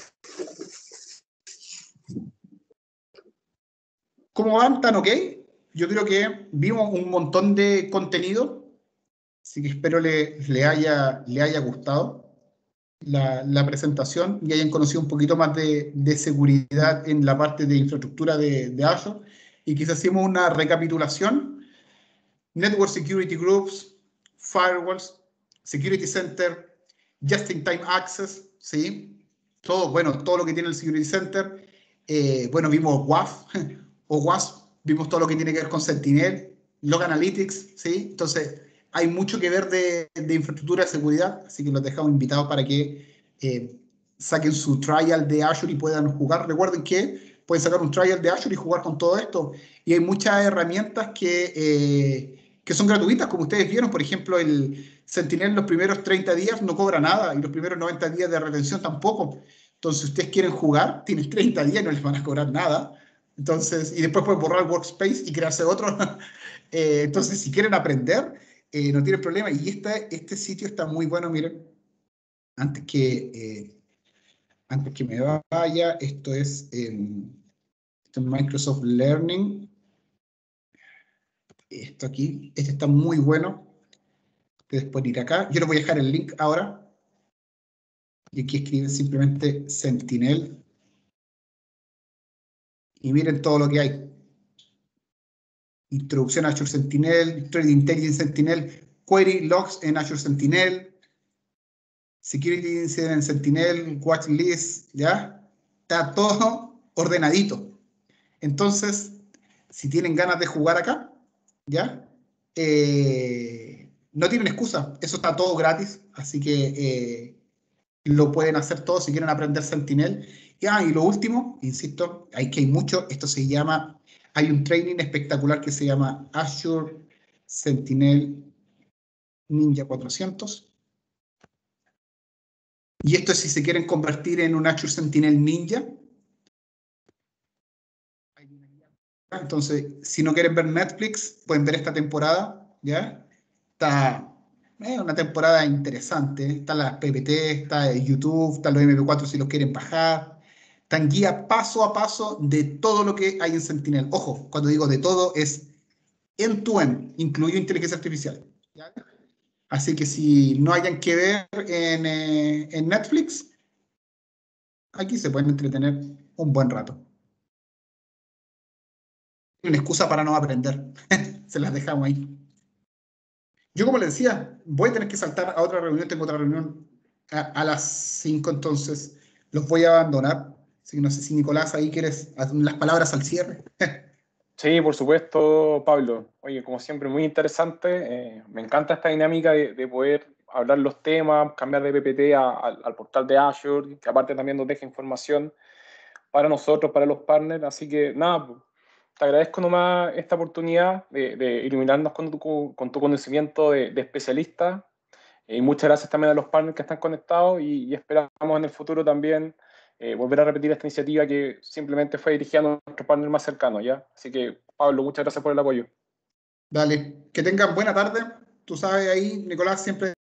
¿Cómo van? ¿Tan ok? Yo creo que vimos un montón de contenido, así que espero le haya gustado la presentación y hayan conocido un poquito más de seguridad en la parte de infraestructura de Azure. Y quizás hacemos una recapitulación. Network Security Groups, Firewalls, Security Center, Just-in-Time Access, ¿sí? Todo lo que tiene el Security Center. Bueno, vimos WAF o WASP, vimos todo lo que tiene que ver con Sentinel, Log Analytics, ¿sí? Entonces, hay mucho que ver de infraestructura de seguridad, así que los dejamos invitados para que saquen su trial de Azure y puedan jugar. Recuerden que pueden sacar un trial de Azure y jugar con todo esto. Y hay muchas herramientas que son gratuitas, como ustedes vieron. Por ejemplo, el Sentinel los primeros 30 días no cobra nada y los primeros 90 días de retención tampoco. Entonces, si ustedes quieren jugar, tienen 30 días y no les van a cobrar nada. Entonces, y después pueden borrar el workspace y crearse otro. Entonces, si quieren aprender, no tienen problema. Y este sitio está muy bueno, miren. Antes que me vaya, esto es Microsoft Learning. Esto aquí, este está muy bueno. Ustedes pueden ir acá. Yo les voy a dejar el link ahora. Y aquí escriben simplemente Sentinel. Y miren todo lo que hay. Introducción a Azure Sentinel, Threat Intelligence Sentinel, Query Logs en Azure Sentinel, Security Incident en Sentinel, Watch List, ¿ya? Está todo ordenadito. Entonces, si tienen ganas de jugar acá, ¿ya? No tienen excusa, eso está todo gratis, así que lo pueden hacer todo si quieren aprender Sentinel. Y lo último, insisto, hay mucho, esto se llama, hay un training espectacular que se llama Azure Sentinel Ninja 400. Y esto es si se quieren convertir en un Azure Sentinel Ninja. Entonces, si no quieren ver Netflix, pueden ver esta temporada, ¿ya? Está una temporada interesante. Están las PPT, está YouTube, están los MP4 si los quieren bajar. Están guía paso a paso de todo lo que hay en Sentinel. Ojo, cuando digo de todo es end-to-end, incluido inteligencia artificial. ¿Ya? Así que si no hayan que ver en Netflix, aquí se pueden entretener un buen rato. Una excusa para no aprender. Se las dejamos ahí. Yo, como les decía, voy a tener que saltar a otra reunión. Tengo otra reunión a las 5, entonces los voy a abandonar. Así que no sé si Nicolás ahí quieres hacer las palabras al cierre. Sí, por supuesto, Pablo. Oye, como siempre, muy interesante. Me encanta esta dinámica de poder hablar los temas, cambiar de PPT al portal de Azure, que aparte también nos deja información para nosotros, para los partners. Así que nada, pues, te agradezco nomás esta oportunidad de iluminarnos con tu conocimiento de especialista. Y muchas gracias también a los partners que están conectados y esperamos en el futuro también volver a repetir esta iniciativa que simplemente fue dirigida a nuestros partners más cercanos, ¿ya? Así que, Pablo, muchas gracias por el apoyo. Dale, que tengan buena tarde. Tú sabes ahí, Nicolás, siempre